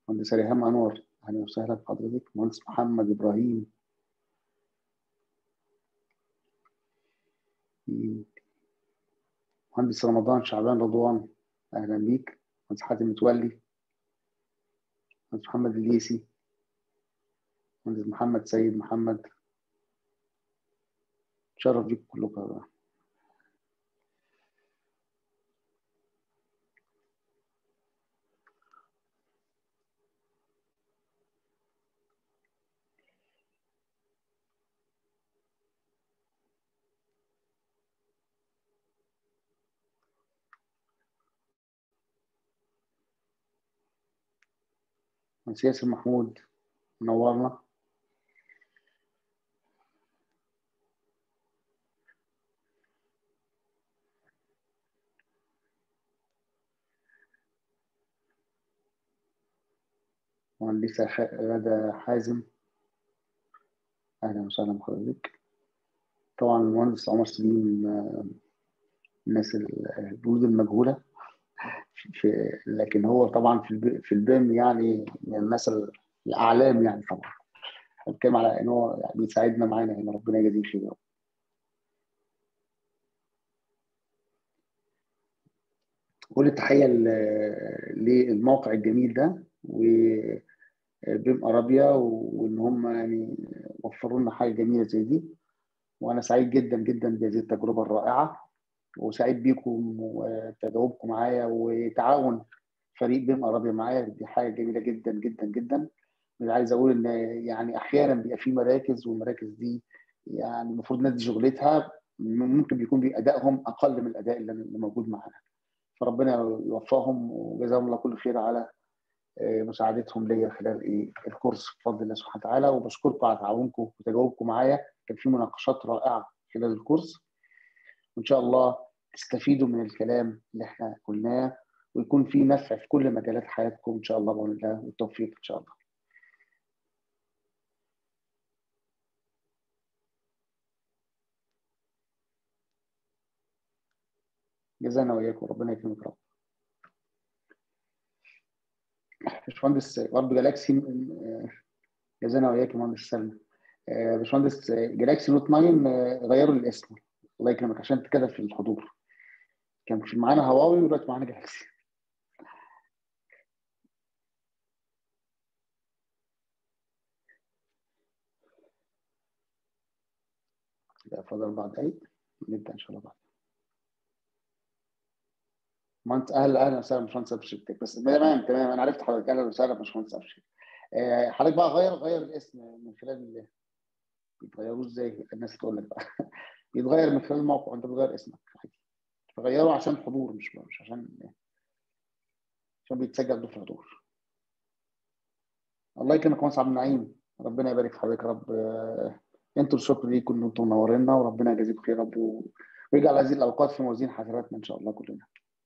مهندس ريهام انور، اهلا وسهلا بحضرتك. مهندس محمد ابراهيم، مهندس رمضان شعبان رضوان، اهلا بيك. مهندس حاتم متولي، مهندس محمد الليسي، مهندس محمد سيد محمد، تشرف بيكم كلكم. مهندس ياسر محمود، منورنا. مهندسة غادة حازم، اهلا وسهلا بحضرتك. طبعا المهندس عمر سليم، الناس الجهود المجهولة لكن هو طبعا في البيم يعني من الناس الاعلام يعني. طبعا بتكلم على ان هو يعني بيساعدنا معانا هنا، ربنا يجازيه خير. كل التحيه للموقع الجميل ده وبيم ارابيا، وان هم يعني وفروا لنا حاجه جميله زي دي. وانا سعيد جدا جدا بهذه التجربه الرائعه، وسعيد بيكم وتجاوبكم معايا وتعاون فريق بيم ارابيا معايا. دي حاجه جميله جدا جدا جدا. أنا عايز اقول ان يعني احيانا بيبقى في مراكز، والمراكز دي يعني المفروض الناس دي شغلتها ممكن بيكون ادائهم اقل من الاداء اللي موجود معانا. فربنا يوفقهم وجزاهم الله كل خير على مساعدتهم ليا خلال الكورس بفضل الله سبحانه وتعالى. وبشكركم على تعاونكم وتجاوبكم معايا، كان في مناقشات رائعه خلال الكورس، وان شاء الله تستفيدوا من الكلام اللي احنا قلناه، ويكون في نفع في كل مجالات حياتكم ان شاء الله باذن الله، والتوفيق ان شاء الله. جزانا واياكم، ربنا يكرمك رب. باشمهندس برضه جالاكسي، جزانا واياك مهندس سلمى. باشمهندس جالاكسي نوت 9 غيروا الاسم، الله يكرمك، عشان كده في الحضور كان في معانا هواوي ودلوقتي معانا جالاكسي. فاضل 4 دقايق نبدا ان شاء الله. بعد مهندس اهلا وسهلا باشمهندس ابشر، بس تمام تمام انا عرفت حضرتك. اهلا وسهلا باشمهندس ابشر. حضرتك بقى غير الاسم من خلال بيتغيروه ازاي؟ الناس تقول لك بقى بيتغير من خلال الموقع، انت بتغير اسمك تغيره عشان حضور، مش عشان بيتسجل ضيف حضور. الله يكرمك مهندس عبد النعيم، ربنا يبارك في حضرتك يا رب. انتوا الشكر ليكم ان انتم منورينا، وربنا يجازيكم خير يا رب، ويجعل هذه الاوقات في موازين حسناتنا ان شاء الله كلنا.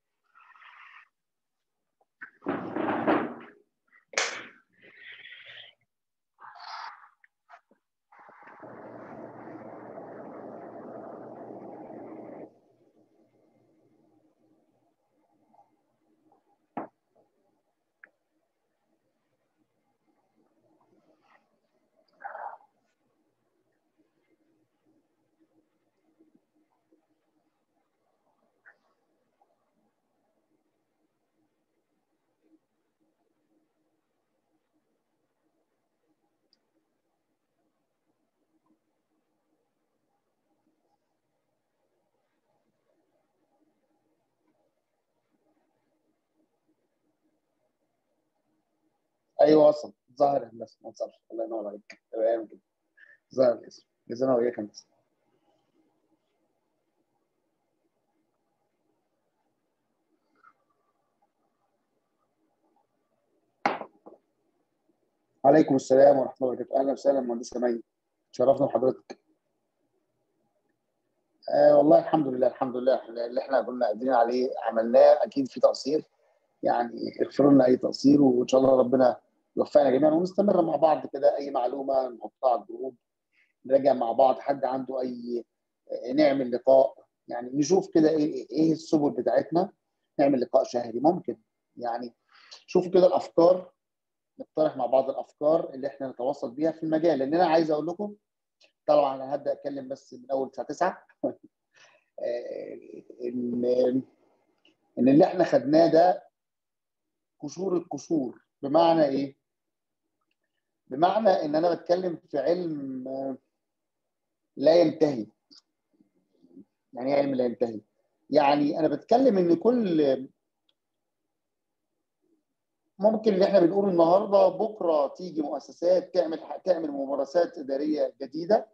ايوه وصل، ظاهر الناس ما تصرفش، الله ينور عليك، تمام كده، ظاهر الاسم. جزانا واياك انت. عليكم السلام ورحمه الله وبركاته، اهلا وسهلا مهندس مي، شرفنا بحضرتك. والله الحمد لله الحمد لله، اللي احنا كنا قادرين عليه عملناه. اكيد في تقصير، يعني اغفروا لنا اي تقصير، وان شاء الله ربنا يوفقنا جميعا ونستمر مع بعض كده. اي معلومه نحطها على الجروب، نراجع مع بعض، حد عنده اي نعمل لقاء، يعني نشوف كده ايه السبل بتاعتنا. نعمل لقاء شهري ممكن، يعني شوفوا كده الافكار نقترح مع بعض الافكار اللي احنا نتواصل بيها في المجال. لان انا عايز اقول لكم طبعا انا هبدا اتكلم بس من اول الساعه 9 ان اللي احنا خدناه ده قشور القشور. بمعنى ايه؟ بمعنى ان انا بتكلم في علم لا ينتهي. يعني ايه علم لا ينتهي؟ يعني انا بتكلم ان كل ممكن اللي احنا بنقوله النهارده بكره تيجي مؤسسات تعمل ممارسات اداريه جديده.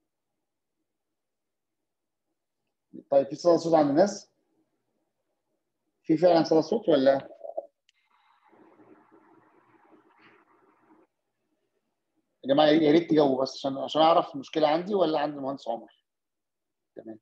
طيب في صدى صوت عند الناس؟ في فعلا صدى صوت ولا؟ يا جماعه يا ريت تجاوبوا بس عشان اعرف المشكله عندي ولا عند المهندس عمر. تمام.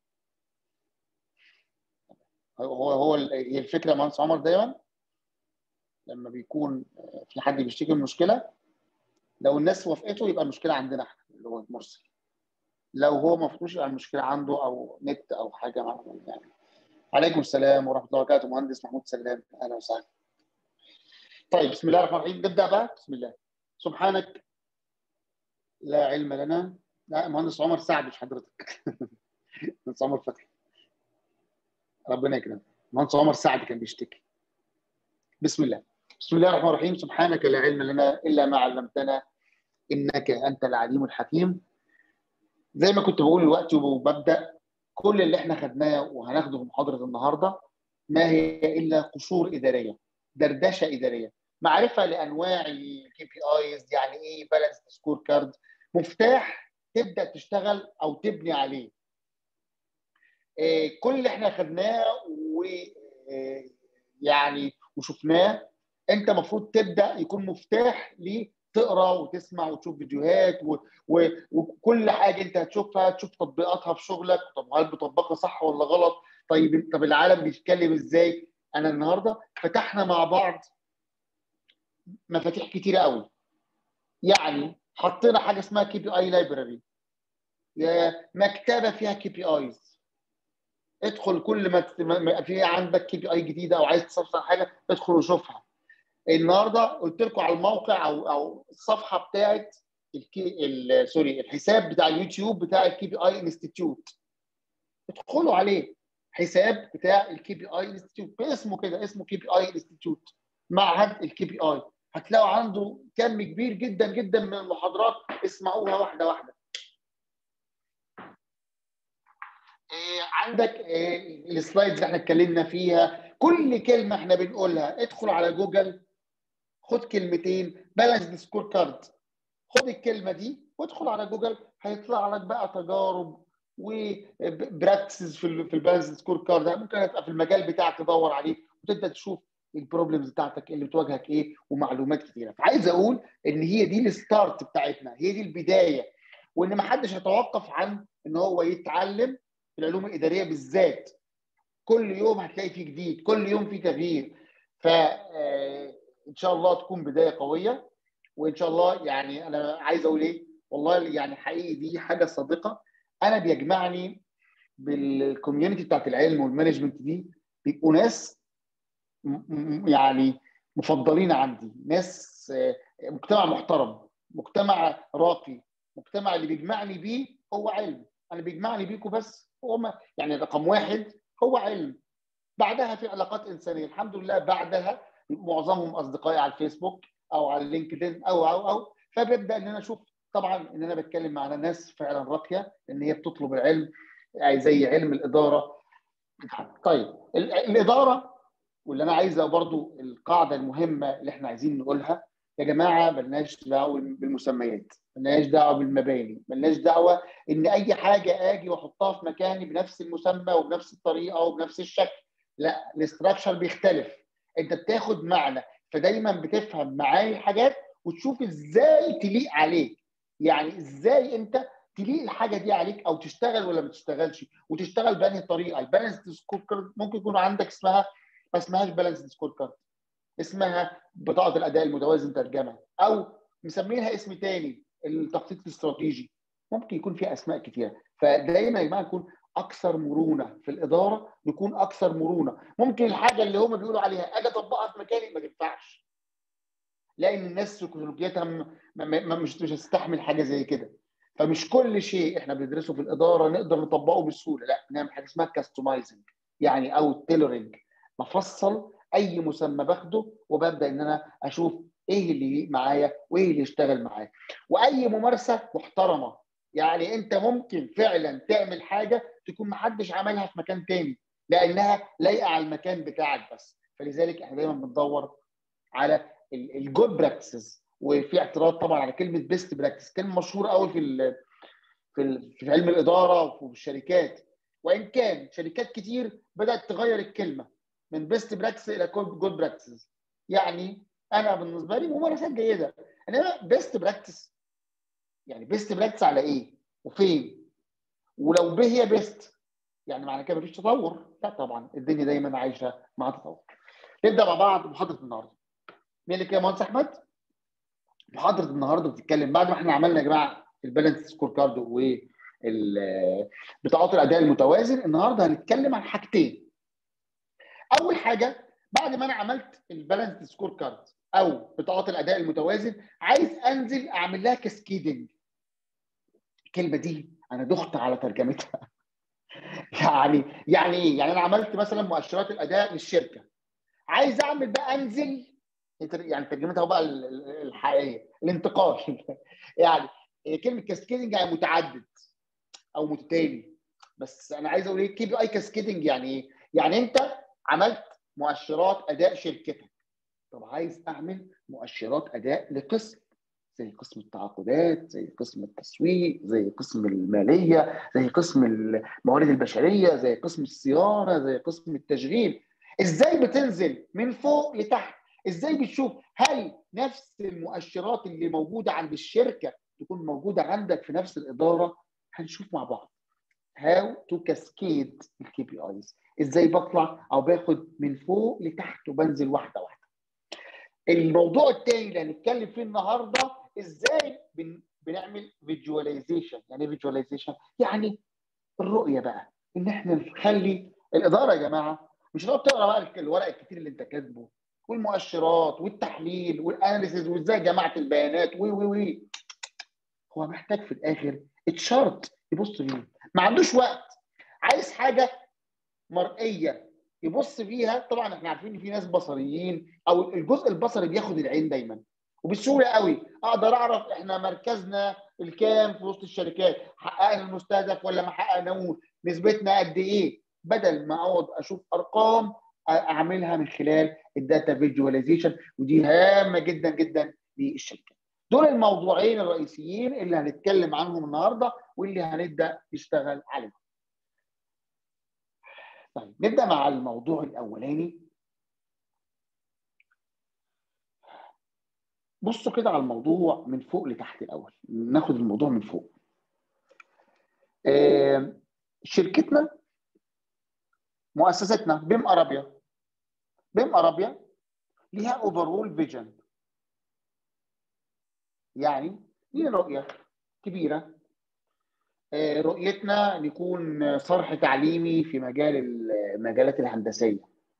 هي الفكره يا مهندس عمر دايما لما بيكون في حد بيشتكي من مشكله، لو الناس وافقته يبقى المشكله عندنا احنا اللي هو المرسل. لو هو ما وافقوش يبقى المشكله عنده او نت او حاجه معينه يعني. عليكم السلام ورحمه الله وبركاته. مهندس محمود سلام، اهلا وسهلا. طيب بسم الله الرحمن الرحيم، نبدا بقى. بسم الله. سبحانك لا علم لنا. لا مهندس عمر سعد مش حضرتك. مهندس عمر فتحي، ربنا يكرمك. مهندس عمر سعد كان بيشتكي. بسم الله. بسم الله الرحمن الرحيم. سبحانك لا علم لنا الا ما علمتنا انك انت العليم الحكيم. زي ما كنت بقول دلوقتي وببدا، كل اللي احنا خدناه وهناخده في محاضره النهارده ما هي الا قشور اداريه، دردشه اداريه، معرفه لانواع الكي بي ايز. يعني ايه بالانس سكور كارد؟ مفتاح تبدا تشتغل او تبني عليه. كل اللي احنا خدناه و يعني وشفناه، انت المفروض تبدا يكون مفتاح تقرا وتسمع وتشوف فيديوهات وكل حاجه انت هتشوفها تشوف تطبيقاتها في شغلك. طب هل بتطبقها صح ولا غلط؟ طب العالم بيتكلم ازاي؟ انا النهارده فتحنا مع بعض مفاتيح كتيره قوي. يعني حطينا حاجه اسمها كي بي اي لايبراري، مكتبه فيها كي بي ايز. ادخل كل ما في عندك كي بي اي جديده او عايز تصفح حاجه ادخل وشوفها. النهارده قلت لكم على الموقع او الصفحه بتاعت سوري الحساب بتاع اليوتيوب بتاع الكي بي اي انستيتيوت. ادخلوا عليه، حساب بتاع الكي بي اي انستيتيوت باسمه كده، اسمه كي بي اي انستيتيوت، معهد الكي بي اي. هتلاقوا عنده كم كبير جدا جدا من المحاضرات، اسمعوها واحده واحده. عندك السلايدز اللي احنا اتكلمنا فيها، كل كلمه احنا بنقولها ادخل على جوجل، خد كلمتين بالانس سكور كارد، خد الكلمه دي وادخل على جوجل، هيطلع لك بقى تجارب وبراكتسز في البالانس سكور كارد. ممكن تبقى في المجال بتاعك تدور عليه وتبدا تشوف البروبلمز بتاعتك اللي بتواجهك ايه ومعلومات كثيره. فعايز اقول ان هي دي الستارت بتاعتنا، هي دي البدايه، وان ما حدش هيتوقف عن ان هو يتعلم في العلوم الاداريه بالذات. كل يوم هتلاقي فيه جديد، كل يوم فيه تغيير. فان شاء الله تكون بدايه قويه. وان شاء الله يعني انا عايز اقول ايه، والله يعني حقيقي دي حاجه صادقه. انا بيجمعني بالكوميونتي بتاعت العلم والمانجمنت دي، بيبقوا ناس يعني مفضلين عندي، ناس مجتمع محترم، مجتمع راقي، مجتمع اللي بيجمعني بيه هو علم. انا بيجمعني بيكم بس هو يعني رقم واحد هو علم. بعدها في علاقات انسانيه الحمد لله، بعدها معظمهم اصدقائي على الفيسبوك او على اللينكدين او فببدا ان انا اشوف طبعا ان انا بتكلم مع ناس فعلا راقيه ان هي بتطلب العلم، زي علم الاداره. طيب الاداره، واللي انا عايزه برضو القاعده المهمه اللي احنا عايزين نقولها، يا جماعه ملناش دعوه بالمسميات، ملناش دعوه بالمباني، ملناش دعوه ان اي حاجه اجي واحطها في مكاني بنفس المسمى وبنفس الطريقه وبنفس الشكل. لا، الاستراكشر بيختلف. انت بتاخد معنى، فدايما بتفهم معاني الحاجات وتشوف ازاي تليق عليك. يعني ازاي انت تليق الحاجه دي عليك، او تشتغل ولا ما تشتغلش، وتشتغل بأنهي طريقه. البالانس سكور كارد ممكن يكون عندك اسمها، ما اسمهاش بالانس سكور كارد، اسمها بطاقه الاداء المتوازن ترجمه، او مسمينها اسم تاني التخطيط الاستراتيجي. ممكن يكون فيها اسماء كتيره. فدايما يا جماعه نكون اكثر مرونه في الاداره، نكون اكثر مرونه. ممكن الحاجه اللي هم بيقولوا عليها اجي اطبقها في مكاني ما تنفعش، لان الناس سيكولوجيتها مش هتستحمل حاجه زي كده. فمش كل شيء احنا بندرسه في الاداره نقدر نطبقه بسهوله، لا نعمل حاجه اسمها كاستمايزنج يعني او تيلرنج. بفصل اي مسمى باخده وببدا ان انا اشوف ايه اللي يليق معايا وايه اللي يشتغل معايا. واي ممارسه محترمه، يعني انت ممكن فعلا تعمل حاجه تكون محدش عملها في مكان تاني لانها لايقه على المكان بتاعك بس. فلذلك احنا دايما بندور على الجود براكتسز. وفي اعتراض طبعا على كلمه بيست براكتس، كلمه مشهوره قوي في علم الاداره وفي الشركات، وان كان شركات كتير بدات تغير الكلمه من بيست براكتس الى جود براكتسز. يعني انا بالنسبه لي ممارسات جيده، انما بيست براكتس يعني بيست براكتس على ايه وفين؟ ولو به هي بيست يعني معنى كده مفيش تطور؟ لا طبعا، الدنيا دايما عايشه مع تطور. نبدا مع بعض محاضره النهارده. مين اللي كده يا مهندس احمد؟ محاضره النهارده بتتكلم بعد ما احنا عملنا يا جماعه البالانس سكور كارد بطاقات الاداء المتوازن. النهارده هنتكلم عن حاجتين. اول حاجه، بعد ما انا عملت البالانس سكور كارد او بطاقات الاداء المتوازن، عايز انزل اعمل لها كاسكيدنج. الكلمه دي انا دخت على ترجمتها. يعني ايه؟ يعني انا عملت مثلا مؤشرات الاداء للشركه، عايز اعمل بقى انزل، يعني ترجمتها بقى الحقيقيه الانتقال. يعني كلمه كاسكيدنج يعني متعدد او متتالي. بس انا عايز اقول ايه كي بي اي كاسكيدنج يعني ايه؟ يعني انت عملت مؤشرات اداء شركتك، طب عايز اعمل مؤشرات اداء لقسم زي قسم التعاقدات، زي قسم التسويق، زي قسم الماليه، زي قسم الموارد البشريه، زي قسم الصيانه، زي قسم التشغيل. ازاي بتنزل من فوق لتحت؟ ازاي بتشوف هل نفس المؤشرات اللي موجوده عند الشركه تكون موجوده عندك في نفس الاداره؟ هنشوف مع بعض how to cascade الكي بي ايز، ازاي بطلع او باخد من فوق لتحت وبنزل واحده واحده. الموضوع الثاني اللي هنتكلم فيه النهارده، ازاي بنعمل فيجواليزيشن. يعني ايه فيجواليزيشن؟ يعني الرؤيه بقى، ان احنا نخلي الاداره يا جماعه مش هتقعد تقرا بقى الورق الكتير اللي انت كاتبه والمؤشرات والتحليل والاناليسيز وازاي جمعت البيانات و هو محتاج في الاخر تشارت يبص فيه. ما عندوش وقت، عايز حاجه مرئيه يبص فيها. طبعا احنا عارفين ان في ناس بصريين او الجزء البصري بياخد العين دايما، وبسهوله قوي اقدر اعرف احنا مركزنا الكام في وسط الشركات، حققنا المستهدف ولا ما حققناهوش، نسبتنا قد ايه، بدل ما اقعد اشوف ارقام اعملها من خلال الداتا فيجواليزيشن. ودي هامه جدا جدا للشركه. دول الموضوعين الرئيسيين اللي هنتكلم عنهم النهارده واللي هنبدا نشتغل عليهم. طيب نبدا مع الموضوع الاولاني. بصوا كده على الموضوع من فوق لتحت الاول، ناخد الموضوع من فوق. شركتنا، مؤسستنا بيم ارابيا. بيم ارابيا ليها اوفرول فيجن، يعني لينا رؤيه كبيره. رؤيتنا نكون صرح تعليمي في مجال المجالات الهندسيه.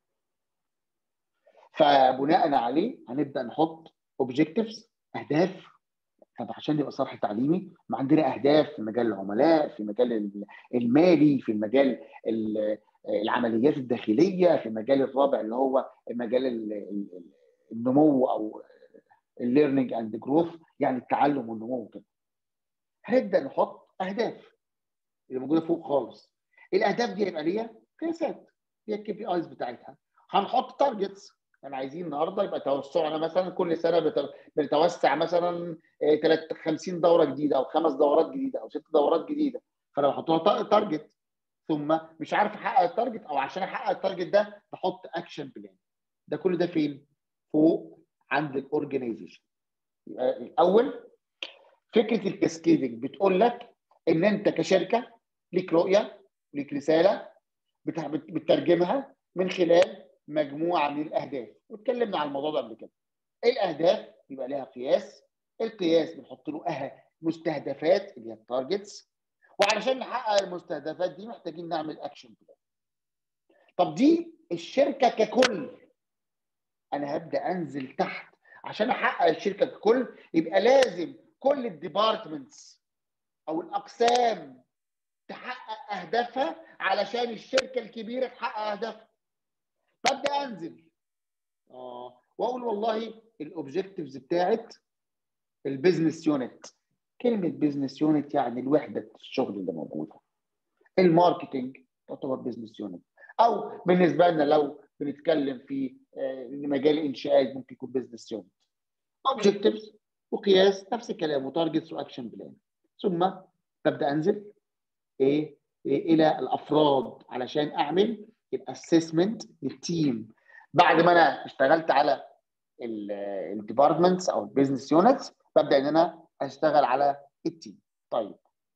فبناء عليه هنبدا نحط اوبجكتيفز، اهداف. طب عشان يبقى صرح تعليمي ما عندنا اهداف في مجال العملاء، في مجال المالي، في مجال العمليات الداخليه، في مجال الرابع اللي هو مجال النمو او الليرنينج اند جروث، يعني التعلم والنمو كده. هنبدا نحط اهداف اللي موجوده فوق خالص. الاهداف دي هيبقى ليها قياسات، هي الكي بي ايز بتاعتها. هنحط تارجتس، يعني عايزين النهارده يبقى توسعنا مثلا كل سنه بنتوسع مثلا 50 دوره جديده او 5 دورات جديده او 6 دورات جديده. فانا بحطها تارجت، ثم مش عارف احقق التارجت او عشان احقق التارجت ده بحط اكشن بلان. ده كل ده فين؟ فوق عند الاورجنايزيشن. الاول فكره الكاسكيدنج بتقول لك ان انت كشركه ليك رؤيه، ليك رساله بتترجمها من خلال مجموعه من الاهداف، واتكلمنا عن الموضوع ده قبل كده. الاهداف يبقى لها قياس، القياس بنحط له مستهدفات اللي هي التارجتس، وعلشان نحقق المستهدفات دي محتاجين نعمل اكشن بلان. طب دي الشركه ككل، انا هبدا انزل تحت عشان احقق الشركه ككل يبقى لازم كل الديبارتمنتس او الاقسام تحقق اهدافها علشان الشركه الكبيره تحقق اهدافها. ببدا انزل واقول والله الاوبجكتيفز بتاعت البيزنس يونت. كلمه بيزنس يونت يعني الوحده الشغل اللي موجوده. الماركتنج تعتبر بيزنس يونت، او بالنسبه لنا لو بنتكلم في مجال الانشاءات ممكن يكون بيزنس يونت. اوبجكتيفز وقياس نفس الكلام، وتارجتس واكشن بلان. ثم ببدا انزل الى الافراد علشان اعمل الاسسمنت للتيم. بعد ما انا اشتغلت على الديبارتمنتس او البيزنس يونتس ببدا ان انا اشتغل على التيم. طيب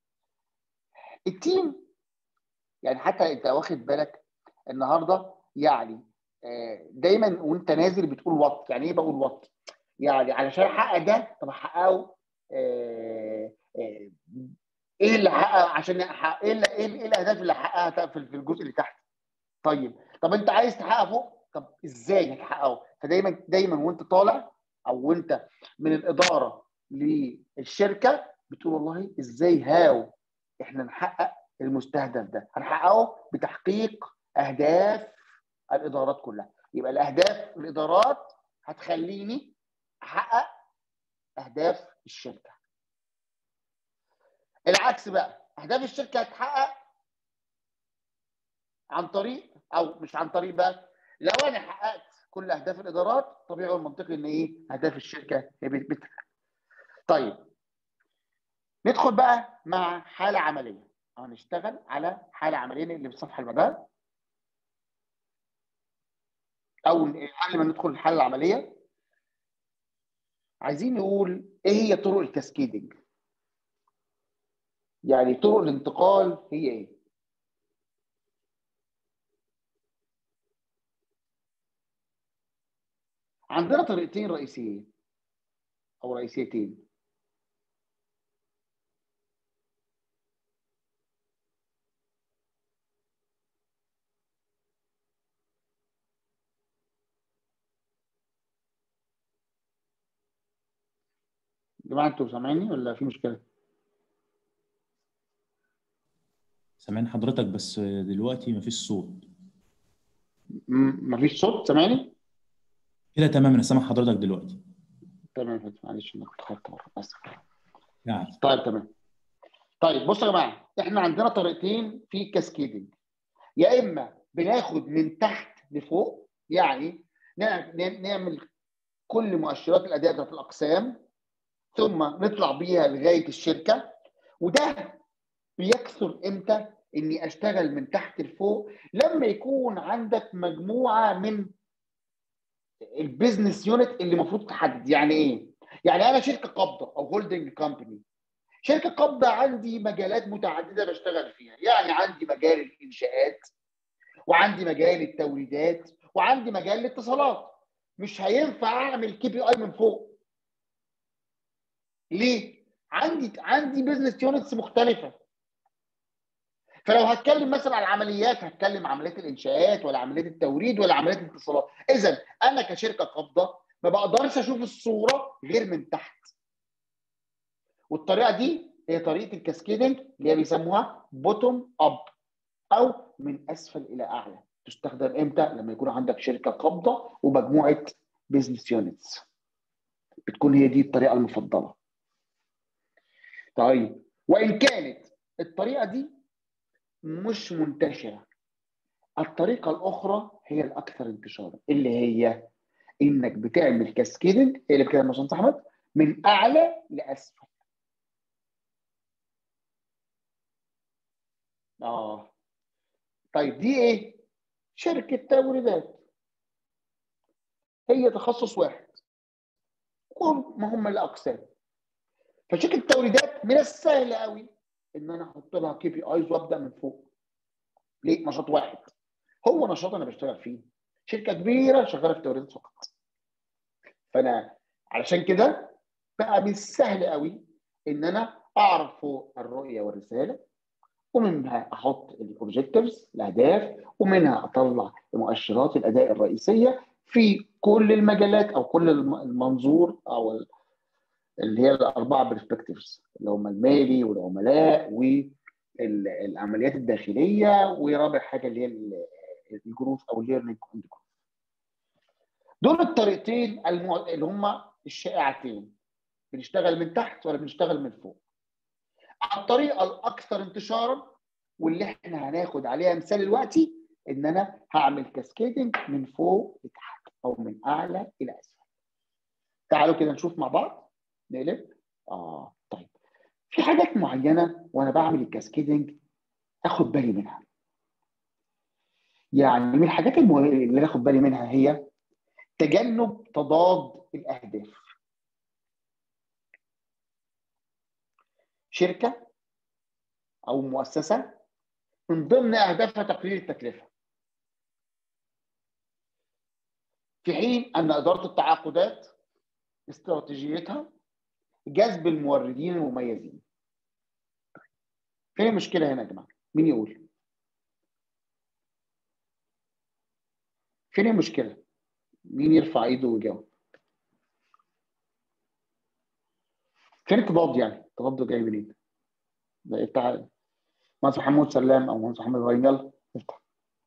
التيم يعني حتى انت واخد بالك النهارده يعني دايما وانت نازل بتقول وات. يعني ايه بقول وات؟ يعني علشان احقق ده طب احققه ايه اللي حقق عشان احقق ايه الاهداف اللي احققها في الجزء اللي تحت. طب انت عايز تحقق فوق، طب ازاي هتحققه؟ فدايما وانت طالع او وانت من الاداره للشركه بتقول والله ازاي هاو احنا نحقق المستهدف ده. هنحققه بتحقيق اهداف الادارات كلها. يبقى الاهداف الادارات هتخليني احقق اهداف الشركه. العكس بقى، اهداف الشركه هتحقق عن طريق او مش عن طريق بقى. لو انا حققت كل اهداف الادارات طبيعي والمنطقي ان اهداف الشركه هي بتحقق. طيب ندخل بقى مع حاله عمليه. هنشتغل على حاله عمليه اللي في الصفحه اللي بعدها. او قبل ما ندخل الحاله العمليه عايزين نقول ايه هي طرق الكاسكيدنج. يعني طرق الانتقال هي ايه؟ عندنا طريقتين رئيسيين او رئيسيتين. يا جماعه انتوا سامعيني ولا في مشكله؟ سامعين حضرتك بس دلوقتي مفيش صوت. مفيش صوت، سامعني؟ كده تمام، انا سامع حضرتك دلوقتي. تمام معلش انا كنت خدت بره اسف. يعني طيب تمام. طيب بصوا يا جماعه احنا عندنا طريقتين في الكاسكيدنج. يا اما بناخد من تحت لفوق، يعني نعمل كل مؤشرات الاداء بتاعت الاقسام ثم نطلع بيها لغايه الشركه. وده بيكثر امتى؟ اني اشتغل من تحت لفوق لما يكون عندك مجموعه من البيزنس يونت اللي المفروض تحدد. يعني ايه؟ يعني انا شركه قابضه او هولدنج كومباني. شركه قابضه عندي مجالات متعدده بشتغل فيها. يعني عندي مجال الانشاءات وعندي مجال التوريدات وعندي مجال الاتصالات. مش هينفع اعمل كي بي اي من فوق. ليه؟ عندي بزنس يونتس مختلفه. فلو هتكلم مثلا على العمليات هتكلم عمليات الانشاءات ولا عمليات التوريد ولا عمليات الاتصالات. اذا انا كشركه قابضه ما بقدرش اشوف الصوره غير من تحت. والطريقه دي هي طريقه الكاسكيدنج اللي هي بيسموها بوتوم اب او من اسفل الى اعلى. تستخدم امتى؟ لما يكون عندك شركه قابضه ومجموعه بزنس يونتس. بتكون هي دي الطريقه المفضله. طيب وان كانت الطريقه دي مش منتشره، الطريقه الاخرى هي الاكثر انتشارا اللي هي انك بتعمل كاسكيدنج اللي بكده يا باشمهندس احمد من اعلى لاسفل. طيب دي ايه؟ شركه توريدات هي تخصص واحد وما هم الاقسام. فشركه التوريدات من السهل قوي ان انا احط لها كي بي ايز وابدا من فوق. ليه؟ نشاط واحد هو نشاط انا بشتغل فيه. شركه كبيره شغاله في التوريدات فقط. فانا علشان كده بقى من السهل قوي ان انا اعرف فوق الرؤيه والرساله، ومنها احط الاوبجكتيفز الاهداف، ومنها اطلع مؤشرات الاداء الرئيسيه في كل المجالات او كل المنظور او اللي هي الاربعه برسبكتيفز اللي هم المالي والعملاء والعمليات الداخليه، ورابع حاجه اللي هي الجروث او الليرنينج. دول الطريقتين اللي هم الشائعتين. بنشتغل من تحت ولا بنشتغل من فوق؟ الطريقه الاكثر انتشارا واللي احنا هناخد عليها مثال دلوقتي ان انا هعمل كاسكيدنج من فوق لتحت او من اعلى الى اسفل. تعالوا كده نشوف مع بعض. نقلب. طيب، في حاجات معينه وانا بعمل الكاسكيدنج اخد بالي منها. يعني من الحاجات اللي اخد بالي منها هي تجنب تضاد الاهداف. شركه او مؤسسه من ضمن اهدافها تقليل التكلفه، في حين ان اداره التعاقدات استراتيجيتها جذب الموردين المميزين. فين المشكله هنا يا جماعه؟ مين يقول؟ فين المشكله؟ مين يرفع ايده ويجاوب؟ فين التضاد؟ يعني التضاد ده جاي منين؟ ده بتاع مهندس محمود سلام او مهندس محمد ابراهيم. يلا افتح.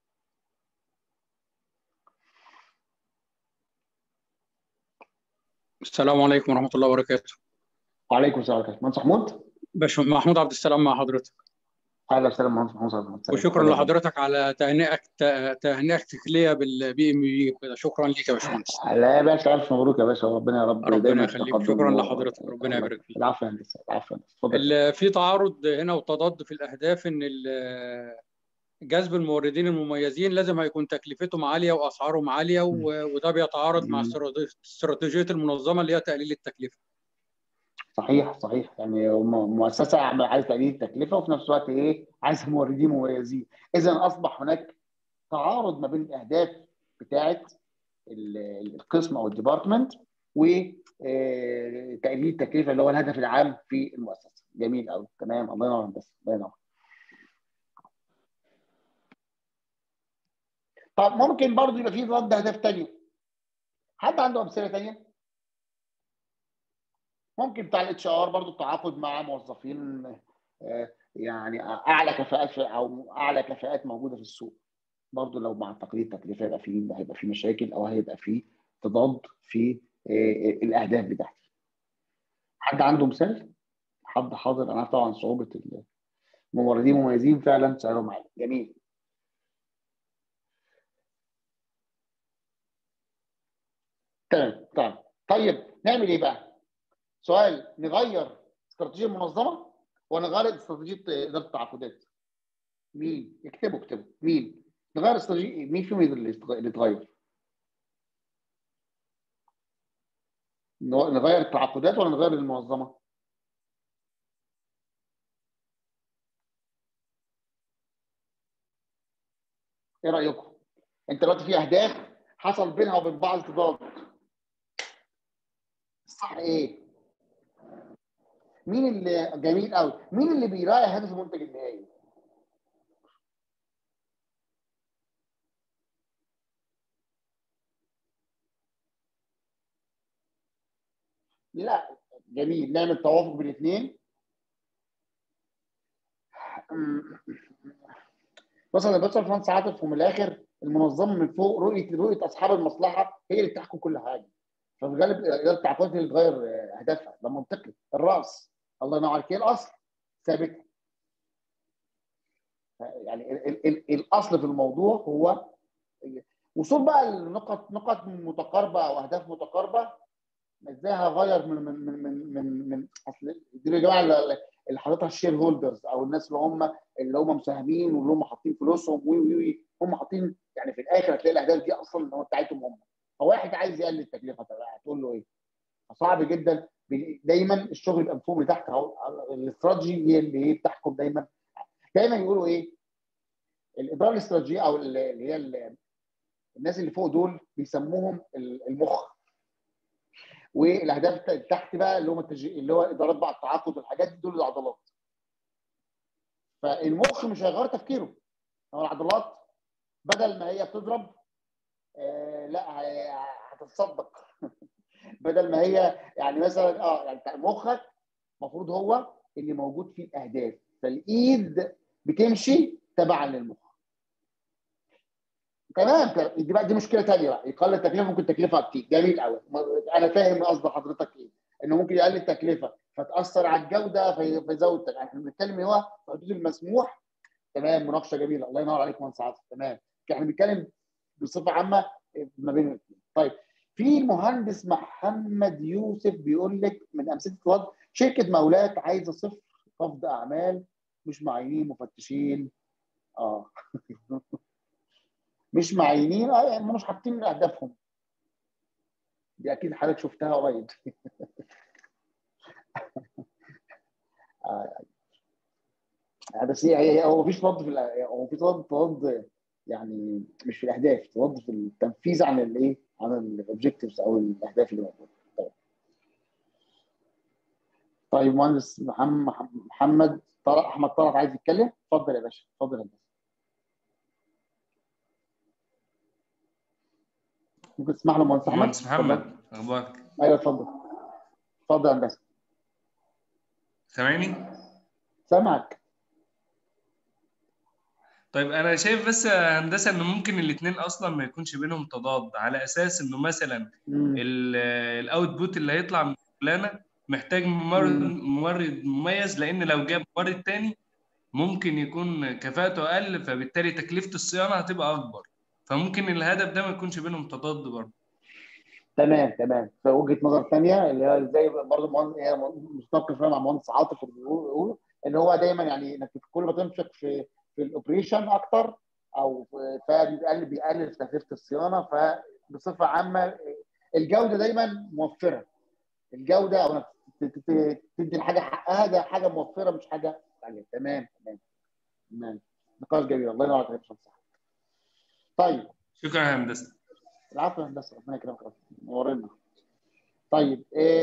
السلام عليكم ورحمة الله وبركاته. وعليكم السلام ورحمه الله. مهندس محمود؟ محمود عبد السلام مع حضرتك. اهلا وسهلا مهندس محمود. وشكرا لحضرتك على تهنئتك ليا بالبي ام بي. شكرا لك يا باشمهندس. لا يا باشا، الف مبروك يا باشا، ربنا يا رب ربنا دايما يخليك. تقدم. شكرا لحضرتك، ربنا يبارك فيك. العفو يا هندسه، العفو يا هندسه، اتفضل. في تعارض هنا وتضاد في الاهداف، ان جذب الموردين المميزين لازم هيكون تكلفتهم عاليه واسعارهم عاليه، وده بيتعارض مع استراتيجيه المنظمه اللي هي تقليل التكلفه. صحيح صحيح، يعني مؤسسه عايزه تقليل التكلفه وفي نفس الوقت عايزه موردين مميزين. اذا اصبح هناك تعارض ما بين الاهداف بتاعه القسم او الديبارتمنت وتقليل التكلفه اللي هو الهدف العام في المؤسسه. جميل قوي، تمام. الله ينور هندسه، الله ينور. طب ممكن برضه يبقى في ضد اهداف ثانيه. حد عنده امثله ثانيه؟ ممكن بتاع الاتش ار برضه التعاقد مع موظفين يعني اعلى كفاءات او اعلى كفاءات موجوده في السوق. برضه لو مع تقليل التكلفه هيبقى في مشاكل او هيبقى في تضاد في الاهداف بتاعتي. حد عنده مثال؟ حد حاضر؟ انا عارف طبعا صعوبه الممرضين مميزين فعلا سعرهم عالي. جميل. تمام. طيب نعمل ايه بقى؟ سؤال، نغير استراتيجيه المنظمه ونغير استراتيجيه اداره التعاقدات؟ مين؟ اكتبوا مين؟ نغير استراتيجيه مين فيهم اللي يتغير؟ نغير التعاقدات ولا نغير المنظمه؟ ايه رايكم؟ انت دلوقتي في اهداف حصل بينها وبين بعض تضاد. الصح ايه؟ مين اللي جميل قوي؟ مين اللي بيراعي هدف المنتج النهائي؟ لا، جميل. نعمل توافق بين الاثنين. بص يا باشمهندس عاطف، ومن الاخر المنظمه من فوق رؤيه اصحاب المصلحه هي اللي بتحكم كل حاجه. ففي الغالب اداره التعاقدات هي اللي تغير اهدافها. ده منطقي. الراس، الله ينور عليك، الاصل ثابت. يعني الاصل في الموضوع هو وصول بقى نقط متقاربه او اهداف متقاربه. ازاي هغير من اصل دي يا جماعه اللي حاططها الشير هولدرز او الناس اللي هم مساهمين واللي هم حاطين فلوسهم هم حاطين. يعني في الاخر هتلاقي الاهداف دي اصلا هو بتاعتهم هم. فواحد عايز يقلل التكلفه، طب هتقول له ايه؟ صعب جدا. دايما الشغل يبقى مفهوم لتحت. الاستراتيجي هي اللي بتحكم دايما. دايما يقولوا ايه؟ الاداره الاستراتيجيه او اللي هي الناس اللي فوق دول بيسموهم المخ. والاهداف تحت بقى اللي هو ادارات بقى التعاقد والحاجات دي، دول العضلات. فالمخ مش هيغير تفكيره. هو العضلات بدل ما هي بتضرب لا هتتصدق بدل ما هي يعني مثلا يعني مخك المفروض هو اللي موجود فيه الاهداف، فالايد بتمشي تبعا للمخ. تمام. دي مشكله ثانيه بقى، يقلل التكلفه، ممكن تكلفه كتير. جميل قوي، انا فاهم قصد حضرتك ايه، انه ممكن يقلل التكلفه فتاثر على الجوده فيزود احنا بنتكلم هو في حدود المسموح. تمام، مناقشه جميله، الله ينور عليك مهندس عاطف. تمام، احنا بنتكلم بصفه عامه ما بين الاثنين. طيب، في المهندس محمد يوسف بيقول لك من امثله الوضع شركه مقاولات عايزه صفر خفض اعمال، مش معينين مفتشين. مش معينين، يعني مش حاطين من اهدافهم. دي اكيد حضرتك شفتها قريب. بس هو مفيش تضاد هو في تضاد يعني مش في الاهداف، تضاد في التنفيذ عن الايه، عن الاوبجكتيفز او الاهداف اللي موجوده. طيب مهندس محمد طارق، احمد طارق عايز يتكلم، اتفضل يا باشا، اتفضل يا باشا. ممكن تسمح له مهندس احمد؟ مهندس محمد، اخبارك؟ ايوه اتفضل، اتفضل يا هندسه. سامعني؟ سامعك. طيب انا شايف بس يا هندسه ان ممكن الاثنين اصلا ما يكونش بينهم تضاد، على اساس انه مثلا الاوتبوت اللي هيطلع من الشغلانه محتاج مورد مميز، لان لو جاب مورد تاني ممكن يكون كفاءته اقل، فبالتالي تكلفه الصيانه هتبقى اكبر، فممكن الهدف ده ما يكونش بينهم تضاد برضه. تمام. فوجهه نظر ثانيه اللي هي زي برضه هي متفق شويه مع مهندس عاطف اللي بيقول ان هو دايما يعني انك كل ما تنفق في الاوبريشن اكتر او بيقلل في تكلفه الصيانه. فبصفه عامه الجوده دايما موفره، الجوده او تدي الحاجه حقها، ده حاجه موفره مش حاجه غاليه. تمام. نقاش جميل، الله ينور عليك. طيب، شكرا يا هندسه. العفو يا هندسه، ربنا يكرمك، نورنا. طيب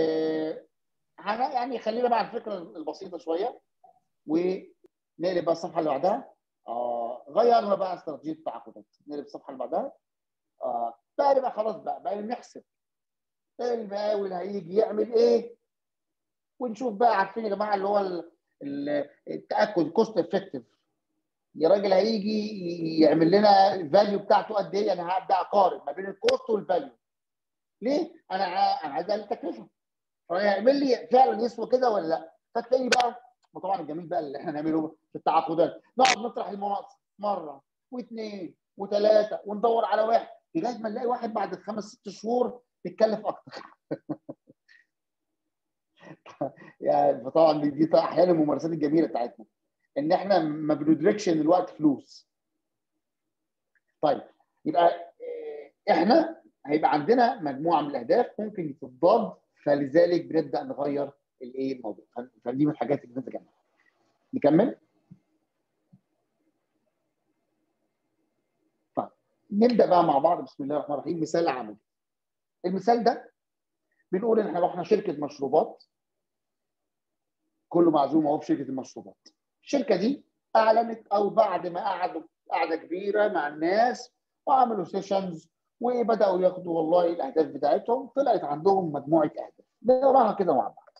يعني خلينا بقى على الفكره البسيطه شويه ونقلب بقى الصفحه اللي بعدها. غيرنا بقى استراتيجيه التعاقدات، نقلب الصفحه اللي بعدها. بقى خلاص بقى نحسب المقاول هيجي يعمل ايه، ونشوف بقى، عارفين يا جماعه اللي هو التاكد كوست افكتيف. يا راجل هيجي يعمل لنا الفاليو بتاعته قد ايه، انا هبدا اقارن ما بين الكوست والفاليو. ليه؟ انا عايز اقلل التكلفه، فيعمل لي فعلا يسوى كده ولا لا. فتلاقي بقى، وطبعا الجميل بقى اللي احنا نعمله في التعاقدات، نقعد نطرح المناقصه مره واثنين وثلاثه وندور على واحد لغايه ما نلاقي واحد بعد 5-6 شهور بيتكلف اكتر. يعني طبعا دي احيانا الممارسات الجميله بتاعتنا، ان احنا ما بندركش ان الوقت فلوس. طيب، يبقى احنا هيبقى عندنا مجموعه من الاهداف ممكن تتضاد، فلذلك بنبدا نغير الايه الموضوع. فدي من الحاجات اللي نتجمع. نكمل. طيب، نبدا بقى مع بعض. بسم الله الرحمن الرحيم. مثال عملي. المثال ده بنقول ان احنا رحنا شركه مشروبات، كله معزوم اهو في شركه المشروبات. الشركه دي اعلنت، او بعد ما قعدوا قعده كبيره مع الناس وعملوا سيشنز وبداوا ياخدوا والله الاهداف بتاعتهم، طلعت عندهم مجموعه اهداف نقراها كده مع بعض.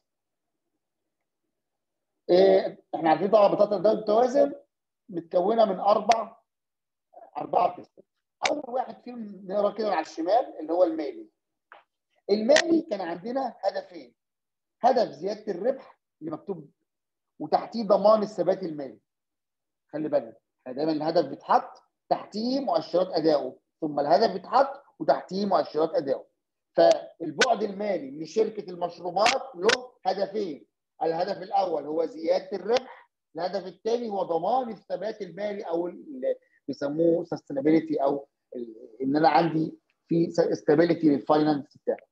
احنا عارفين طبعا بطاقه الدخل التوازن متكونه من اربعه قسم. اول واحد فيهم نقرا كده على الشمال اللي هو المالي. المالي كان عندنا هدفين: هدف زياده الربح اللي مكتوب وتحتيه ضمان الثبات المالي. خلي بالك، دايما الهدف بيتحط تحتيه مؤشرات ادائه، ثم الهدف بيتحط وتحتيه مؤشرات ادائه. فالبعد المالي لشركه المشروبات له هدفين: الهدف الاول هو زياده الربح، الهدف الثاني هو ضمان الثبات المالي، او اللي بيسموه سستينابيلتي، او ان انا عندي في استابيليتي للفاينانس بتاعي.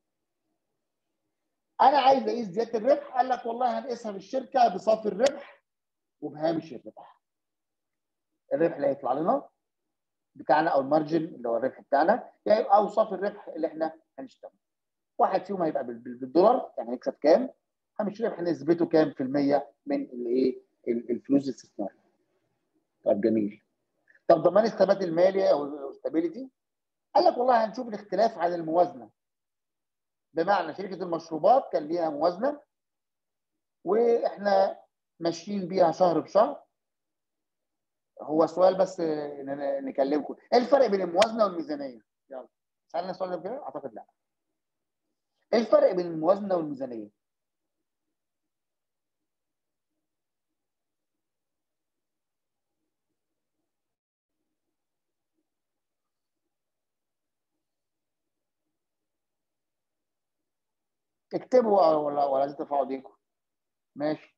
انا عايز اقيس زياده الربح، قال لك والله هنقيسها في الشركه بصافي الربح وبهامش الربح. الربح اللي هيطلع لنا بتاعنا او المارجن اللي هو الربح بتاعنا، يعني او صافي الربح اللي احنا هنشتغل. واحد فيهم هيبقى بالدولار، يعني هنكسب كام، هامش الربح نسبته كام في المية من الايه الفلوس الاستثماريه. طب جميل. طب ضمان الثبات المالي او الاستابيليتي، قال لك والله هنشوف الاختلاف عن الموازنه، بمعنى شركه المشروبات كان ليها موازنه واحنا ماشيين بيها شهر بشهر. هو سؤال بس نكلمكم، ايه الفرق بين الموازنه والميزانيه؟ يلا سالنا السؤال ده كده؟ اعتقد لا. ايه الفرق بين الموازنه والميزانيه؟ اكتبوا ولا لازم ترفعوا ايديكم؟ ماشي.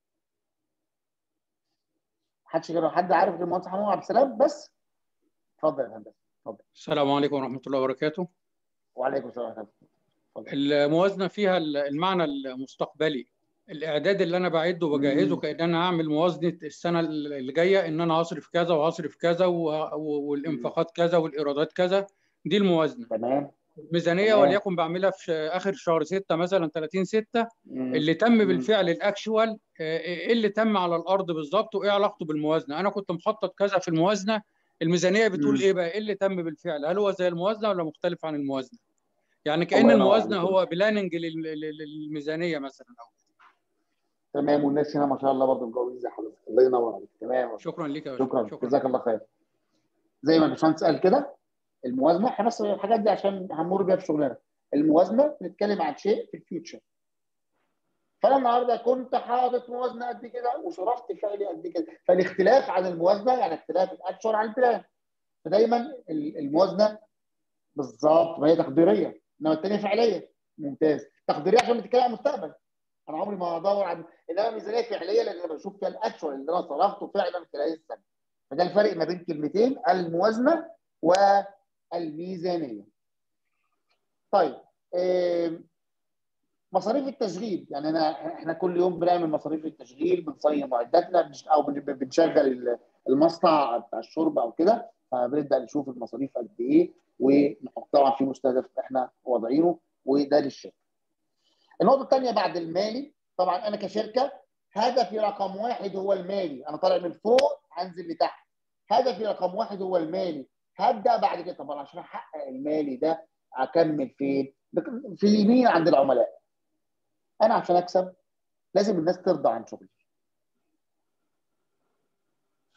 محدش غير حد عارف غير المهندس محمود عبد السلام بس؟ اتفضل يا هندسه اتفضل. السلام عليكم ورحمة الله وبركاته. وعليكم السلام ورحمه الله. الموازنة فيها المعنى المستقبلي، الإعداد اللي أنا بعده وبجهزه كأن أنا هعمل موازنة السنة اللي جاية، إن أنا هصرف كذا وهصرف كذا والإنفاقات كذا والإيرادات كذا. دي الموازنة. تمام. الميزانية وليكن بعملها في آخر شهر 6 مثلا 30/6، اللي تم بالفعل الأكشوال، إيه اللي تم على الأرض بالظبط وإيه علاقته بالموازنة. أنا كنت مخطط كذا في الموازنة، الميزانية بتقول إيه بقى؟ إيه اللي تم بالفعل؟ هل هو زي الموازنة ولا مختلف عن الموازنة؟ يعني كأن الموازنة هو بلاننج للميزانية مثلا. تمام. والناس هنا ما شاء الله برضه مجاوبين زي حضرتك، الله ينور عليك. تمام. شكرا لك يا باشا. شكرا جزاك الله خير. زي ما الباشمهندس قال كده، الموازنه احنا بس الحاجات دي عشان هنمر بيها في شغلنا. الموازنه بنتكلم عن شيء في الفيوتشر. فانا النهارده كنت حاطط موازنه قد كده وصرفت فعلي قد كده، فالاختلاف عن الموازنه يعني اختلاف الاكشوال عن البلان. فدايما الموازنه بالظبط ما هي تقديريه، انما الثانيه فعليه. ممتاز. تقديريه عشان بتتكلم عن المستقبل، انا عمري ما هدور عن، انما ميزانيه فعليه لان انا بشوف فيها الاكشوال اللي انا صرفته فعلا خلال السنه. فده الفرق ما بين كلمتين، الموازنه والميزانيه. طيب مصاريف التشغيل، يعني احنا كل يوم بنعمل مصاريف التشغيل، بنصين معداتنا او بنشغل المصنع بتاع الشرب او كده، فبنبدا نشوف المصاريف قد ايه ونحط طبعا في مستهدف احنا واضعينه وده للشركه. النقطه الثانيه بعد المالي، طبعا انا كشركه هدفي رقم واحد هو المالي، انا طالع من فوق هنزل لتحت. هدفي رقم واحد هو المالي، هبدا بعد كده طبعا عشان احقق المالي ده اكمل فين؟ في اليمين عند العملاء. انا عشان اكسب لازم الناس ترضى عن شغلي. ف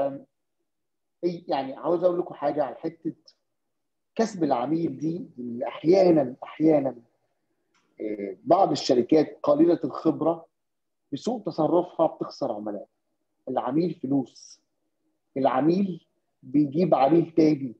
يعني عاوز اقول لكم حاجه على حته كسب العميل دي. احيانا بعض الشركات قليله الخبره بسوء تصرفها بتخسر عملاء. العميل فلوس، العميل بيجيب عميل تاني.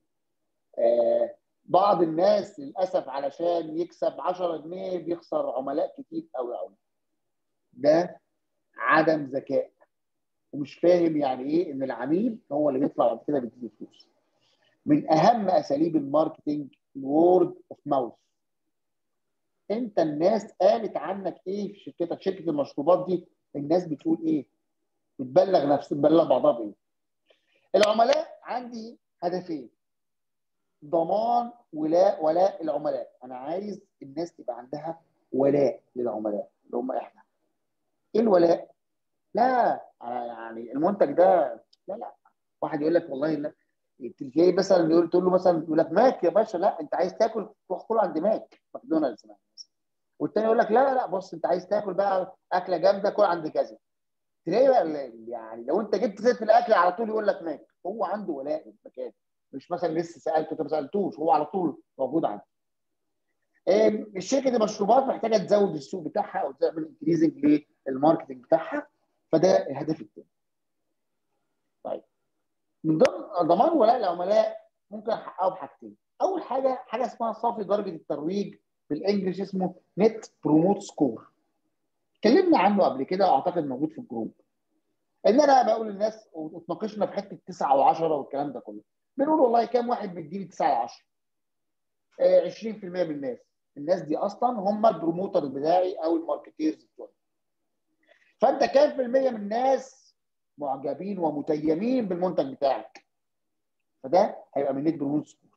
بعض الناس للاسف علشان يكسب 10 جنيه بيخسر عملاء كتير قوي قوي. ده عدم ذكاء ومش فاهم يعني ايه ان العميل هو اللي بيطلع بعد كده بيديله فلوس. من اهم اساليب الماركتنج الورد اوف ماوث. انت الناس قالت عنك ايه في شركتك؟ شركه المشروبات دي الناس بتقول ايه؟ بتبلغ بعضها بايه؟ العملاء عندي هدفين: ضمان ولاء العملاء. انا عايز الناس تبقى عندها ولاء للعملاء اللي هم احنا. ايه الولاء؟ لا يعني المنتج ده لا واحد يقول لك والله لا، تلاقي مثلا تقول له مثلا يقول لك ماك يا باشا، لا انت عايز تاكل تروح كله عند ماكدونالدز مثلا. والتاني يقول لك لا بص انت عايز تاكل بقى اكله جامده كل عند كذا. تلاقي بقى يعني لو انت جبت سيره الاكل على طول يقول لك ماك. هو عنده ولاء للمكان، مش مثلا لسه سالته انت ما سالتوش، هو على طول موجود عنده. الشركه دي مشروبات محتاجه تزود السوق بتاعها او تعمل انكريزنج للماركتنج بتاعها، فده الهدف الثاني. طيب من ضمن ضمان ولاء العملاء ممكن احققه بحاجتين. اول حاجه اسمها صافي درجه الترويج، بالانجلش اسمه نت بروموت سكور. اتكلمنا عنه قبل كده اعتقد موجود في الجروب. ان انا بقول للناس واتناقشنا في حته 9 و10 والكلام ده كله، بنقول والله كام واحد بيديني 9 و10؟ 20% من الناس دي اصلا هم البروموتر بتاعي او الماركتيرز بتوعي. فانت كام في المية من الناس معجبين ومتيمين بالمنتج بتاعك؟ فده هيبقى من نت بروموت سكور.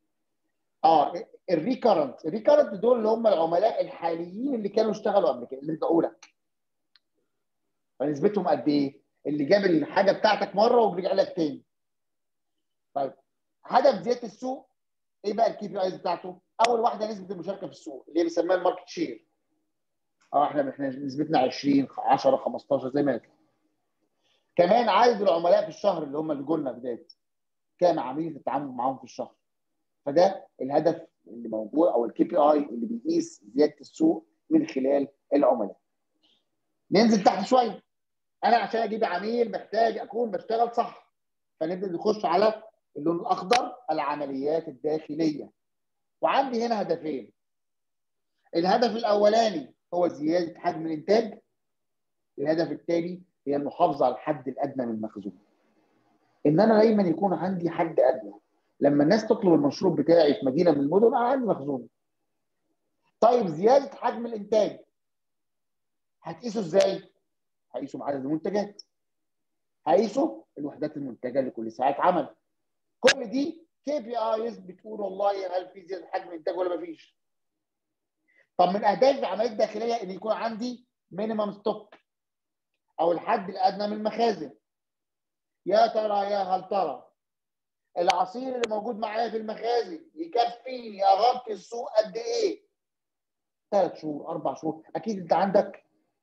الريكارنت دول اللي هم العملاء الحاليين اللي كانوا اشتغلوا قبل كده، اللي رجعوا لك. فنسبتهم قد ايه؟ اللي جاب الحاجه بتاعتك مره ورجع لك تاني. طيب هدف زياده السوق ايه بقى الكي بي ايز بتاعته؟ اول واحده نسبه المشاركه في السوق اللي هي بنسميها الماركت شير. احنا نسبتنا 20 10 15 زي ما هي. كمان عدد العملاء في الشهر اللي هم اللي جولنا بدايه كام عميل في التعامل معاهم في الشهر. فده الهدف اللي موجود او الكي بي اي اللي بيقيس زياده السوق من خلال العملاء. ننزل تحت شويه. انا عشان اجيب عميل محتاج اكون بشتغل صح. فنبدا نخش على اللون الاخضر، العمليات الداخليه. وعندي هنا هدفين. الهدف الاولاني هو زياده حجم الانتاج. الهدف الثاني هي المحافظه على الحد الادنى من المخزون. ان انا دايما يكون عندي حد ادنى. لما الناس تطلب المشروب بتاعي في مدينه من المدن انا عندي مخزون. طيب زياده حجم الانتاج هتقيسه ازاي؟ هقيسه بعدد المنتجات. هقيسه الوحدات المنتجه لكل ساعه عمل. كل دي كي بي ايز بتقول والله هل في زياده حجم الانتاج ولا ما فيش. طب من اهداف العمليات الداخليه ان يكون عندي مينيمم ستوك او الحد الادنى من المخازن. يا ترى يا هل ترى العصير اللي موجود معايا في المخازن يكفيني اغطي السوق قد ايه؟ 3 شهور 4 شهور. اكيد انت عندك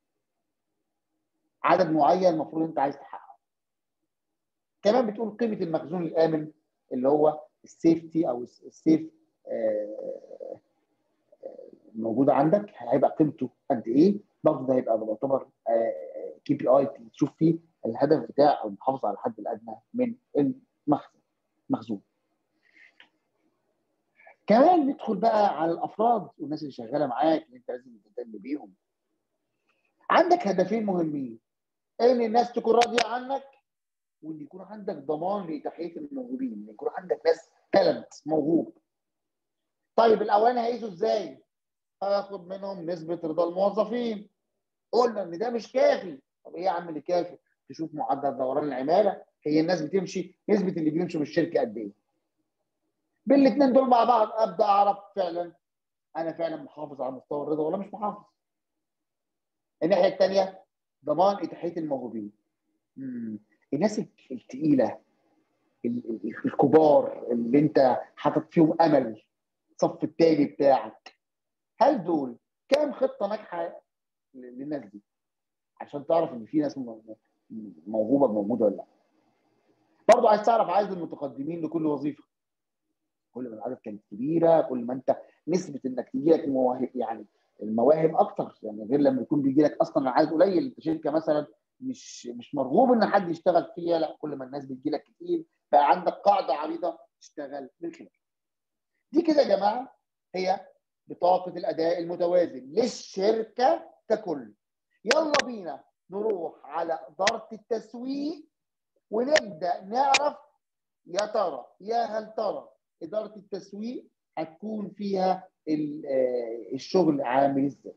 عدد معين المفروض انت عايز تحققه. كمان بتقول قيمه المخزون الامن اللي هو السيفتي او السيف موجوده عندك هيبقى قيمته قد ايه؟ برضه ده هيبقى يعتبر كي بي اي تشوف فيه الهدف بتاع المحافظه على الحد الادنى من المخزون. كمان ندخل بقى على الافراد والناس اللي شغاله معاك اللي انت لازم تهتم بيهم. عندك هدفين مهمين. ان الناس تكون راضيه عنك وان يكون عندك ضمان لتحقيق الموهوبين، ان يكون عندك ناس تالنت موهوب. طيب الاولاني هيقيسوا ازاي؟ هاخد منهم نسبه رضا الموظفين. قلنا ان ده مش كافي. طب ايه يا عم اللي كافي؟ تشوف معدل دوران العماله، هي الناس بتمشي، نسبه اللي بيمشوا من الشركه قد ايه؟ بالاثنين دول مع بعض ابدا اعرف فعلا انا فعلا محافظ على مستوى الرضا ولا مش محافظ. الناحيه الثانيه ضمان اتاحيه الموهوبين. الناس الثقيله الكبار اللي انت حاطط فيهم امل الصف الثاني بتاعك، هل دول كام خطه ناجحه للناس دي عشان تعرف ان في ناس موهوبه موجوده ولا لا؟ برضه عايز تعرف عدد المتقدمين لكل وظيفه. كل ما العدد كانت كبيره كل ما انت نسبه انك تجي لك مواهب، يعني المواهب اكتر، يعني غير لما يكون بيجي لك اصلا العدد قليل. انت شركه مثلا مش مرغوب ان حد يشتغل فيها، لا كل ما الناس بتجي لك كتير بقى عندك قاعده عريضه تشتغل من خلالها. دي كده يا جماعه هي بطاقه الاداء المتوازن للشركه ككل. يلا بينا نروح على اداره التسويق ونبدا نعرف يا ترى يا هل ترى اداره التسويق هتكون فيها الشغل عامل ازاي.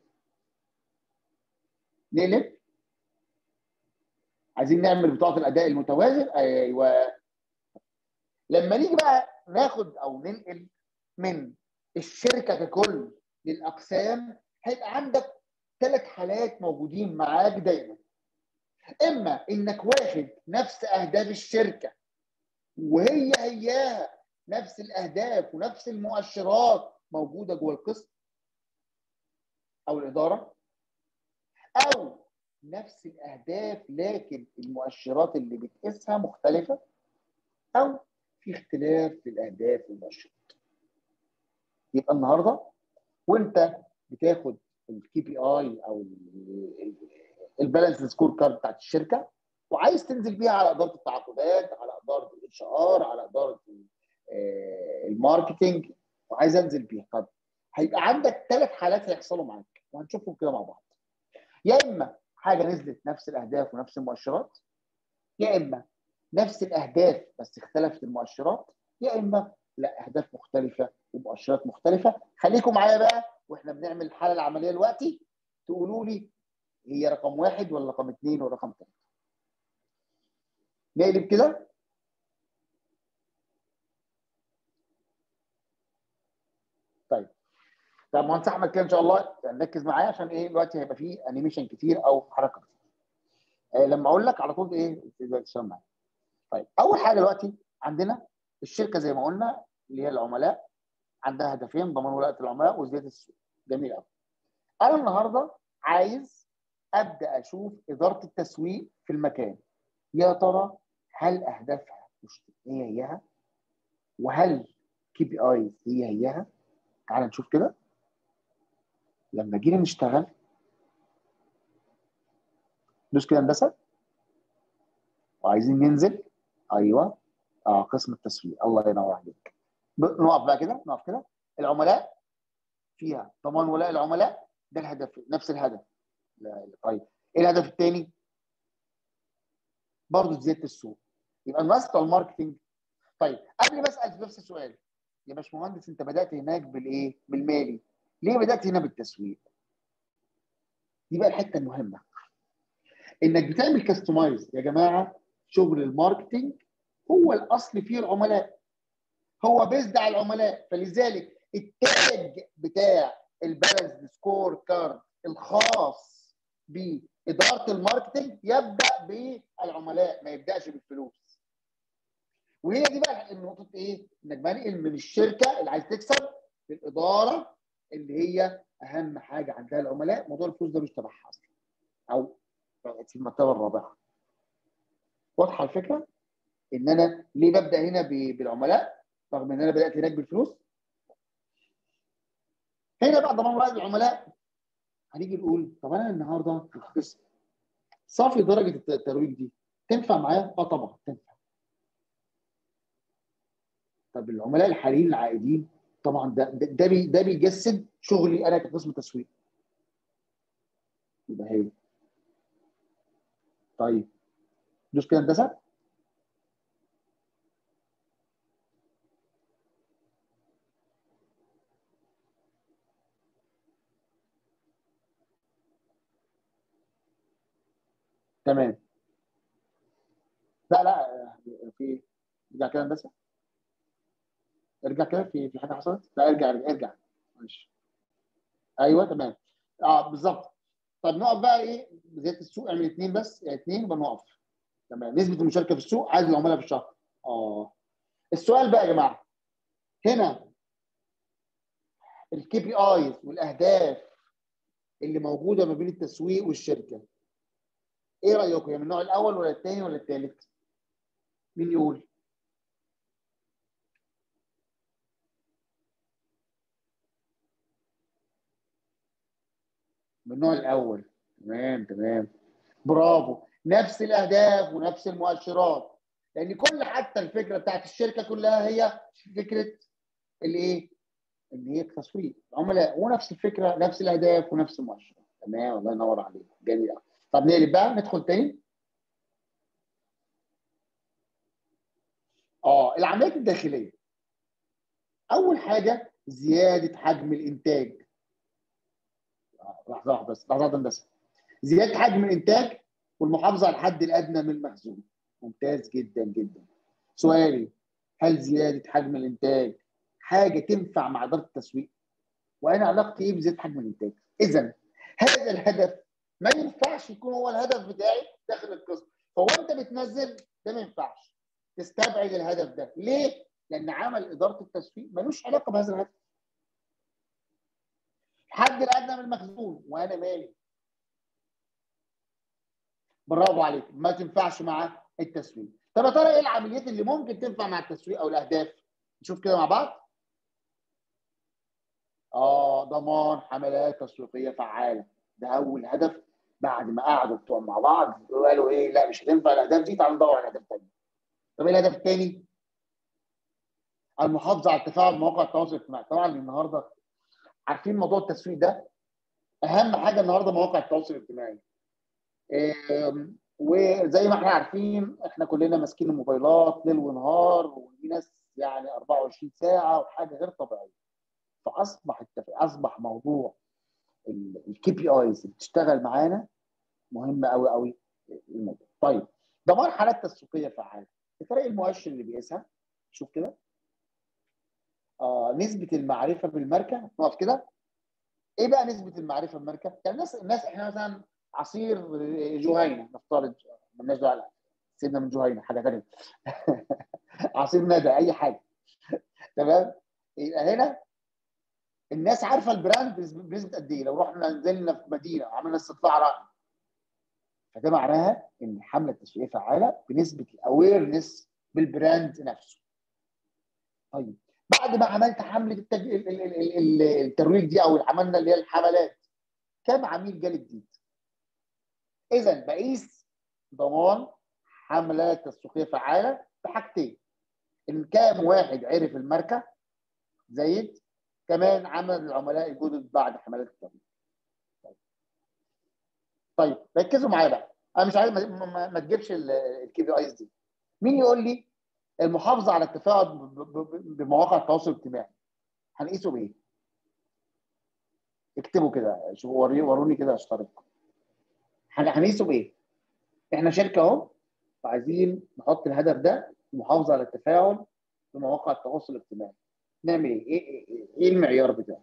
نقلب. عايزين نعمل بطاقه الاداء المتوازن. ايوه. لما نيجي بقى ناخد او ننقل من الشركه ككل للاقسام هيبقى عندك 3 حالات موجودين معاك دايما. اما انك واخد نفس اهداف الشركه وهياها نفس الاهداف ونفس المؤشرات موجوده جوه القسم او الاداره، او نفس الاهداف لكن المؤشرات اللي بتقيسها مختلفه، او في اختلاف في الاهداف والمؤشرات. يبقى النهارده وانت بتاخد الكي بي اي او البالانس سكور كارد بتاعت الشركه وعايز تنزل بيها على اداره التعاقدات، على اداره الاتش ار، على اداره الماركتنج، وعايز انزل بيها، طب هيبقى عندك 3 حالات هيحصلوا معاك وهنشوفهم كده مع بعض. يا اما حاجه نزلت نفس الاهداف ونفس المؤشرات، يا اما نفس الاهداف بس اختلفت المؤشرات، يا اما لا اهداف مختلفه ومؤشرات مختلفه. خليكم معايا بقى واحنا بنعمل الحاله العمليه دلوقتي تقولوا لي هي رقم 1 ولا رقم 2 ولا رقم 3. نقلب كده. طيب مهندس احمد كده ان شاء الله نركز معايا عشان ايه دلوقتي هيبقى فيه انيميشن كتير او حركه كتير. لما اقول لك على طول ايه تشتغل معايا. طيب اول حاجه دلوقتي عندنا الشركه زي ما قلنا اللي هي العملاء عندها هدفين: ضمان ولاءة العملاء وزياده السوق. جميل قوي. انا النهارده عايز ابدا اشوف اداره التسويق في المكان. يا ترى هل اهدافها هي وهل KPIs هي؟ تعال نشوف كده. لما جينا نشتغل دوس كده هندسه وعايزين ننزل. ايوه قسم التسويق، الله ينور عليك. نقف بقى كده، نقف كده. العملاء فيها ضمان ولاء العملاء، ده الهدف، نفس الهدف. لا طيب ايه الهدف الثاني؟ برضه زياده السوق. يبقى الناس بتوع الماركتنج. طيب قبل ما اسال في نفس السؤال، يا باشمهندس انت بدات هناك بالايه؟ بالمالي، ليه بدات هنا بالتسويق؟ دي بقى الحته المهمه، انك بتعمل كاستمايز. يا جماعه شغل الماركتنج هو الاصل فيه العملاء، هو بيزد على العملاء، فلذلك التاج بتاع البالانس سكور كارد الخاص باداره الماركتنج يبدا بالعملاء، ما يبداش بالفلوس. وهي دي بقى النقطه ايه؟ انك بنقل من الشركه اللي عايز تكسب للاداره اللي هي اهم حاجه عندها العملاء. موضوع الفلوس ده مش تبعها اصلا، او في المرتبه الرابعه. واضحه الفكره؟ ان انا ليه ببدا هنا بالعملاء رغم ان انا بدات هناك بالفلوس؟ هنا بقى ضمان ولاء العملاء. هنيجي نقول طب انا النهارده القسم صافي درجه الترويج دي تنفع معايا؟ طبعا تنفع. طب العملاء الحاليين العائدين، طبعا ده بيجسد شغلي انا كقسم تسويق. يبقى هي. طيب دوس كده هندسه. تمام. لا في، ارجع كده هندسه، ارجع كده. في حاجه حصلت؟ لا ارجع معلش. ايوه تمام. بالظبط. طب نقف بقى ايه؟ زياده السوق اعمل 2 بس، 2 يبقى نقف. تمام. نسبه المشاركه في السوق، عدد العملاء في الشهر. السؤال بقى يا جماعه، هنا الكي بي ايز والاهداف اللي موجوده ما بين التسويق والشركه، ايه رايكم؟ من النوع الاول ولا الثاني ولا الثالث؟ مين يقول؟ من النوع الاول. تمام برافو. نفس الاهداف ونفس المؤشرات، لان كل حتى الفكره بتاعت الشركه كلها هي فكره الايه؟ ان هي التسويق العملاء، ونفس الفكره، نفس الاهداف ونفس المؤشرات. تمام، الله ينور عليك. جميل. طب نقلب بقى، ندخل تاني. العمليات الداخليه. اول حاجه زياده حجم الانتاج. لحظه واحده بس، لحظه بس. زياده حجم الانتاج والمحافظه على الحد الادنى من المخزون. ممتاز جدا جدا. سؤالي، هل زياده حجم الانتاج حاجه تنفع مع اداره التسويق؟ وانا علاقتي ايه بزياده حجم الانتاج؟ اذا هذا الهدف ما ينفعش يكون هو الهدف بتاعي داخل القسم. فهو انت بتنزل ده ما ينفعش تستبعد الهدف ده. ليه؟ لان عمل اداره التسويق ملوش علاقه بهذا الهدف. الحد الادنى من المخزون، وانا مالي. برافو عليك، ما تنفعش مع التسويق. طب يا ترى ايه العمليات اللي ممكن تنفع مع التسويق او الاهداف؟ نشوف كده مع بعض. ضمان حملات تسويقيه فعاله. ده اول هدف. بعد ما قعدوا بتوع مع بعض وقالوا ايه؟ لا مش هتنفع الاهداف دي، تعالوا ندور على هدف ثاني. طب ايه الهدف الثاني؟ المحافظه على التفاعل مواقع التواصل الاجتماعي. طبعا النهارده عارفين موضوع التسويق ده اهم حاجه النهارده مواقع التواصل الاجتماعي. وزي ما احنا عارفين احنا كلنا ماسكين الموبايلات ليل ونهار، ودي ناس يعني 24 ساعه وحاجه غير طبيعيه. اصبح موضوع الكي بي ايز اللي بتشتغل معانا مهمه قوي قوي الموضوع. طيب ضمان حالات تسويقيه فعاله. الفرق المؤشر اللي بيقيسها، شوف كده. نسبه المعرفه بالماركه. نقف كده. ايه بقى نسبه المعرفه بالماركه؟ يعني الناس احنا مثلا عصير جهينه نفترض، مالناش دعوه، سيبنا من جهينه حاجه ثانيه. عصير ندى، اي حاجه. تمام. يبقى هنا الناس عارفه البراند بنسبه قد ايه. لو رحنا نزلنا في مدينه عملنا استطلاع راي، فده معناها ان الحمله التسويقيه فعاله بنسبه الاويرنس بالبراند نفسه. طيب بعد ما عملت حمله الترويج دي او عملنا اللي هي الحملات، كم عميل جالي جديد؟ اذا بقيس ضمان حملات تسويقيه فعاله بحاجتين: ان كام واحد عرف الماركه زايد، كمان عمل العملاء الجدد بعد حملات الترويج. طيب ركزوا معايا بقى، انا مش عايز ما تجيبش الكي بي ايز دي. مين يقول لي المحافظه على التفاعل بمواقع التواصل الاجتماعي هنقيسه بايه؟ اكتبوا كده، شوفوا وروني كده اشترك. هنقيسه بايه؟ احنا شركه اهو، وعايزين نحط الهدف ده، المحافظه على التفاعل بمواقع التواصل الاجتماعي. نعمل ايه؟ ايه المعيار بتاعه؟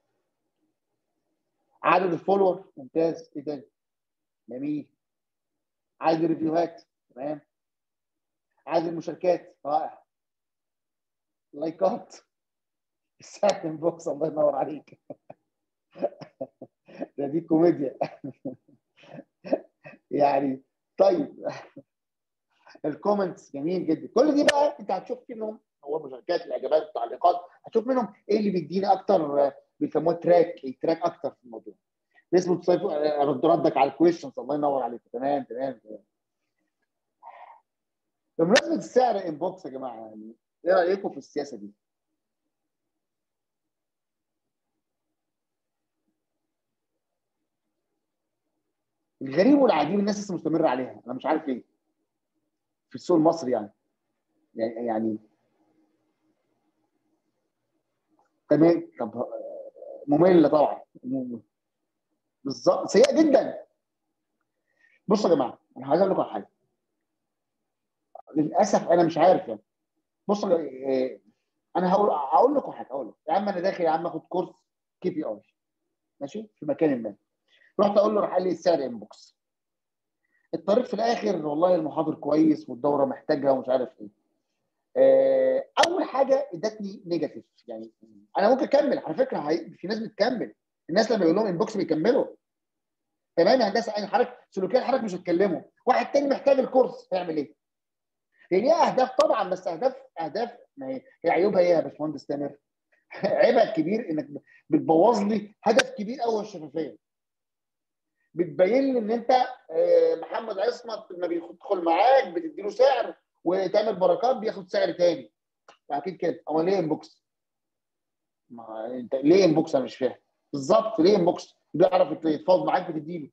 عدد الفولور، ممتاز. ايه تاني؟ جميل. عدد الريفيوهات، تمام. عدد المشاركات، رائع. لايكات، الساعة بوكس، الله ينور عليك. دي كوميديا. يعني طيب الكومنتس جميل جدا. كل دي بقى انت هتشوف منهم، هو المشاركات، الاعجابات، التعليقات، هتشوف منهم ايه اللي بيدينا اكتر، بيسموه تراك اكتر في الموضوع. اسمه ردك على الكويشنز، الله ينور عليك. تمام. بمناسبه السعر انبوكس يا جماعه، يعني ايه رايكم في السياسه دي؟ الغريب والعجيب الناس لسه مستمره عليها، انا مش عارف ليه. في السوق المصري يعني تمام. طب ممله طبعا، بالظبط، سيئه جدا. بصوا يا جماعه، انا عايز اقول لكم على حاجه. للاسف انا مش عارف يعني. بصوا انا هقول لكم حاجه. اقول لك يا عم انا داخل يا عم اخد كورس كي بي اي، ماشي، في مكان ما. رحت اقول له، راح قال لي السعر انبوكس. الطريق في الاخر والله المحاضر كويس والدوره محتاجها ومش عارف ايه. اول حاجه ادتني نيجاتيف. يعني انا ممكن اكمل على فكره، في ناس بتكمل. الناس لما يقول لهم انبوكس بيكملوا. تمام يا هندسه، انا حضرتك سلوكيات حضرتك مش هتكلموا. واحد تاني محتاج الكورس هيعمل ايه؟ هي ليها اهداف طبعا، بس اهداف ما هي عيوبها ايه يا باشمهندس تامر؟ عيبها الكبير انك بتبوظ لي هدف كبير قوي، الشفافيه. بتبين لي ان انت محمد عصمت لما بيدخل معاك بتدي له سعر، وتامر بركات بياخد سعر تاني. اكيد كده. امال ليه انبوكس؟ ما انت ليه انبوكس؟ انا مش فاهم بالظبط ليه انبوكس. بيعرف يتفاوض معاك بتديله.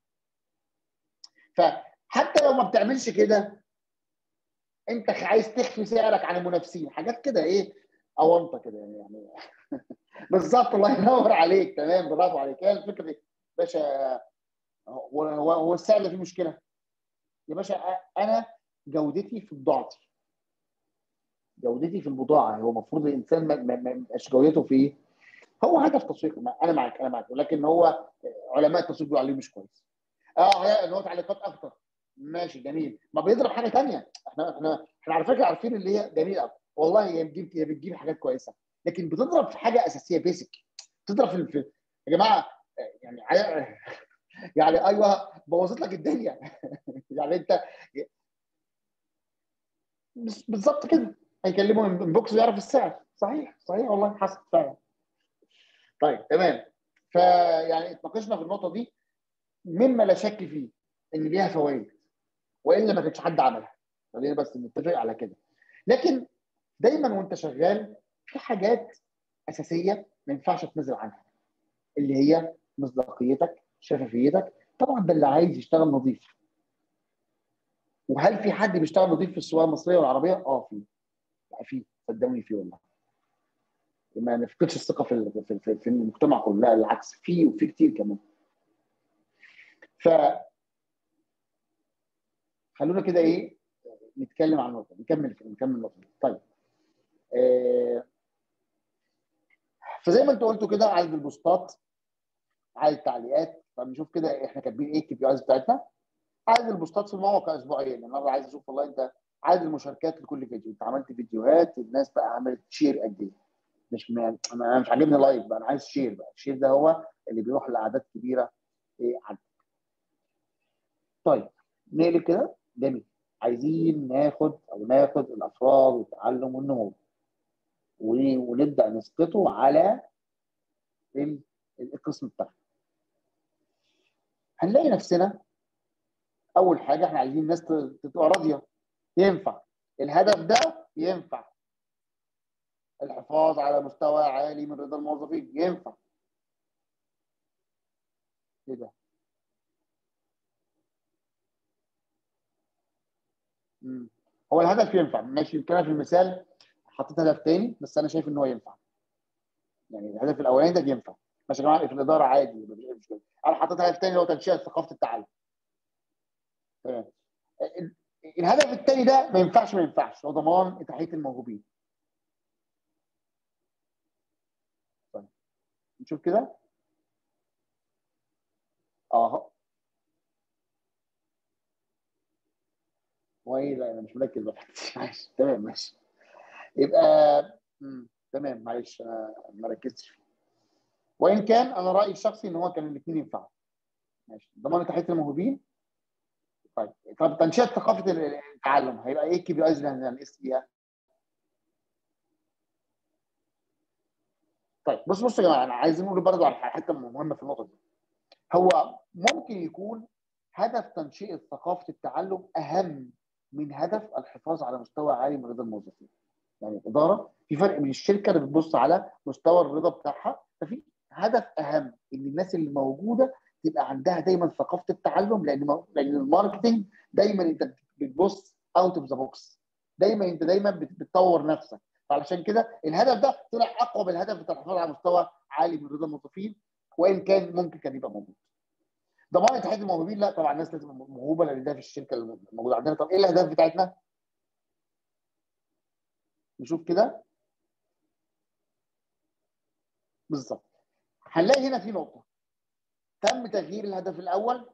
فحتى لو ما بتعملش كده، انت عايز تخفي سعرك عن المنافسين، حاجات كده ايه، اونطه كده يعني. بالظبط، الله ينور عليك. تمام، برافو عليك. هي الفكره دي باشا. هو السعر اللي فيه مشكله يا باشا. انا جودتي في بضاعتي، جودتي في البضاعه. هو المفروض الانسان ما يبقاش جودته في ايه؟ هو هدف تسويقي. انا معاك، ولكن هو علماء التسويق بيقولوا عليه مش كويس. ان هو تعليقات اكتر، ماشي جميل. ما بيضرب حاجه ثانيه. احنا على فكره عارفين اللي هي جميله أكتر. والله هي بتجيب حاجات كويسه، لكن بتضرب في حاجه اساسيه بيسك. بتضرب يا جماعه يعني يعني ايوه بوظت لك الدنيا. يعني انت بالظبط كده. هيكلموا انبوكس ويعرف السعر. صحيح والله، حصل فعلا. طيب تمام. فيعني اتناقشنا في النقطه دي، مما لا شك فيه ان ليها فوائد، والا ما كانش حد عملها. خلينا بس نتفق على كده. لكن دايما وانت شغال في حاجات اساسيه ما ينفعش تنزل عنها، اللي هي مصداقيتك، شفافيتك. طبعا ده اللي عايز يشتغل نظيف. وهل في حد بيشتغل نظيف في السواقه المصريه والعربيه؟ في صدقوني، في والله. ما نفقدش الثقه في المجتمع كله، لا العكس، وفي كتير كمان. ف خلونا كده ايه، نتكلم عن النقطه، نكمل النقطه. طيب فزي ما انتوا قلتوا كده، عدد البوستات، عدد التعليقات. طب نشوف كده احنا كاتبين ايه الكي بي ايز بتاعتنا. عدد البوستات في الموقع اسبوعيا. انا عايز اشوف والله انت عدد المشاركات لكل فيديو. انت عملت فيديوهات، الناس بقى عملت شير قد ايه. انا مش عاجبني لايك بقى، انا عايز شير بقى. الشير ده هو اللي بيروح لاعداد كبيره عندك. طيب نقلب كده. جميل. عايزين ناخد الافراد والتعلم والنمو ونبدا نسقطه على القسم بتاعنا. هنلاقي نفسنا اول حاجه احنا عايزين الناس تبقى راضيه. ينفع الهدف ده؟ ينفع الحفاظ على مستوى عالي من رضا الموظفين؟ ينفع. ايه ده؟ هو الهدف ينفع ماشي كده. في المثال حطيت هدف تاني بس انا شايف ان هو ينفع. يعني الهدف الاولاني ده ينفع ماشي يا جماعه في الاداره عادي، مفيش مشكله. انا حطيت هدف تاني اللي هو تنشئه ثقافه التعلم. تمام. الهدف الثاني ده ما ينفعش هو ضمان اتاحيه الموهوبين. طيب نشوف كده. هو ايه؟ لا انا مش مركز بقى. ماشي تمام ماشي. يبقى تمام معلش انا ما ركزتش فيه. وان كان انا رايي الشخصي ان هو كان الاثنين ينفعوا. ماشي. ضمان اتاحيه الموهوبين. طب تنشئه ثقافه التعلم هيبقى ايه كي بي ايز اللي هنقيس فيها؟ طيب بصوا يا جماعه، انا عايز نقول برضه على حته مهمه في النقطه دي. هو ممكن يكون هدف تنشئه ثقافه التعلم اهم من هدف الحفاظ على مستوى عالي من رضا الموظفين. يعني الاداره في فرق بين الشركه اللي بتبص على مستوى الرضا بتاعها، ففي هدف اهم ان الناس اللي موجوده تبقى عندها دايما ثقافه التعلم، لان الماركتنج دايما انت بتبص اوت اوف ذا بوكس. دايما بتطور نفسك. فعلشان كده الهدف ده طلع اقوى من الهدف بتاع الحفاظ على مستوى عالي من رضا الموظفين، وان كان ممكن كان يبقى موجود. ضمان اتحاد الموهوبين، لا طبعا الناس لازم موهوبه لان ده في الشركه الموجوده عندنا. طب ايه الاهداف بتاعتنا؟ نشوف كده. بالظبط. هنلاقي هنا في نقطه تم تغيير الهدف الاول.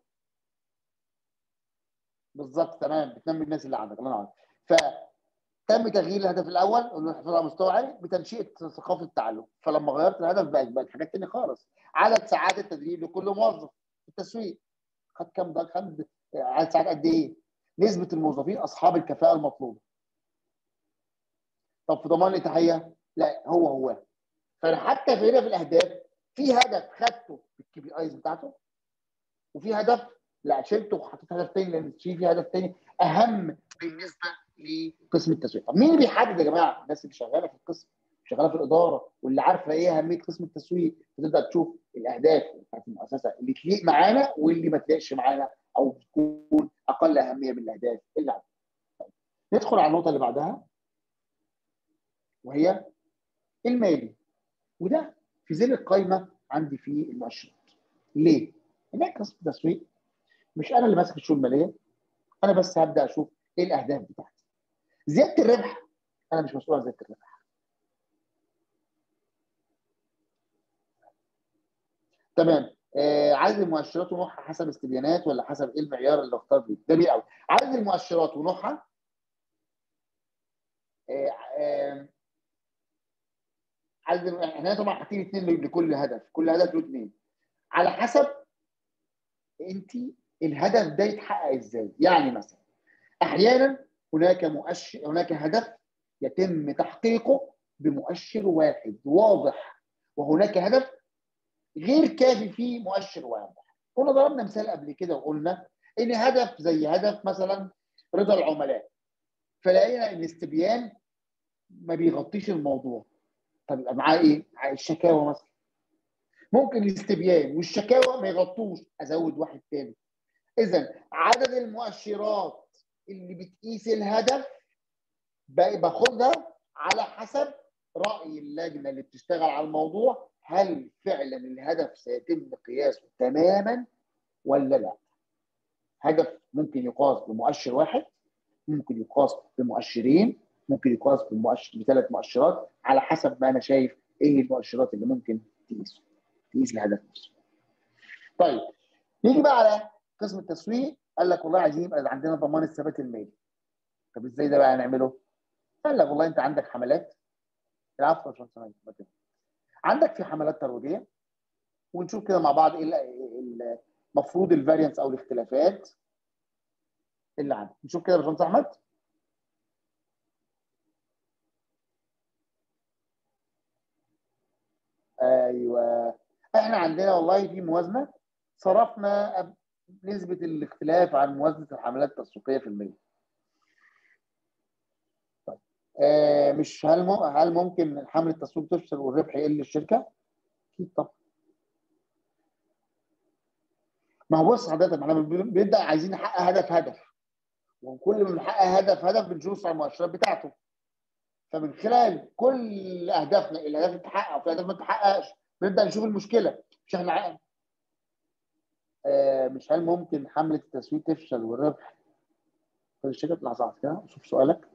بالظبط تمام. بتنمي الناس اللي عندك. الله ينور. فتم تغيير الهدف الاول انه الحفاظ على مستوى عالي بتنشئه ثقافه التعلم. فلما غيرت الهدف بقت حاجات ثانيه خالص. عدد ساعات التدريب لكل موظف في التسويق. خد كام ده؟ خد عدد ساعات قد ايه؟ نسبه الموظفين اصحاب الكفاءه المطلوبه. طب في ضمان الاتاحيه؟ لا هو فحتى في هنا في الاهداف في هدف خدته في الكي بي ايز بتاعته، وفي هدف لا شلته وحطيت هدف تاني لان في هدف تاني اهم بالنسبه لقسم التسويق. طب مين اللي بيحدد يا جماعه؟ الناس اللي شغاله في القسم، شغاله في الاداره، واللي عارفه ايه اهميه قسم التسويق، فتبدا تشوف الاهداف بتاعت المؤسسه اللي تليق معانا واللي ما تليقش معانا او تكون اقل اهميه من الاهداف اللي عندنا. ندخل على النقطه اللي بعدها وهي المالي. وده في ذيل القائمه عندي في المؤشرات. ليه؟ هناك قسم التسويق مش انا اللي ماسك الشؤون الماليه، انا بس هبدا اشوف ايه الاهداف بتاعتي. زياده الربح انا مش مسؤول عن زياده الربح. تمام. عدد المؤشرات ونوعها حسب استبيانات ولا حسب ايه المعيار اللي اختار بيه؟ جميل قوي. عدد المؤشرات ونوعها احنا طبعا حاطين اثنين لكل هدف، كل هدف له اثنين على حسب انت الهدف ده يتحقق ازاي. يعني مثلا احيانا هناك هدف يتم تحقيقه بمؤشر واحد واضح، وهناك هدف غير كافي فيه مؤشر واضح. كنا ضربنا مثال قبل كده وقلنا ان هدف زي هدف مثلا رضا العملاء، فلقينا ان الاستبيان ما بيغطيش الموضوع. طب يبقى معاه ايه؟ الشكاوى مثلا. ممكن الاستبيان والشكاوى ما يغطوش، ازود واحد تاني. اذا عدد المؤشرات اللي بتقيس الهدف باخدها على حسب راي اللجنه اللي بتشتغل على الموضوع، هل فعلا الهدف سيتم قياسه تماما ولا لا. هدف ممكن يقاس بمؤشر واحد، ممكن يقاس بمؤشرين، ممكن يقاس بثلاث مؤشرات، على حسب ما انا شايف ايه المؤشرات اللي ممكن تقيس الهدف نفسه. طيب نيجي بقى على قسم التسويق. قال لك والله عايزين يبقى عندنا ضمان الثبات المالي. طب ازاي ده بقى نعمله؟ قال لك والله انت عندك حملات العفو يا باشمهندس. عندك في حملات ترويجيه، ونشوف كده مع بعض ايه المفروض الفاريانس او الاختلافات اللي عندك. نشوف كده يا باشمهندس احمد. ايوه، احنا عندنا والله في موازنه صرفنا نسبه الاختلاف عن موازنه الحملات التسويقيه في المية. طيب مش هل ممكن حمله التسويق تفشل والربح يقل للشركه؟ اكيد طبعا. ما هو بص حضرتك، احنا بنبدا عايزين نحقق هدف، وكل ما بنحقق هدف بنشوف على المؤشرات بتاعته. فمن خلال كل اهدافنا، الاهداف اللي تتحقق وفي اهداف ما تتحققش، بنبدا نشوف المشكله. مش احنا مش هل ممكن حمله التسويق تفشل والربح في الشركه؟ لحظه كده شوف سؤالك.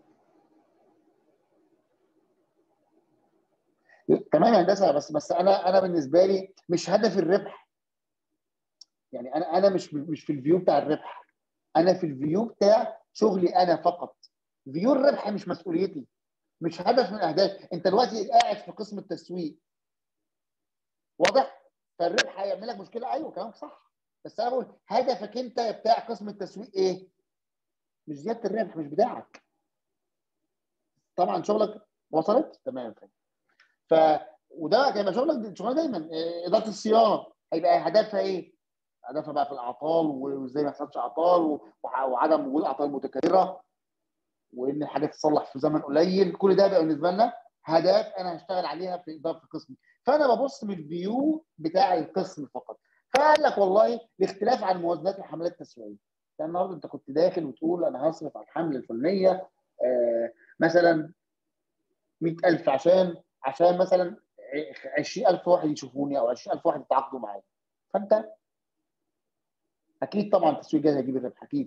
تمام يا هندسه، بس انا بالنسبه لي مش هدف الربح. يعني انا مش في الفيو بتاع الربح، انا في الفيو بتاع شغلي انا فقط. فيو الربح مش مسؤوليتي، مش هدف من الاهداف. انت دلوقتي قاعد في قسم التسويق، واضح؟ فالربح هيعمل لك مشكله. ايوه كلامك صح، بس انا بقول هدفك انت بتاع قسم التسويق ايه؟ مش زياده الربح، مش بتاعك. طبعا شغلك وصلت تمام. ف وده هيبقى شغلك دايما. اداره الصيانه هيبقى هدفها ايه؟ هدفها بقى في الاعطال، وازاي ما يحصلش اعطال، وعدم وجود اعطال متكرره، وان الحاجات تصلح في زمن قليل. كل ده بقى بالنسبه لنا هدف انا هشتغل عليها في اداره القسم. فانا ببص من الفيو بتاع القسم فقط. فقال لك والله الاختلاف عن موازنات الحملات التسويقيه. يعني النهارده انت كنت داخل وتقول انا هصرف على الحمله الفلانيه مثلا 100,000 عشان مثلا 20,000 واحد يشوفوني او 20,000 واحد يتعاقدوا معايا. فانت اكيد طبعا التسويق جاي هيجيب الربح اكيد.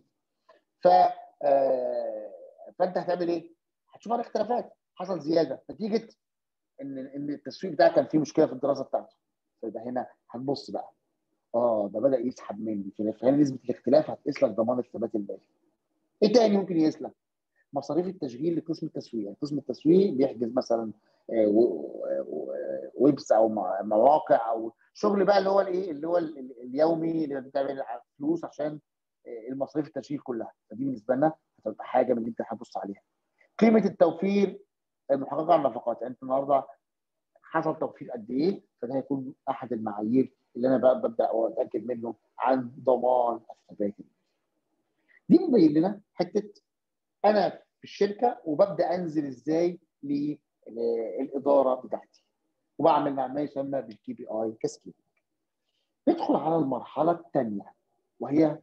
فانت هتعمل ايه؟ هتشوف على اختلافات حصل زياده نتيجه ان التسويق بتاعك كان فيه مشكله في الدراسه بتاعته. فيبقى هنا هتبص بقى ده بدا يسحب مني. فهنا نسبه الاختلاف هتقيس لك ضمان الثبات المالي. ايه تاني ممكن يقيس لك؟ مصاريف التشغيل لقسم التسويق. يعني قسم التسويق بيحجز مثلا ويبس او مواقع او شغل بقى اللي هو الايه، اللي هو اليومي اللي بتعمل فلوس عشان المصاريف التشغيل كلها. فدي بالنسبه لنا هتبقى حاجه من اللي انت هتبص عليها. قيمه التوفير المحققه على النفقات. يعني انت النهارده حصل توفير قد ايه؟ فده هيكون احد المعايير اللي انا بقى ببدا اتاكد منه عن ضمان الثبات. دي مبين لنا حته انا في الشركه وببدا انزل ازاي للاداره بتاعتي، وبعمل ما يسمى بالكي بي اي كاسكيد. ندخل على المرحله الثانيه وهي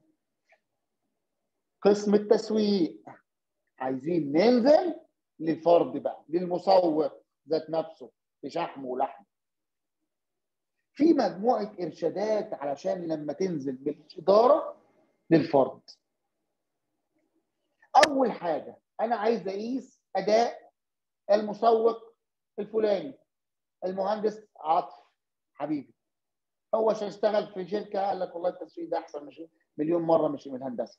قسم التسويق. عايزين ننزل للفرد بقى، للمسوق ذات نفسه بشحم ولحم. في مجموعه ارشادات علشان لما تنزل بالاداره للفرد. اول حاجه انا عايز اقيس اداء المسوق الفلاني. المهندس عاطف حبيبي هو عشان اشتغل في شركه قال لك والله التسويق ده احسن مليون مره مش من الهندسه.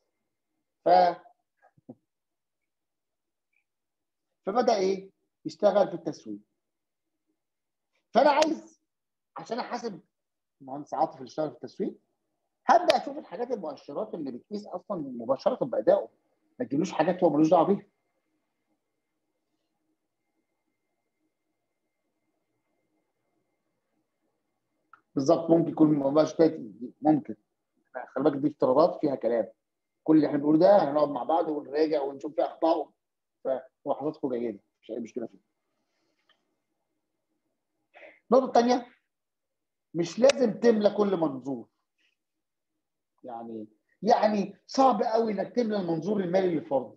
فبدا ايه؟ يشتغل في التسويق. فانا عايز عشان احاسب المهندس عاطف اللي اشتغل في التسويق هبدا اشوف الحاجات المؤشرات اللي بتقيس اصلا مباشره بادائه، ما تجيبلوش حاجات هو ملوش دعوه بيها. بالظبط، ممكن يكون مباشرات، ممكن. خلي بالك دي افتراضات فيها كلام. كل اللي احنا بنقوله ده هنقعد مع بعض ونراجع ونشوف فيه اخطاء، فملاحظاتكم جيده مش اي مشكله فيه. النقطه الثانيه مش لازم تملى كل منظور. يعني صعب قوي انك تملى المنظور المالي للفرد.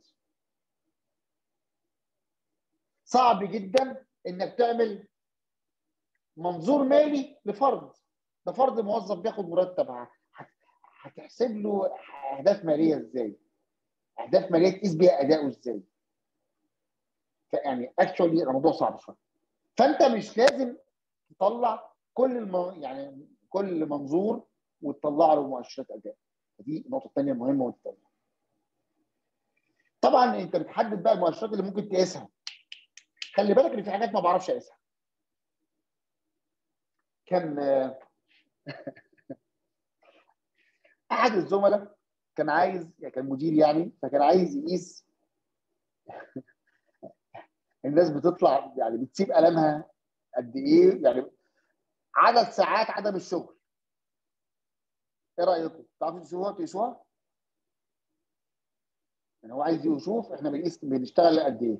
صعب جدا انك تعمل منظور مالي لفرد. ده فرد موظف بياخد مرتب، هتحسب له اهداف ماليه ازاي؟ اهداف ماليه تقيس بيها اداؤه ازاي؟ يعني اكشولي الموضوع صعب شويه. فانت مش لازم تطلع يعني كل منظور وتطلع له مؤشرات اداء. دي النقطه الثانيه المهمه والثانيه. طبعا انت بتحدد بقى المؤشرات اللي ممكن تقيسها. خلي بالك ان في حاجات ما بعرفش اقيسها. كان احد الزملاء كان عايز، يعني كان مدير يعني، فكان عايز يقيس الناس بتطلع يعني بتسيب قلمها قد ايه، يعني عدد ساعات عدم الشغل. ايه رايكم؟ تعرفوا تقيسوها؟ يعني هو عايز يشوف احنا بنشتغل قد ايه.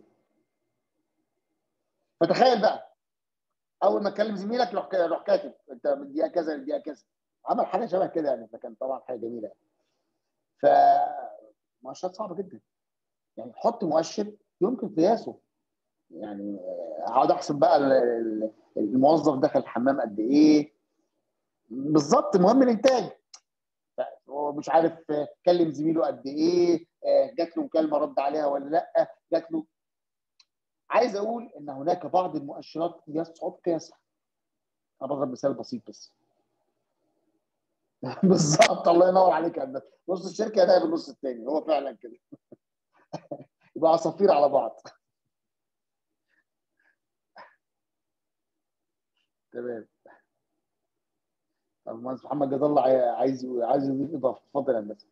فتخيل بقى، اول ما تكلم زميلك روح كاتب انت من دقيقه كذا لدقيقه كذا. عمل حاجه شبه كده يعني، فكان طبعا حاجه جميله. ف مؤشرات صعبه جدا، يعني حط مؤشر يمكن قياسه. يعني اقعد احسب بقى الموظف دخل الحمام قد ايه بالظبط، مهم الانتاج. هو مش عارف كلم زميله قد ايه، جات له مكالمه رد عليها ولا لا، جات له. عايز اقول ان هناك بعض المؤشرات يصعب قياسها. انا بضرب مثال بسيط بس. بالظبط، الله ينور عليك يا هندسه. نص الشركه ده بالنص الثاني، هو فعلا كده. يبقى عصافير على بعض. تمام. المهندس محمد جد الله عايز يضيف اضافه. اتفضل يا هندسه.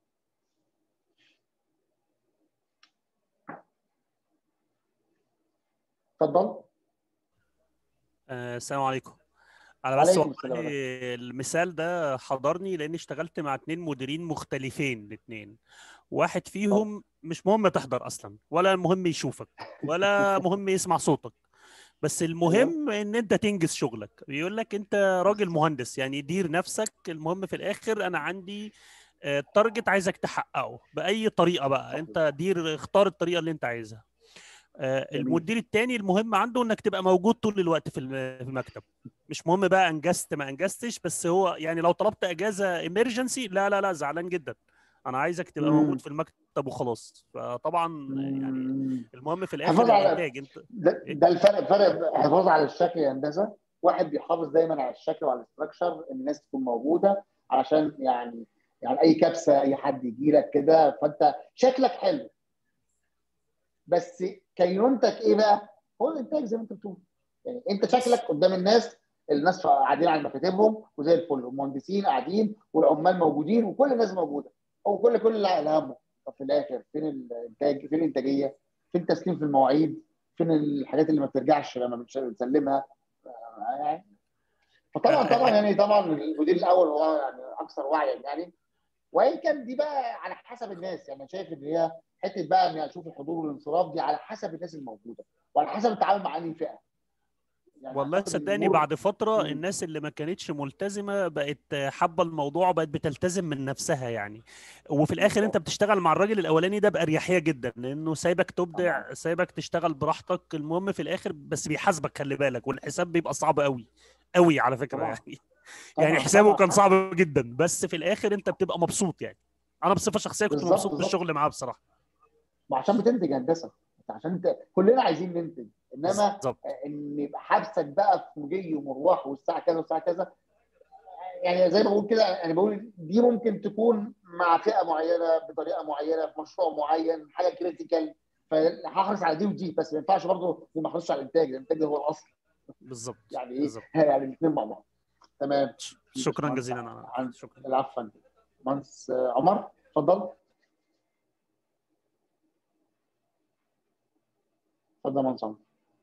اتفضل. السلام عليكم. انا بس وعليكم والله السلام ورحمه الله. المثال ده حضرني لاني اشتغلت مع اتنين مديرين مختلفين الاتنين. واحد اتفضل. فيهم مش مهم تحضر اصلا، ولا مهم يشوفك، ولا مهم يسمع صوتك، بس ايوه المهم ان انت تنجز شغلك. بيقول لك انت راجل بالظبط. مهندس يعني دير نفسك، المهم في الاخر انا عندي تارجت عايزك تحققه باي طريقه بقى. صحيح. انت دير اختار الطريقه اللي انت عايزها. جميل. المدير التاني المهم عنده انك تبقى موجود طول الوقت في المكتب. مش مهم بقى انجزت ما انجزتش، بس هو يعني لو طلبت اجازه ايمرجنسي، لا لا لا، زعلان جدا. انا عايزك تبقى موجود مم. في المكتب وخلاص. فطبعا يعني مم. المهم في الاخر حفاظ على الانتاج. انت إيه؟ ده الفرق حفاظ على الشكل يا هندسه. واحد بيحافظ دايما على الشكل وعلى الاستراكشر، ان الناس تكون موجوده علشان يعني اي كبسه، اي حد يجي لك كده فانت شكلك حلو. بس كينونتك ايه بقى؟ هو الانتاج زي ما انت بتقول. يعني انت شكلك قدام الناس قاعدين على مكاتبهم وزي الفل، المهندسين قاعدين والعمال موجودين وكل الناس موجوده، او كل اللي همه. طب في الاخر فين الانتاج؟ فين الانتاجيه؟ فين التسليم في المواعيد؟ فين الحاجات اللي ما بترجعش لما بنسلمها؟ يعني فطبعا أ- يعني طبعا المدير الاول هو يعني اكثر وعيا يعني. وان كان دي بقى على حسب الناس، يعني انا شايف ان هي حته بقى اني اشوف الحضور والانصراف دي على حسب الناس الموجوده وعلى حسب التعامل مع انهي فئه. يعني والله اعتقد ان صدقني الامور. بعد فترة مم. الناس اللي ما كانتش ملتزمة بقت حابة الموضوع وبقت بتلتزم من نفسها يعني. وفي الآخر أنت بالظبط. بتشتغل مع الراجل الأولاني ده بأريحية جدا، لأنه سايبك طبعا تبدع، سايبك تشتغل براحتك. المهم في الآخر بس بيحاسبك، خلي بالك، والحساب بيبقى صعب قوي قوي على فكرة طبعا يعني. يعني طبعا حسابه طبعا. كان صعب جدا، بس في الآخر أنت بتبقى مبسوط يعني. أنا بصفة شخصية كنت بالظبط مبسوط بالظبط. بالشغل معاه بصراحة. وعشان بتنتج هندسه، عشان انت كلنا عايزين ننتج، انما بالظبط. ان يبقى حابسك بقى في مجي ومروح والساعه كذا والساعه كذا. يعني زي ما بقول كده، انا بقول دي ممكن تكون مع فئه معينه بطريقه معينه في مشروع معين حاجه كريتيكال، فهحرص على دي ودي. بس ما ينفعش برضه ما احرصش على الانتاج، الانتاج ده هو الاصل. بالظبط يعني ايه؟ بالظبط. يعني الاثنين مع بعض. تمام. في شكرا باشمهندس جزيلا. أنا عن شكرا. العفو. مهندس عمر اتفضل. اتفضل يا مهندس عمر.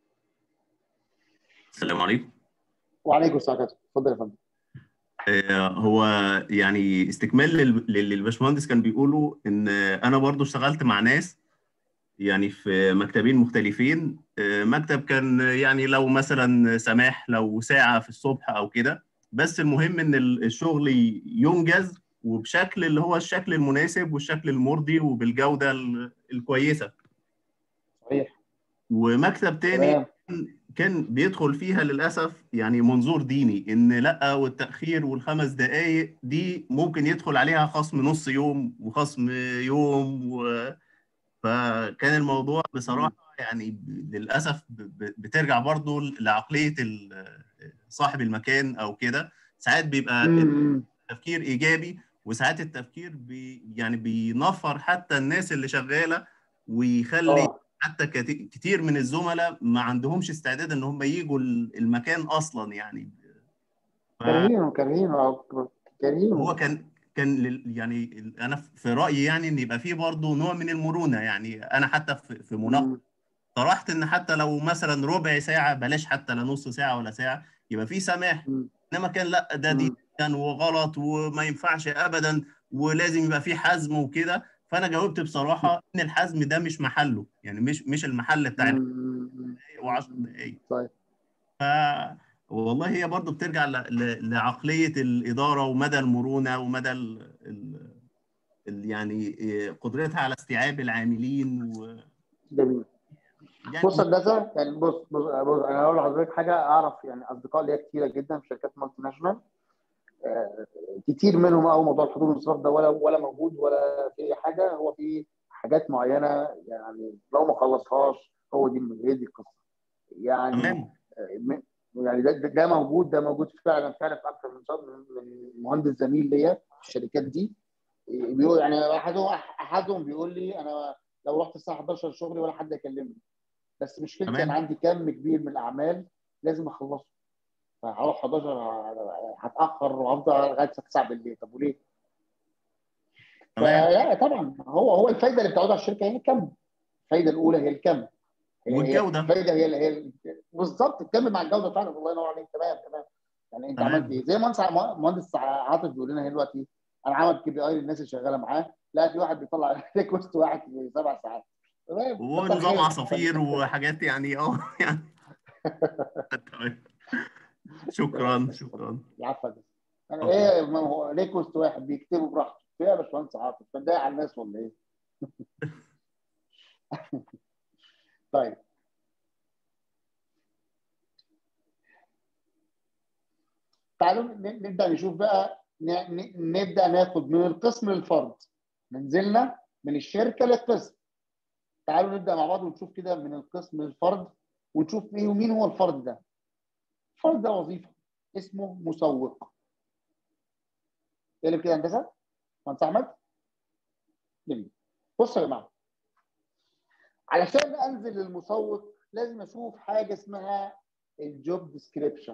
السلام عليكم. وعليكم السلام. اتفضل يا فندم. هو يعني استكمال للي الباشمهندس كان بيقوله، ان انا برضو اشتغلت مع ناس يعني في مكتبين مختلفين. مكتب كان يعني لو مثلا سماح لو ساعة في الصبح او كده، بس المهم ان الشغل ينجز وبشكل اللي هو الشكل المناسب والشكل المرضي وبالجودة الكويسة. صحيح. ومكتب تاني تمام. كان بيدخل فيها للأسف يعني منظور ديني، إن لأ، والتأخير والخمس دقايق دي ممكن يدخل عليها خصم نص يوم وخصم يوم فكان الموضوع بصراحة يعني للأسف بترجع برضو لعقلية صاحب المكان أو كده. ساعات بيبقى امم. التفكير إيجابي، وساعات التفكير يعني بينفر حتى الناس اللي شغالة، ويخلي اه. حتى كتير من الزملاء ما عندهمش استعداد ان هم يجوا المكان اصلا يعني. كارهينه هو كان يعني انا في رايي يعني ان يبقى فيه برضه نوع من المرونه. يعني انا حتى في مناقشه طرحت ان حتى لو مثلا ربع ساعه، بلاش حتى لا نص ساعه ولا ساعه، يبقى فيه سماح. انما كان لا، ده دي كان وغلط وما ينفعش ابدا، ولازم يبقى فيه حزم وكده. فانا جاوبت بصراحه ان الحزم ده مش محله، يعني مش المحل بتاع 10 دقائق. طيب. ف والله هي برضو بترجع لعقلية الإدارة ومدى المرونة ومدى يعني قدرتها على استيعاب العاملين جميل. يعني بص هندسه، يعني بص انا هقول لحضرتك حاجه. اعرف يعني اصدقاء ليا كتيره جدا في شركات مالتي ناشونال، كتير منهم او موضوع الحضور والانصراف ده ولا موجود ولا في حاجه. هو في حاجات معينه يعني لو ما خلصهاش هو هي دي القصه يعني. تمام. يعني ده موجود، ده موجود فعلا في اكثر من مهندس زميل ليا في الشركات دي. بيقول يعني احدهم بيقول لي انا لو رحت الساعه 11 شغلي ولا حد يكلمني، بس مشكلتي انا تمام. عندي كم كبير من الاعمال لازم اخلصه، فهروح 11 هتاخر وهفضل لغايه 9 بالليل. طب وليه؟ تمام. فلا طبعا هو الفايده اللي بتعود على الشركه هي الكم. الفايده الاولى هي الكم، هي والجودة. الفايده هي بالظبط الكم مع الجوده فعلا. الله ينور عليك. تمام. يعني انت عملت ايه؟ تمام. زي مهندس عاطف بيقول لنا هنا دلوقتي، انا عملت KPI للناس اللي شغاله معاه، لا في واحد بيطلع ريكوست واحد في 7 ساعات. تمام، كتر ونظام خيرك. عصافير وحاجات يعني يعني تمام. شكرا. العفو. يعني اتفضل. ايه؟ ما هو ريكوست واحد بيكتبه براحته ايه يا باشمهندس عاطف؟ بتضايق على الناس ولا ايه؟ طيب، تعالوا نبدا نشوف بقى، نبدا ناخد من القسم للفرد. نزلنا من الشركه للقسم. تعالوا نبدا مع بعض ونشوف كده من القسم للفرد، ونشوف ايه ومين هو الفرد ده. الفرد ده وظيفه اسمه مسوق. اقلب كده هندسه مهندس احمد. جميل. بصوا يا جماعه، علشان انزل للمسوق لازم اشوف حاجه اسمها الجوب ديسكريبشن.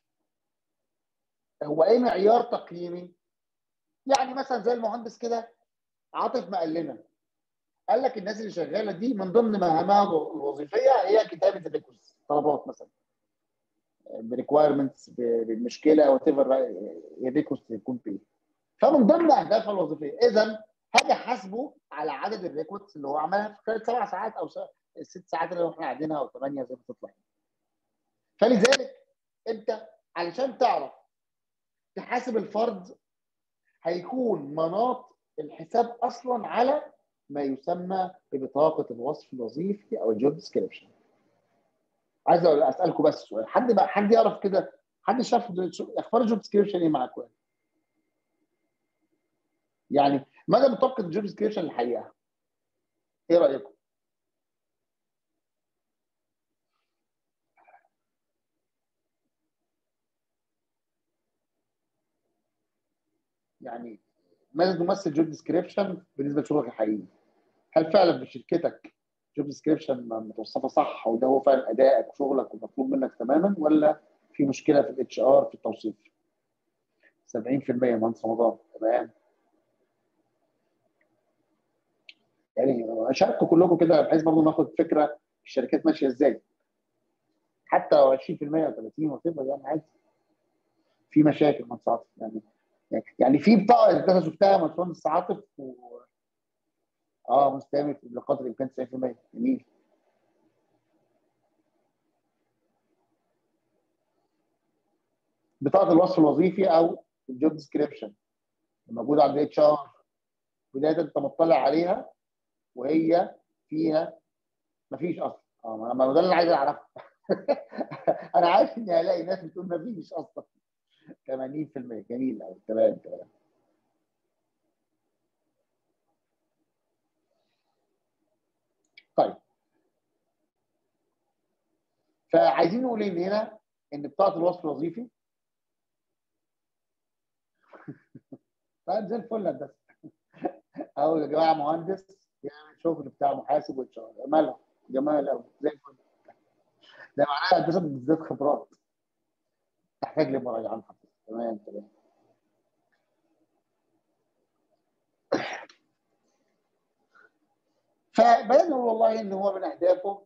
هو ايه معيار تقييمي؟ يعني مثلا زي المهندس كده عاطف ما قال لنا، قال لك الناس اللي شغاله دي من ضمن مهامها الوظيفيه هي كتابه الريكوست، طلبات مثلا، بريكوايرمنتس، بمشكله وات ايفر الريكوست يكون فيه. فمن ضمن اهدافها الوظيفيه اذا هاجي احاسبه على عدد الريكوست اللي هو عملها في خلال 7 ساعات او 6 ساعات اللي احنا قاعدينها او 8 زي ما تطلع. فلذلك انت علشان تعرف تحاسب الفرد هيكون مناط الحساب اصلا على ما يسمى ببطاقه الوصف الوظيفي او الجوب ديسكريبشن. عايز اسالكم بس سؤال، حد يعرف كده، حد شاف اخبار الجوب ديسكريبشن ايه معاكم؟ يعني مدى مطابقه الجوب ديسكريبشن للحقيقه؟ ايه رايكم؟ يعني ماذا تمثل جوب ديسكريبشن بالنسبه لشغلك الحقيقي؟ هل فعلا في شركتك جوب ديسكريبشن متوصفه صح وده هو فعلا ادائك وشغلك ومطلوب منك تماما، ولا في مشكله في HR في التوصيف؟ 70% مهندس رمضان. تمام. يعني شاركوا كلكم كده بحيث برضه ناخد فكره الشركات ماشيه ازاي. حتى لو 20% او 30 وكده يعني عادي. في مشاكل مهندس عاطف يعني في بطاقه انا شفتها مهندس عاطف مستمر بقدر الامكان 90%. جميل. بطاقه الوصف الوظيفي او الجوب ديسكريبشن موجوده عند HR، بدايه انت مطلع عليها وهي فيها مفيش اصلا. ما ده اللي انا عايز اعرفه. انا عارف اني هلاقي ناس بتقول مفيش اصلا. 80%. جميل قوي. تمام. طيب، فعايزين نقول ان هنا ان بطاقه الوصف الوظيفي طيب زي الفل هندسه. او يا جماعه مهندس يعمل شغل بتاع محاسب واتشار، مالها جمال قوي زي الفل. ده معناها هندسه بالذات خبرات تحتاج لمراجعه. تمام. فبدأنا نقول والله ان هو من اهدافه،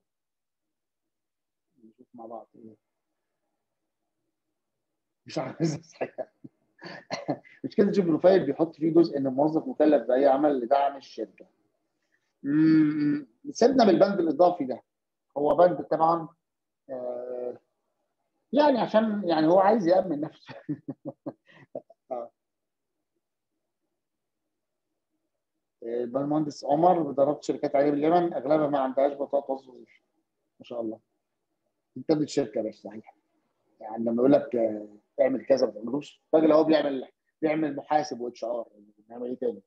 نشوف مع بعض ايه، مش عايز اصحى. مش كده، تشوف بروفايل بيحط فيه جزء ان الموظف مكلف باي عمل لدعم الشركه. سيبنا من البند الاضافي ده، هو بند طبعا يعني عشان يعني هو عايز يأمن نفسه. المهندس عمر ضربت شركات عاليه باليمن اغلبها ما عندهاش بطاقه وظيفه. ما شاء الله. انت من الشركه بس صحيح. يعني لما يقول لك اعمل كذا ما تعملوش، الراجل هو بيعمل محاسب واتش ار، نعمل ايه تاني؟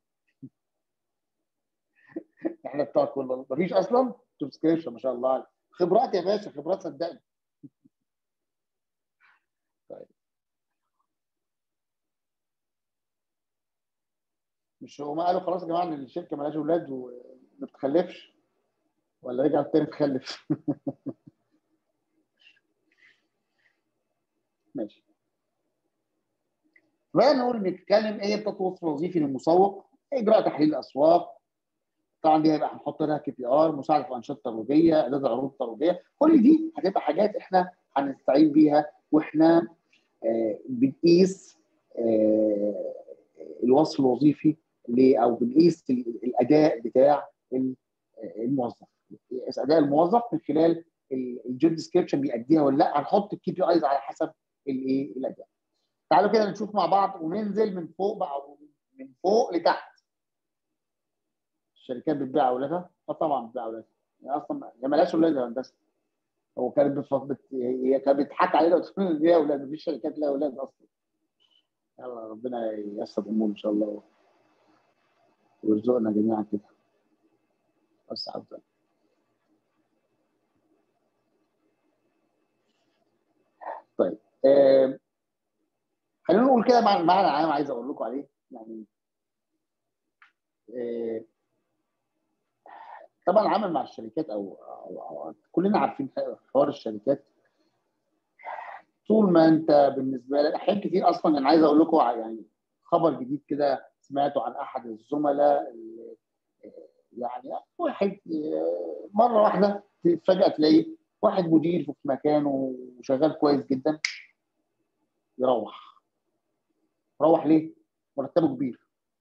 احنا بتوع كل مفيش اصلا سبسكريبشن. ما شاء الله عليك. خبرات يا باشا، خبرات صدقني. طيب مش هو ما قالوا خلاص يا جماعه ان الشركه مالهاش اولاد وما بتخلفش، ولا رجعت تاني تخلف؟ ماشي. بقى نقول نتكلم ايه التطوير الوظيفي للمسوق، اجراء تحليل الاسواق، طبعا دي هيبقى هنحط لها كي بي ار، مساعده في انشطه ترويجيه، اعداد العروض الترويجيه، كل دي هتبقى حاجات احنا هنستعين بيها واحنا بنقيس الوصف الوظيفي او بنقيس الاداء بتاع الموظف. بنقيس اداء الموظف من خلال الجوب ديسكربشن بيأديها ولا لا، هنحط الكي بي ايز على حسب الايه الاداء. تعالوا كده نشوف مع بعض وننزل من فوق بقى، من فوق لتحت. الشركات بتبيع اولادها؟ طبعا بتبيع اولادها، يعني اصلا هي مالهاش اولاد يا هندسه. هو كانت هي كانت بتضحك علينا وتقول ان ليها اولاد، مفيش شركات ليها اولاد اصلا. يلا ربنا ييسر الامور ان شاء الله ويرزقنا جميعا كده. بس عبد. طيب خلينا نقول كده معنى عام عايز اقول لكم عليه. يعني طبعا العمل مع الشركات أو كلنا عارفين حوار الشركات. طول ما انت بالنسبه لك احيان كتير اصلا، انا عايز اقول لكم يعني خبر جديد كده سمعته عن احد الزملاء. يعني واحد مره واحده فجاه تلاقي واحد مدير في مكانه وشغال كويس جدا يروح ليه؟ مرتبه كبير.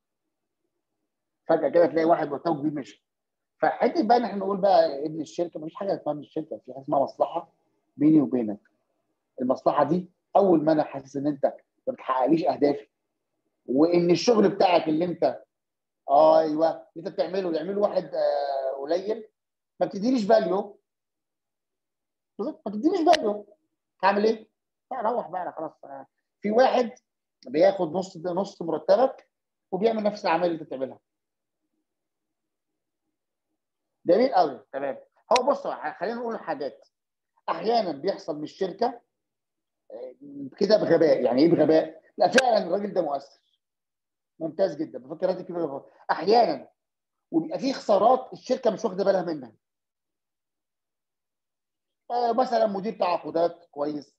فجاه كده تلاقي واحد مرتبه كبير مشي. فحته بقى ان احنا نقول بقى ابن الشركه، مفيش حاجه اسمها ابن الشركه، في حاجه اسمها مصلحه بيني وبينك. المصلحه دي اول ما انا حاسس ان انت ما بتحققليش اهدافي، وان الشغل بتاعك اللي انت ايوه اللي انت بتعمله يعمله واحد قليل، ما بتدينيش فاليو. بالظبط، ما بتدينيش فاليو. هعمل ايه؟ اروح بقى انا خلاص. في واحد بياخد نص مرتبك وبيعمل نفس الاعمال اللي انت بتعملها. جميل قوي. تمام. هو بص خلينا نقول حاجات. احيانا بيحصل من الشركه كده بغباء. يعني ايه بغباء؟ لا فعلا الراجل ده مؤثر ممتاز جدا، بفكر راتب كده. احيانا وبيبقى في خسارات الشركه مش واخده بالها منها. مثلا مدير تعاقدات كويس،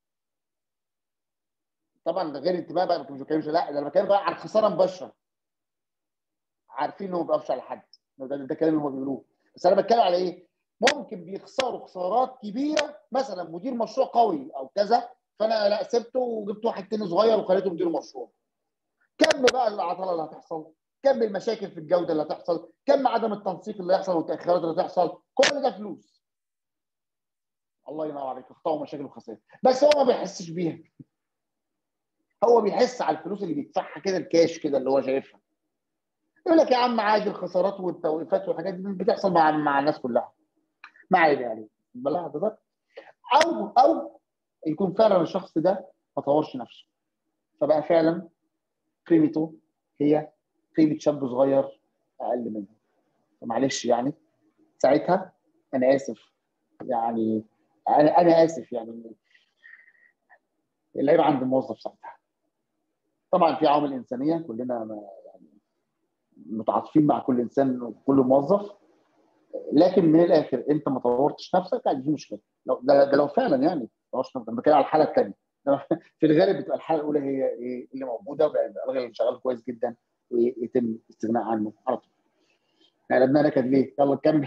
طبعا ده غير انتماء بقى، مش بتكلمش، لا ده انا بتكلم بقى عن خساره مباشره. عارفين انه ما بيقفش على حد، ده الكلام اللي هم بيقولوه. بس انا بتكلم على ايه؟ ممكن بيخسروا خسارات كبيره، مثلا مدير مشروع قوي او كذا، فانا لا سبته وجبت واحد تاني صغير وخليته مدير مشروع. كم بقى العطله اللي هتحصل، كم المشاكل في الجوده اللي هتحصل، كم عدم التنسيق اللي هيحصل والتاخيرات اللي هتحصل، كل ده فلوس. الله ينور عليك، اخطاء ومشاكل وخسائر، بس هو ما بيحسش بيها. هو بيحس على الفلوس اللي بيدفعها كده، الكاش كده اللي هو شايفها. يقول لك يا عم عادي، الخسارات والتوقيفات والحاجات دي بتحصل مع الناس كلها، ما عادي يعني بلاها ده. او يكون فعلا الشخص ده ما طورش نفسه، فبقى فعلا قيمته هي قيمه شاب صغير اقل منه. معلش يعني ساعتها انا اسف، يعني انا اسف يعني العيب عند الموظف ساعتها. طبعا في عوامل انسانيه، كلنا يعني متعاطفين مع كل انسان وكل موظف، لكن من الاخر انت ما طورتش نفسك، دي مشكله. لو ده لو فعلا يعني ما بتكلم على الحاله الثانيه، في الغالب بتبقى الحاله الاولى هي ايه اللي موجوده، وبقى الراجل شغال كويس جدا ويتم الاستغناء عنه على طول. احنا قلبنا نكد ليه؟ يلا نكمل.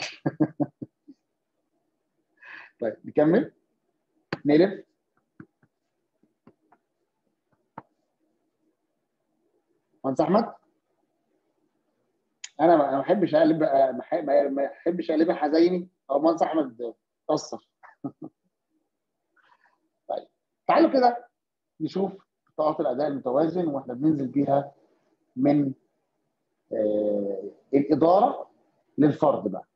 طيب نكمل نقلب. مهندس احمد، انا ما احبش اقلب، ما احبش اقلبها حزيني، او مهندس احمد قصر. طيب تعالوا كده نشوف بطاقات الاداء المتوازن واحنا بننزل بيها من الاداره للفرد بقى.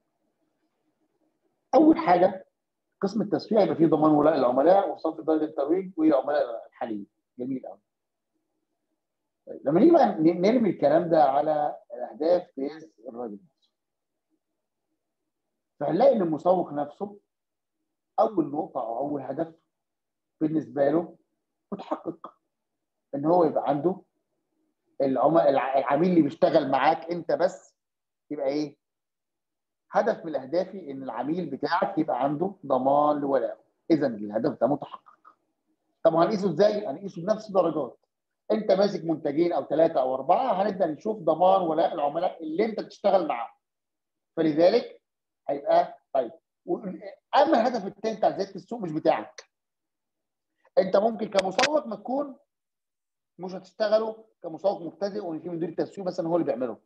اول حاجه قسم التسويق هيبقى فيه ضمان ولاء العملاء وصافي درجه الترويج والعملاء الحاليين. جميل قوي. طيب لما نيجي بقى نرمي الكلام ده على الاهداف قياس الراجل نفسه، فهنلاقي ان المسوق نفسه اول نقطه او اول هدف بالنسبه له متحقق، ان هو يبقى عنده العميل اللي بيشتغل معاك انت بس يبقى ايه؟ هدف من اهدافي ان العميل بتاعك يبقى عنده ضمان لولائه. اذا الهدف ده متحقق. طب هنقيسه ازاي؟ هنقيسه بنفس الدرجات. انت ماسك منتجين او 3 أو 4، هنبدا نشوف ضمان ولاء العملاء اللي انت بتشتغل معاهم. فلذلك هيبقى طيب. اما الهدف الثاني بتاع زياده السوق مش بتاعك. انت ممكن كمسوق ما تكون مش هتشتغله كمسوق مبتدئ وان في مدير تسويق مثلا هو اللي بيعمله.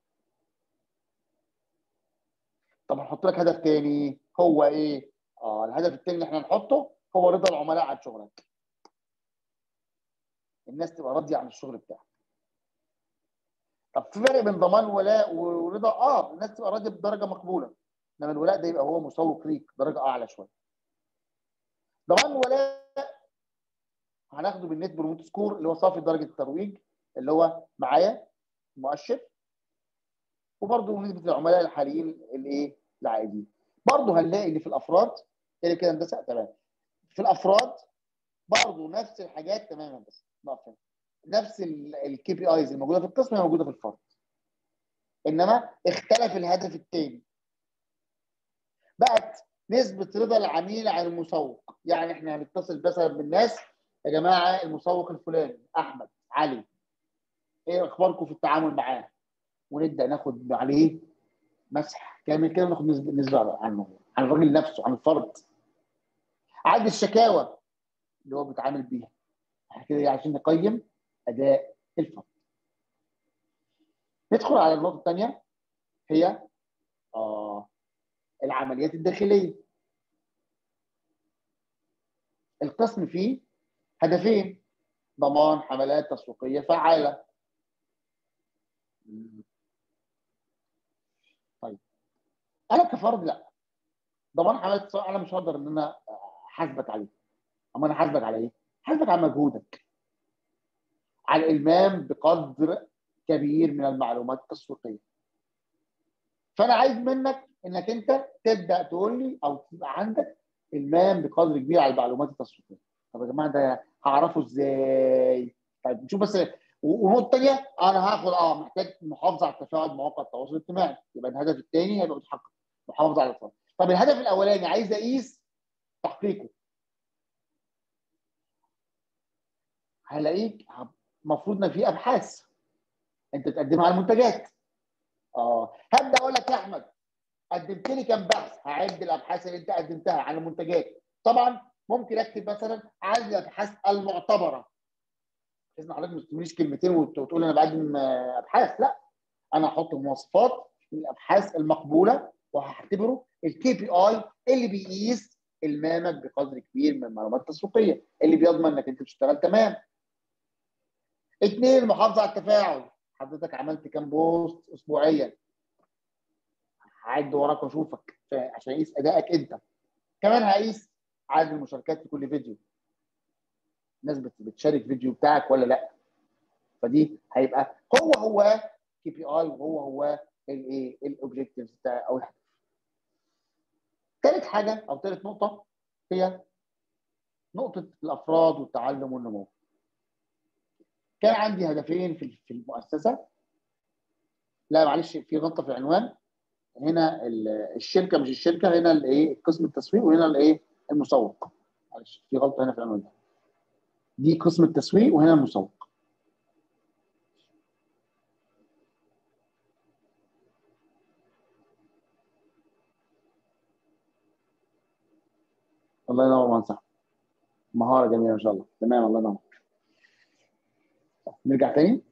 طب هنحط لك هدف ثاني، هو ايه؟ الهدف الثاني اللي احنا هنحطه هو رضا العملاء عن شغلك. الناس تبقى راضيه عن الشغل بتاعك. طب في فرق بين ضمان ولاء ورضا؟ الناس تبقى راضيه بدرجه مقبوله، انما الولاء ده يبقى هو مسوق ليك درجه اعلى شويه. ضمان ولاء هناخده بالنت بروموت سكور اللي هو صافي درجه الترويج اللي هو معايا مؤشر، وبرده نسبه العملاء الحاليين الايه؟ العائدين. برده هنلاقي ان في الافراد كده هندسه تمام. في الافراد برضه نفس الحاجات تماما، بس نفس الكي بي ايز الموجوده في القسم هي موجوده في الفرد، انما اختلف الهدف الثاني. بقت نسبه رضا العميل عن المسوق. يعني احنا هنتصل مثلا بالناس، يا جماعه المسوق الفلاني احمد علي، ايه اخباركم في التعامل معاه؟ ونبدا ناخد عليه مسح كامل كده، وناخد نسبه عنه، عن الراجل نفسه، عن الفرد. عدد الشكاوى اللي هو بيتعامل بيها كده عشان نقيم اداء الفرد. ندخل على النقطه الثانيه، هي العمليات الداخليه. القسم فيه هدفين: ضمان حملات تسويقيه فعاله. طيب انا كفرد لا، ضمان حملات تسويقيه انا مش هقدر ان انا احاسبك عليه. اما انا احاسبك على ايه؟ احاسبك على مجهودك، على الالمام بقدر كبير من المعلومات التسويقيه. فانا عايز منك انك انت تبدا تقول لي او تبقى عندك المام بقدر كبير على المعلومات التسويقيه. طب يا جماعه ده هعرفه ازاي؟ طيب نشوف بس. ونقطه ثانيه، انا هاخد محتاج محافظه على التفاعل مواقع التواصل الاجتماعي، يبقى الهدف الثاني هيبقى متحقق، محافظه على التفاعل. طب الهدف الاولاني عايز اقيس تحقيقه. هلاقيك المفروض ان في ابحاث انت تقدمها على المنتجات. هبدا اقول لك يا احمد قدمت لي كام بحث، هعد الابحاث اللي انت قدمتها على المنتجات. طبعا ممكن اكتب مثلا عدد الابحاث المعتبره، بحيث ان حضرتك ما تكتبليش كلمتين وتقول انا بقدم ابحاث. لا، انا هحط مواصفات الابحاث المقبوله، وهعتبره الكي بي اي اللي بيقيس المامك بقدر كبير من المعلومات التسويقيه، اللي بيضمن انك انت بتشتغل تمام. 2 المحافظه على التفاعل. حضرتك عملت كام بوست اسبوعيا؟ هعد وراك واشوفك عشان اقيس ادائك انت. كمان هقيس عدد المشاركات في كل فيديو، الناس بتشارك فيديو بتاعك ولا لا. فدي هيبقى هو كي بي اي، وهو الايه الاوبجكتيفز بتاع او الهدف. ثالث حاجه او ثالث نقطه هي نقطه الافراد والتعلم والنمو. كان عندي هدفين في المؤسسه. لا معلش، في غلطه في العنوان. هنا الشركه مش الشركه، هنا الايه قسم التسويق، وهنا الايه المسوق. معلش في غلطه هنا في العنوان ده. دي قسم التسويق وهنا المسوق. الله ينور مهندس احمد، مهاره جميله ما شاء الله. تمام، الله ينور. نرجع تاني.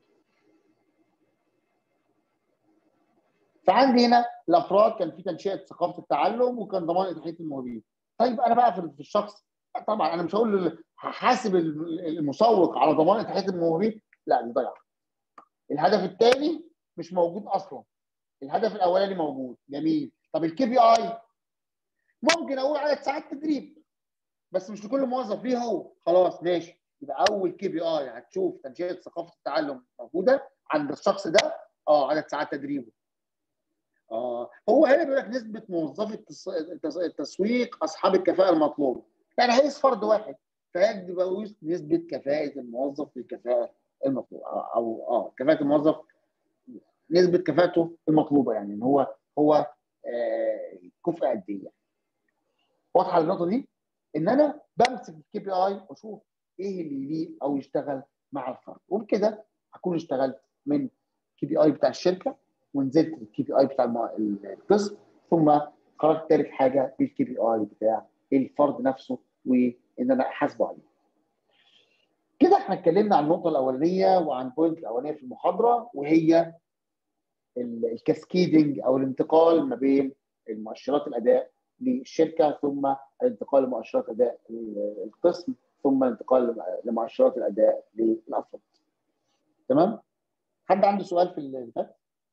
فعندي هنا الافراد كان في تنشئه ثقافه التعلم وكان ضمان اتاحيه الموهوبين. طيب انا بقى في الشخص، طبعا انا مش هقول هحاسب المسوق على ضمان اتاحيه الموهوبين، لا دي ضيعه. الهدف الثاني مش موجود اصلا، الهدف الاولاني موجود. جميل. طب الكي بي اي ممكن اقول عدد ساعات تدريب، بس مش لكل موظف ليه هو. خلاص ماشي، يبقى اول كي بي اي هتشوف تنشئه ثقافه التعلم موجوده عند الشخص ده. عدد ساعات تدريبه. هو هنا بيقول لك نسبه موظفي التسويق اصحاب الكفاءه المطلوبه، يعني هيقيس فرد واحد فيجب يقيس نسبه كفاءه الموظف للكفاءه المطلوبه، او كفاءه الموظف، نسبه كفاءته المطلوبه، يعني ان هو كفء قد ايه يعني. واضحه النقطه دي؟ ان انا بمسك الكي بي اي واشوف ايه اللي يليق او يشتغل مع الفرد، وبكده هكون اشتغلت من الكي بي اي بتاع الشركه ونزلت الكي بي اي بتاع القسم، ثم خرجت ثالث حاجه بالكي بي اي بتاع الفرد نفسه وان انا احاسبه عليه. كده احنا اتكلمنا عن النقطه الاولانيه وعن البوينت الاولانيه في المحاضره، وهي الكاسكيدنج او الانتقال ما بين المؤشرات الاداء للشركه، ثم الانتقال لمؤشرات اداء القسم، ثم الانتقال لمؤشرات الاداء للافراد. تمام؟ حد عنده سؤال في اللي فات؟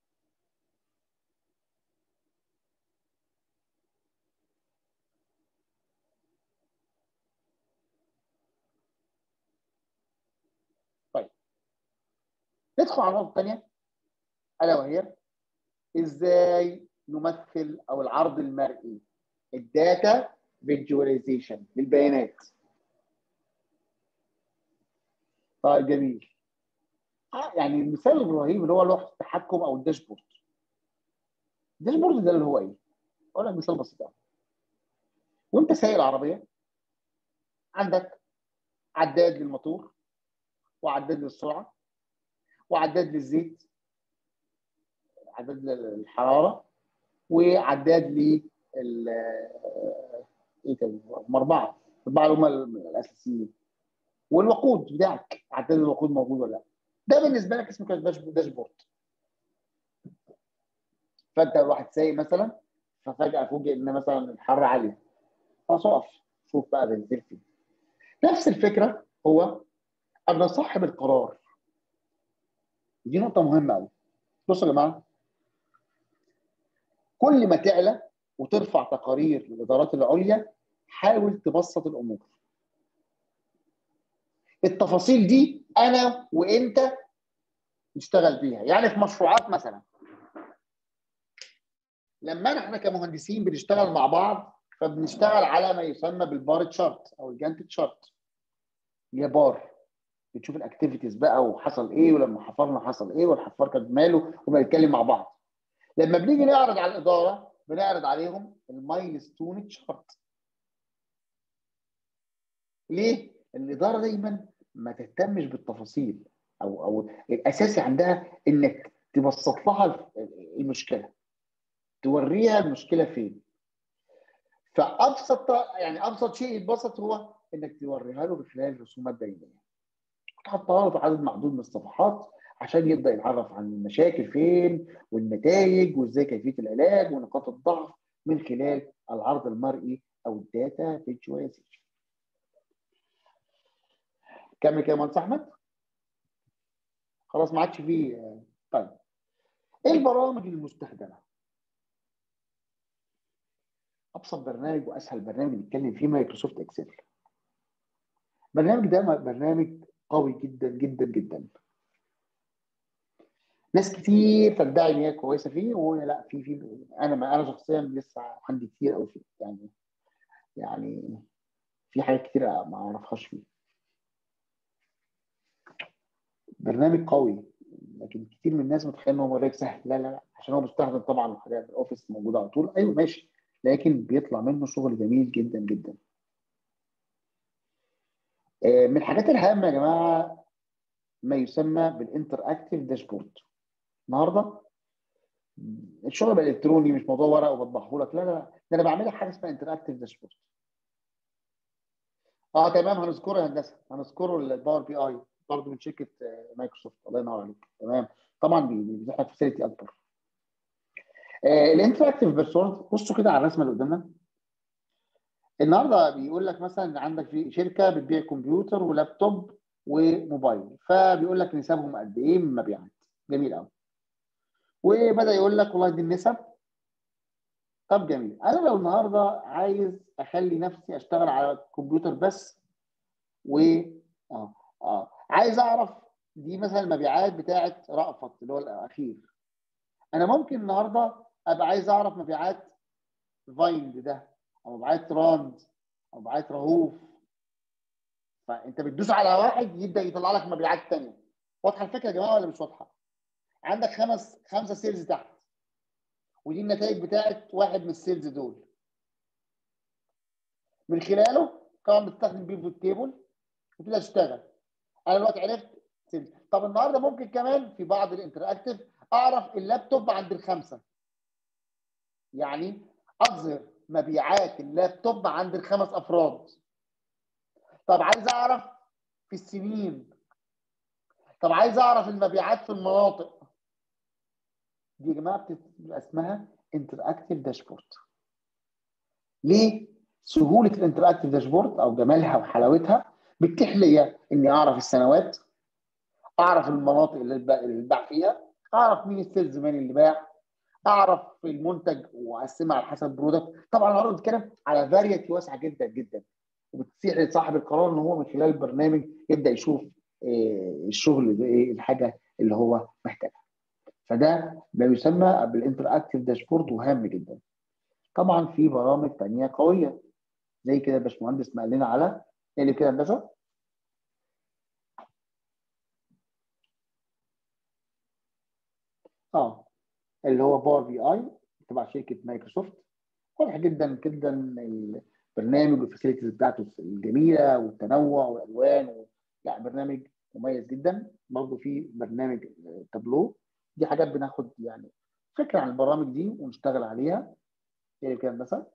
طيب ندخل على النقطه الثانيه، الا وهي ازاي نمثل او العرض المرئي، الداتا فيجواليزيشن للبيانات. طيب جميل. يعني المثال الرهيب اللي هو لوحه التحكم او الداشبورد. الداشبورد ده اللي هو ايه؟ اقول لك مثال بسيط. وانت سايق العربيه عندك عداد للموتور، وعداد للسرعه، وعداد للزيت، عداد للحراره، وعداد لل ايه تاني؟ هم اربعه اللي هم الاساسيين. والوقود بتاعك، عداد الوقود موجود ولا لا؟ ده بالنسبه لك اسمه داشبورد. فانت واحد سايق مثلا، ففجاه فوجئ ان مثلا الحراره عاليه، خلاص اقف شوف بقى بنزل فيه. نفس الفكره هو ان صاحب القرار. دي نقطه مهمه قوي. بصوا يا جماعه، كل ما تعلى وترفع تقارير للادارات العليا حاول تبسط الامور. التفاصيل دي انا وانت نشتغل بيها. يعني في مشروعات مثلا، لما احنا كمهندسين بنشتغل مع بعض فبنشتغل على ما يسمى بالبار تشارت او الجانت تشارت. هي بار بتشوف الاكتيفيتيز بقى وحصل ايه، ولما حفرنا حصل ايه، والحفار كان ماله، وبنتكلم مع بعض. لما بنيجي نعرض على الاداره بنعرض عليهم المايلستون تشارت. ليه؟ الاداره دايما ما تهتمش بالتفاصيل، او الاساسي عندها انك تبسط لها المشكله، توريها المشكله فين. فابسط يعني ابسط شيء يتبسط هو انك توريها له بخلال رسومات بيانيه، تحطها له في عدد محدود من الصفحات عشان يبدا يتعرف عن المشاكل فين والنتائج وازاي كيفيه العلاج ونقاط الضعف من خلال العرض المرئي او الداتا فيجواليزيشن. كمل كده يا مهندس احمد. خلاص ما عادش فيه. طيب ايه البرامج المستخدمه؟ ابسط برنامج واسهل برنامج نتكلم فيه مايكروسوفت اكسل. البرنامج ده برنامج قوي جدا جدا جدا. ناس كتير تدعي ان هي كويسه فيه، وهي لا، انا شخصيا لسه عندي كتير قوي فيه، يعني في حاجات كتير ما اعرفهاش فيه. برنامج قوي، لكن كتير من الناس متخيل ان هو برنامج سهل. لا لا لا، عشان هو بيستخدم طبعا حاجات الاوفيس موجوده على طول. ايوه ماشي، لكن بيطلع منه شغل جميل جدا جدا. من الحاجات الهامه يا جماعه ما يسمى بالانتر اكتيف داشبورد. النهارده الشغل بقى الكتروني، مش موضوع ورق وبطبعه لك، لا لا لا، ده انا بعمل لك حاجه اسمها انتر اكتيف داشبورد. تمام، هنذكره يا هندسه، هنذكره الباور بي اي برضه من شركه مايكروسوفت. الله ينور عليك. تمام، طبعا بيفتح لك فاسيلتي اكبر. الانتر اكتيف داشبورد، بصوا كده على الرسمه اللي قدامنا. النهارده بيقول لك مثلا عندك في شركه بتبيع كمبيوتر ولابتوب وموبايل، فبيقول لك نسبهم قد ايه من المبيعات. جميل قوي. وبدا يقول لك والله دي النسب. طب جميل، انا لو النهارده عايز اخلي نفسي اشتغل على الكمبيوتر بس، و عايز اعرف دي مثلا المبيعات بتاعت رأفت اللي هو الاخير. انا ممكن النهارده ابقى عايز اعرف مبيعات فايند ده، او مبيعات راند، او مبيعات رهوف. فانت بتدوس على واحد يبدا يطلع لك مبيعات ثانيه. واضحه الفكره يا جماعه ولا مش واضحه؟ عندك خمسه سيلز تحت، ودي النتائج بتاعت واحد من السيلز دول. من خلاله طبعا بتستخدم بيفوت تيبل وتبدا تشتغل. انا دلوقتي عرفت سيلز. طب النهارده ممكن كمان في بعض الانتراكتيف اعرف اللابتوب عند الخمسه، يعني اظهر مبيعات اللابتوب عند الخمس افراد. طب عايز اعرف في السنين. طب عايز اعرف المبيعات في المناطق. دي يا جماعه بتبقى اسمها انتراكتيف داشبورد. ليه؟ سهوله الانتراكتيف داشبورد او جمالها وحلاوتها بتتيح لي اني اعرف السنوات، اعرف المناطق اللي باع فيها، اعرف مين السيلز مان اللي باع، اعرف المنتج واقسمها على حسب برودكت. طبعا النهارده بنتكلم على فاريتي واسعه جدا جدا، وبتتيح لصاحب القرار ان هو من خلال البرنامج يبدا يشوف الشغل ده ايه الحاجه اللي هو محتاجها. فده ما يسمى بالانتر اكتيف داشبورد، وهام جدا. طبعا في برامج ثانيه قويه زي كده الباشمهندس ما قال لنا على اللي كده هندسه. اللي هو باور بي اي تبع شركه مايكروسوفت. واضح جدا جدا البرنامج والفاسيلتيز بتاعته الجميله والتنوع والالوان لا، برنامج مميز جدا. برضه في برنامج تابلو. دي حاجات بناخد يعني فكره عن البرامج دي ونشتغل عليها. ايه كده مثلا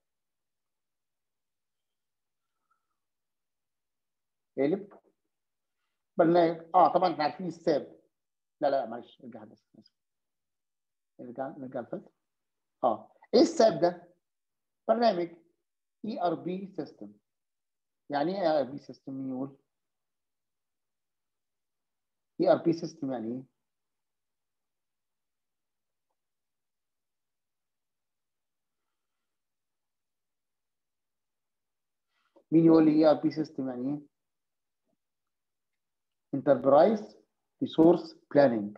قالب برنامج طبعا احنا عارفين الساب. لا معلش، ارجع بس، نرجع لفوق. ايه الساب ده؟ برنامج اي ار بي سيستم. يعني ايه اي ار بي سيستم؟ مين يقول؟ اي ار بي سيستم يعني ايه؟ مين يقول لي اي ار بي سيستم يعني ايه؟ انتربرايز ريسورس بلاننج.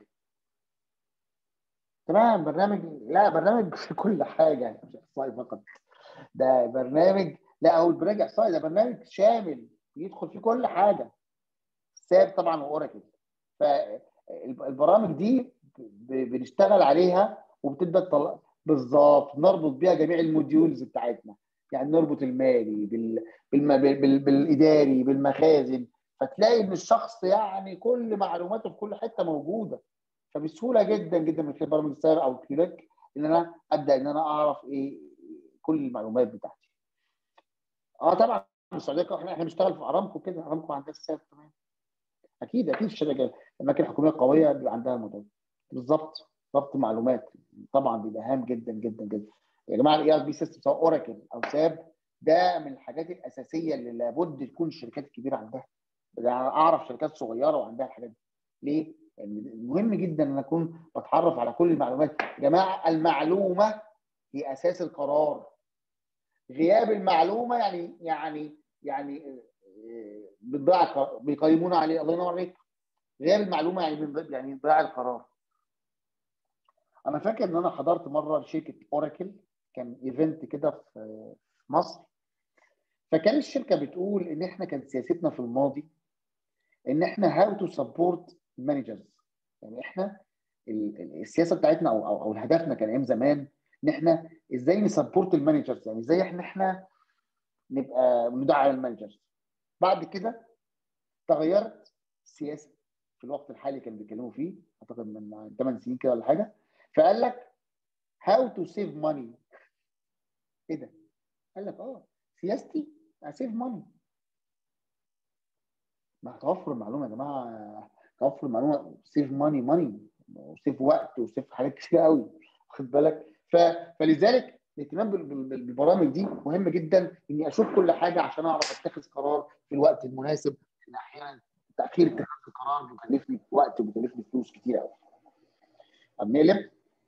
تمام، برنامج في كل حاجه، يعني مش احصائي فقط. ده برنامج، لا هو البرنامج احصائي، ده برنامج شامل يدخل فيه كل حاجه. ساب طبعا واوراكل. فالبرامج دي بنشتغل عليها وبتبدا تطلع بالظبط، نربط بيها جميع الموديولز بتاعتنا. يعني نربط المالي بالاداري بالمخازن، فتلاقي ان الشخص يعني كل معلوماته في كل حته موجوده. فبسهوله جدا جدا من خلال برامج السير او الكليك ان انا ابدا ان انا اعرف ايه كل المعلومات بتاعتي. طبعا السعوديه احنا بنشتغل في ارامكو كده، ارامكو عندها السير. تمام، اكيد الشركه الاماكن الحكوميه القويه بيبقى عندها الموضوع بالظبط. ضبط معلومات طبعا بيبقى هام جدا جدا جدا يا جماعه. الاي ار بي سيستم سواء اوراكل او ساب ده من الحاجات الاساسيه اللي لابد تكون الشركات الكبيره عندها. يعني اعرف شركات صغيره وعندها الحاجات دي. ليه؟ يعني مهم جدا ان اكون بتعرف على كل المعلومات. يا جماعه المعلومه هي اساس القرار. غياب المعلومه يعني بيقيمونا عليه. الله ينور عليك. غياب المعلومه يعني ضياع القرار. انا فاكر ان انا حضرت مره لشركه اوراكل، كان ايفنت كده في مصر. فكان الشركه بتقول ان احنا كانت سياستنا في الماضي ان احنا هاو تو سبورت مانجرز. يعني احنا السياسه بتاعتنا او هدفنا كان ايام زمان ان احنا ازاي نسبورت المانجرز، يعني ازاي احنا نبقى ندعم المانجرز. بعد كده تغيرت السياسه في الوقت الحالي كانوا بيتكلموا فيه، اعتقد من 8 سنين كده ولا حاجه، فقال لك هاو تو سيف ماني. ايه ده؟ قال لك سياستي اسيف ماني. مع توفر المعلومه يا جماعه، توفر المعلومه سيف ماني وسيف وقت وسيف حاجات كتير قوي، واخد بالك؟ فلذلك الاهتمام بالبرامج دي مهم جدا، اني اشوف كل حاجه عشان اعرف اتخذ قرار في الوقت المناسب، لان احيانا تاخير اتخاذ القرار بيكلفني وقت وبيكلفني فلوس كتير قوي. طب نقلب.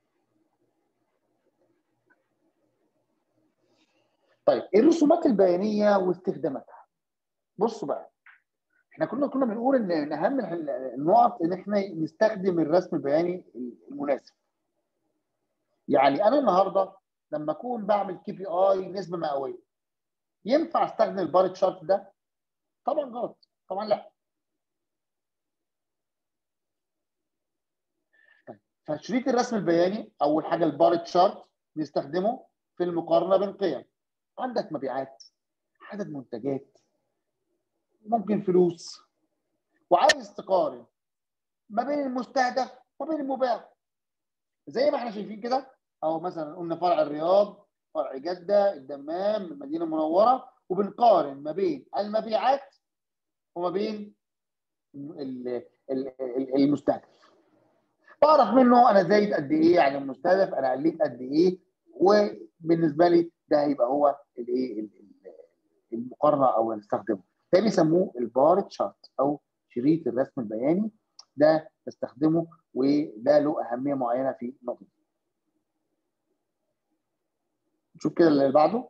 طيب ايه الرسومات البيانيه واستخداماتها؟ بصوا بقى، احنا كنا بنقول ان من اهم النقط ان احنا نستخدم الرسم البياني المناسب. يعني انا النهارده لما اكون بعمل KPI نسبه مئويه، ينفع استخدم البار تشارت ده؟ طبعا غلط، طبعا لا. طيب فشريط الرسم البياني اول حاجه البار تشارت نستخدمه في المقارنه بين قيم. عندك مبيعات، عدد منتجات، ممكن فلوس، وعايز تقارن ما بين المستهدف وما بين المباع. زي ما احنا شايفين كده، او مثلا قلنا فرع الرياض، فرع جده، الدمام، المدينه المنوره، وبنقارن ما بين المبيعات وما بين المستهدف. بعرف منه انا زايد قد ايه عن المستهدف، انا قليت قد ايه، وبالنسبه لي ده هيبقى هو الايه المقارنه او نستخدمه. ده بيسموه البار تشارت او شريط الرسم البياني، ده بستخدمه وده له اهميه معينه في النقطه دي. نشوف كده اللي بعده.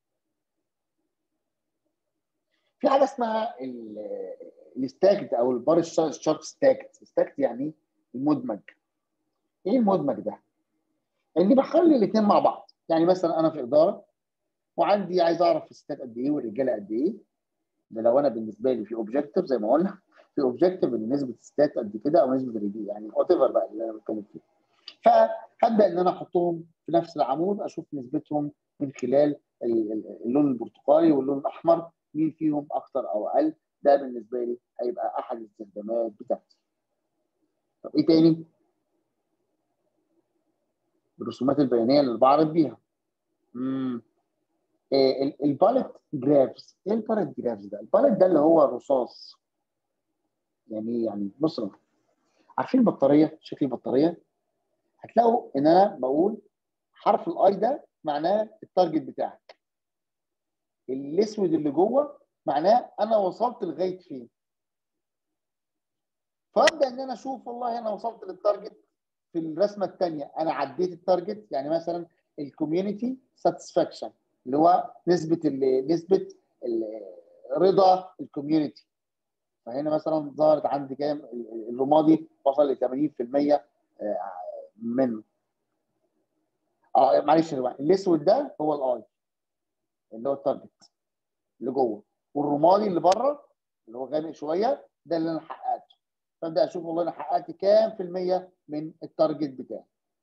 في حاجه اسمها الستاكت او البار شارت ستاكت يعني المدمج. ايه المدمج ده؟ اللي بخلي الاثنين مع بعض. يعني مثلا انا في اداره وعندي عايز اعرف الستات قد ايه والرجاله قد ايه. ده لو انا بالنسبه لي في اوبجيكتيف زي ما قلنا، في اوبجيكتيف ان نسبه الستات قد كده او نسبه الرجاله، يعني وات ايفر بقى اللي انا بتكلم فيه. فهبدا ان انا احطهم في نفس العمود، اشوف نسبتهم من خلال اللون البرتقالي واللون الاحمر، مين فيهم اكثر او اقل. ده بالنسبه لي هيبقى احد الاستخدامات بتاعتي. طب ايه تاني؟ الرسومات البيانيه اللي بعرض بيها. الباليت جرافز. ايه الباليت جرافز ده؟ الباليت ده اللي هو الرصاص. يعني بصوا، عارفين البطاريه، شكل البطاريه؟ هتلاقوا ان انا بقول حرف الاي ده معناه التارجت بتاعك. الاسود اللي جوه معناه انا وصلت لغايه فين. فابدا ان انا اشوف والله انا وصلت للتارجت. في الرسمه الثانيه انا عديت التارجت، يعني مثلا الكوميونتي ساتسفاكشن اللي هو نسبه رضا الكوميونتي. فهنا مثلا ظهرت عندي كام؟ الرمادي وصل ل 80% منه. معلش يا جماعه، الاسود ده هو الاي اللي هو التارجت اللي جوه، والرمادي اللي بره اللي هو غامق شويه ده اللي انا حققته. فابدا اشوف والله انا حققت كام في الميه من التارجت بتاعي.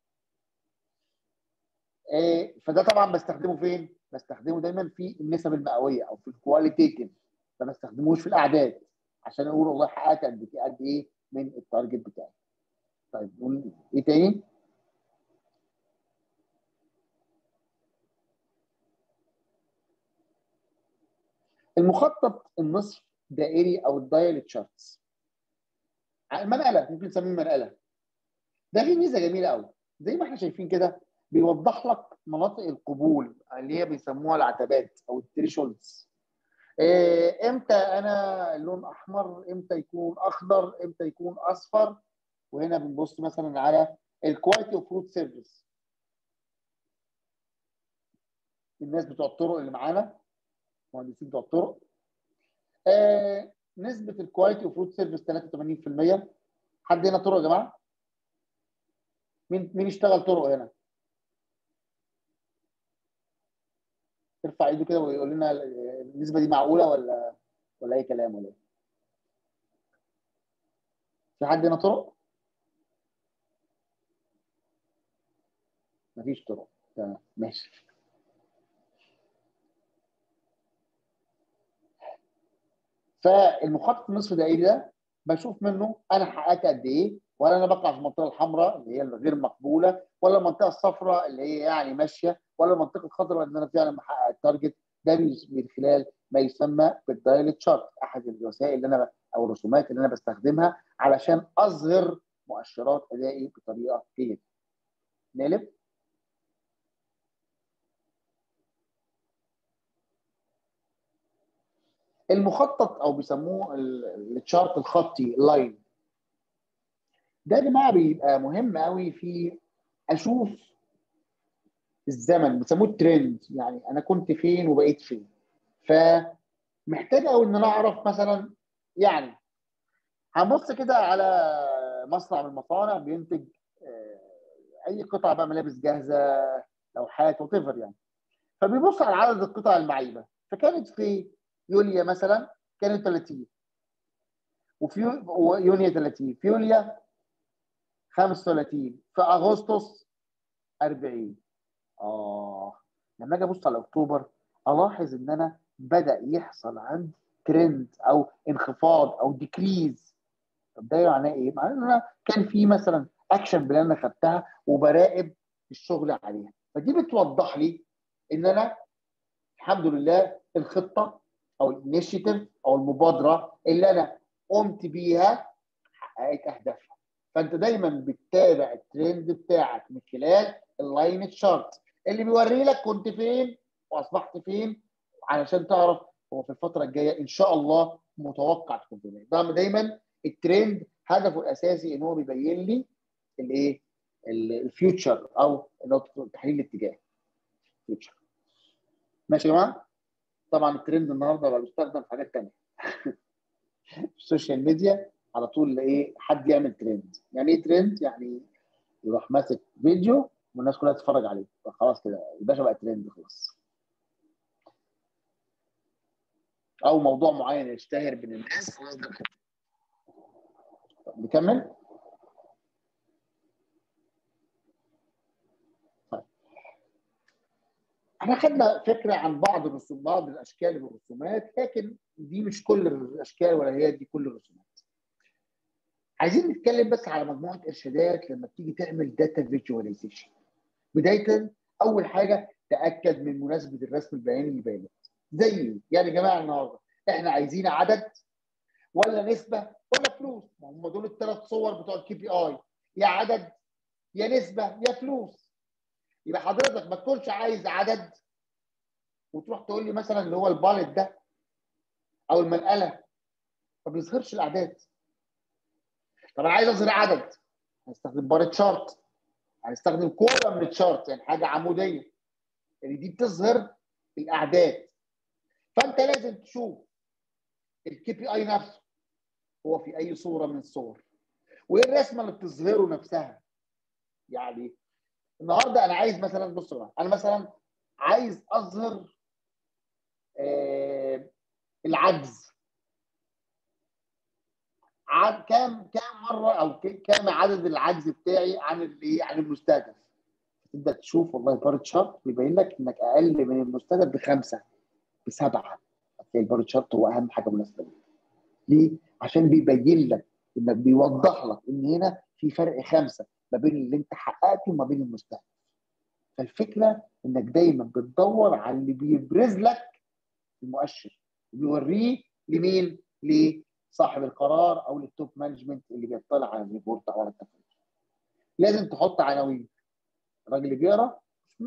فده طبعا بستخدمه فين؟ بستخدمه دايما في النسب المئويه او في الكواليتيتيف، ما بستخدموش في الاعداد عشان اقول والله حققت قد ايه من التارجت بتاعي. طيب ايه تاني؟ المخطط النصف دائري او الدايل تشارتس. منقله، ممكن نسميه منقله. ده فيه ميزه جميله قوي، زي ما احنا شايفين كده بيوضح لك مناطق القبول اللي هي بيسموها العتبات او الثريشولدز. امتى انا اللون احمر، امتى يكون اخضر، امتى يكون اصفر. وهنا بنبص مثلا على الكواليتي اوف روت سيرفيس. الناس بتوع الطرق اللي معانا، مهندسين بتوع الطرق، نسبه الكواليتي اوف روت سيرفيس 83%. حد هنا طرق يا جماعه؟ مين يشتغل طرق هنا؟ يرفع ايده كده ويقول لنا النسبه دي معقوله ولا اي كلام ولا ايه؟ في حد هنا طرق؟ مفيش طرق. تمام ماشي. فالمخطط النصف دائري ده بشوف منه انا حققت قد ايه، ولا انا بقع في المنطقه الحمراء اللي هي الغير مقبوله، ولا المنطقه الصفراء اللي هي يعني ماشيه، ولا المنطقه الخضراء ان انا فعلا بحقق التارجت. ده من خلال ما يسمى بالدايل تشارت، احد الوسائل اللي انا او الرسومات اللي انا بستخدمها علشان اظهر مؤشرات ادائي بطريقه جيده. نقلب. المخطط او بيسموه التشارت الخطي لاين، ده يا جماعه بيبقى مهم قوي في اشوف الزمن، بيسموه الترند، يعني انا كنت فين وبقيت فين. فمحتاج قوي ان انا اعرف مثلا، يعني هنبص كده على مصنع من المصانع بينتج اي قطعه بقى، ملابس جاهزه، لوحات وات ايفر يعني. فبيبص على عدد القطع المعيبه، فكانت في يوليو مثلا كانت 30، وفي يونيو 30، في يوليو 35، في اغسطس 40. لما اجي ابص على اكتوبر الاحظ ان انا بدا يحصل عندي ترند او انخفاض او ديكريز. طب ده معناه ايه؟ معناه ان انا كان في مثلا اكشن بلان انا خدتها وبراقب الشغل عليها، فدي بتوضح لي ان انا الحمد لله الخطه او الانيشيتيف او المبادره اللي انا قمت بيها حققت اهدافها. فانت دايما بتتابع الترند بتاعك من خلال اللاين تشارت اللي بيوري لك كنت فين واصبحت فين، علشان تعرف هو في الفتره الجايه ان شاء الله متوقع تكون فين. دايما الترند هدفه الاساسي ان هو بيبين لي الايه، الفيوتشر او تحليل الاتجاه. فيوتشر. ماشي يا جماعه؟ طبعا الترند النهارده بقى بيستخدم في حاجات ثانيه. السوشيال ميديا على طول ايه، حد يعمل ترند. يعني ايه ترند؟ يعني يروح ماسك فيديو والناس كلها تتفرج عليه، خلاص كده الباشا بقى ترند خلاص. او موضوع معين يشتهر بين الناس. نكمل. طيب احنا خدنا فكره عن بعض الرسوم، بعض الاشكال من الرسومات، لكن دي مش كل الاشكال ولا هي دي كل الرسومات. عايزين نتكلم بس على مجموعه ارشادات لما تيجي تعمل داتا فيجواليزيشن. بدايه اول حاجه تاكد من مناسبه الرسم البياني للبيانات. زي يعني يا جماعه النهارده احنا عايزين عدد ولا نسبه ولا فلوس؟ ما هم دول الثلاث صور بتوع الكي بي اي، يا عدد يا نسبه يا فلوس. يبقى حضرتك ما تقولش عايز عدد وتروح تقول لي مثلا اللي هو البالت ده او المنقله ما بيظهرش الاعداد. طب انا عايز اظهر عدد، هنستخدم بار تشارت، هنستخدم كوره من التشارت، يعني حاجه عموديه اللي دي بتظهر الاعداد. فانت لازم تشوف الكي بي اي نفسه هو في اي صوره من الصور، وايه الرسمه اللي بتظهره نفسها. يعني النهارده انا عايز مثلا، بص بقى انا مثلا عايز اظهر العجز. كام مره او كام عدد العجز بتاعي عن المستهدف. تبدا تشوف والله بار تشارت بيبين لك انك اقل من المستهدف ب5 ب7. هتلاقي البار تشارت هو اهم حاجه مناسبه ليك. ليه؟ عشان بيبين لك انك بيوضح لك ان هنا في فرق 5 ما بين اللي انت حققته وما بين المستهدف. فالفكره انك دايما بتدور على اللي بيبرز لك المؤشر وبيوريه لمين؟ لصاحب القرار او للتوب مانجمنت اللي بيطلع على الريبورت او على التقرير. لازم تحط عناوين. الراجل اللي بيقرا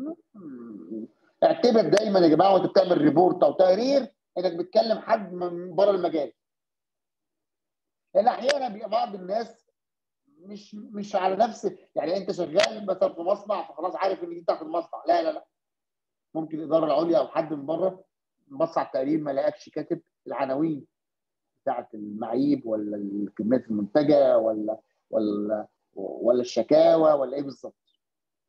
اعتبر دايما يا جماعه وانت بتعمل ريبورت او تقرير انك بتكلم حد من بره المجال. لان احيانا بيبقى بعض الناس مش على نفس، يعني انت شغال مثلا في مصنع فخلاص عارف ان دي بتاعت المصنع. لا لا لا، ممكن الاداره العليا او حد من بره بص على التقرير ما لقاكش كاتب العناوين بتاعت المعايب ولا الكميات المنتجه ولا الشكاوى ولا ايه بالظبط.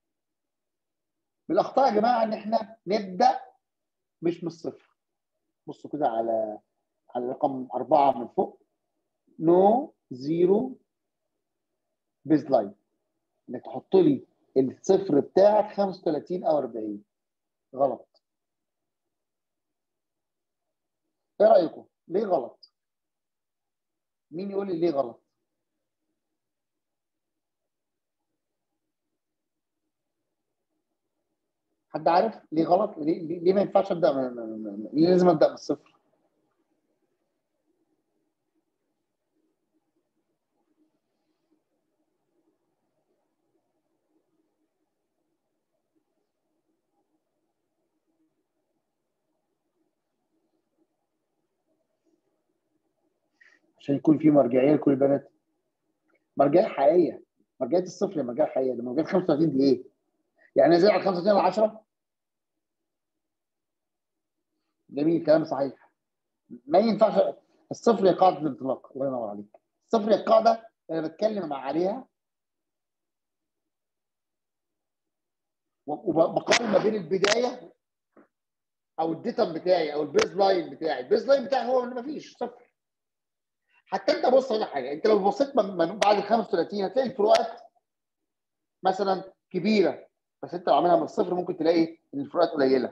من الاخطاء يا جماعه ان احنا نبدا مش من الصفر. بصوا كده على رقم 4 من فوق، نو زيرو بيز لاين، انك تحط لي الصفر بتاعك 35 او 40. غلط. ايه رايكم؟ ليه غلط؟ مين يقول لي ليه غلط؟ حد عارف ليه غلط؟ ليه ما ينفعش ابدا ليه لازم ابدا من الصفر؟ عشان يكون في مرجعيه لكل البنات. مرجعيه حقيقيه. مرجعيه الصفر مرجعيه حقيقيه. ده مرجعيه 35 دي ايه؟ يعني زي على 35 على 10. جميل، كلام صحيح. ما ينفعش. الصفر هي قاعده الانطلاق. الله ينور عليك. الصفر هي القاعده اللي انا بتكلم عليها، وبقارن ما بين البدايه او الديتم بتاعي او البيز لاين بتاعي. البيز لاين بتاعي هو اللي ما فيش صفر. حتى انت بص على حاجه، انت لو بصيت بعد ال 35 هتلاقي الفروقات مثلا كبيره، بس انت لو عاملها من الصفر ممكن تلاقي ان الفروقات قليله.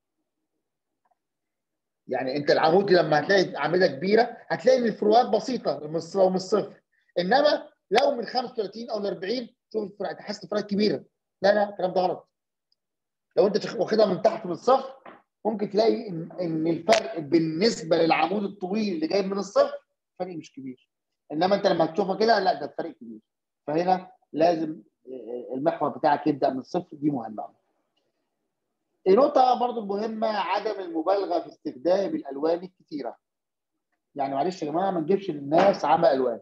يعني انت العمود لما هتلاقي اعمده كبيره هتلاقي ان الفروقات بسيطه لو من الصفر، انما لو من 35 او ل 40 شوف الفروقات تحس الفروقات كبيره. لا لا، الكلام ده غلط. لو انت واخدها من تحت من الصفر ممكن تلاقي ان الفرق بالنسبه للعمود الطويل اللي جاي من الصفر فرق مش كبير، انما انت لما تشوفها كده لا، ده الفرق كبير. فهنا لازم المحور بتاعك يبدا من الصفر. دي مهمه. النقطه برضو المهمه عدم المبالغه في استخدام الالوان الكثيره. يعني معلش يا جماعه ما نجيبش للناس عمى الوان.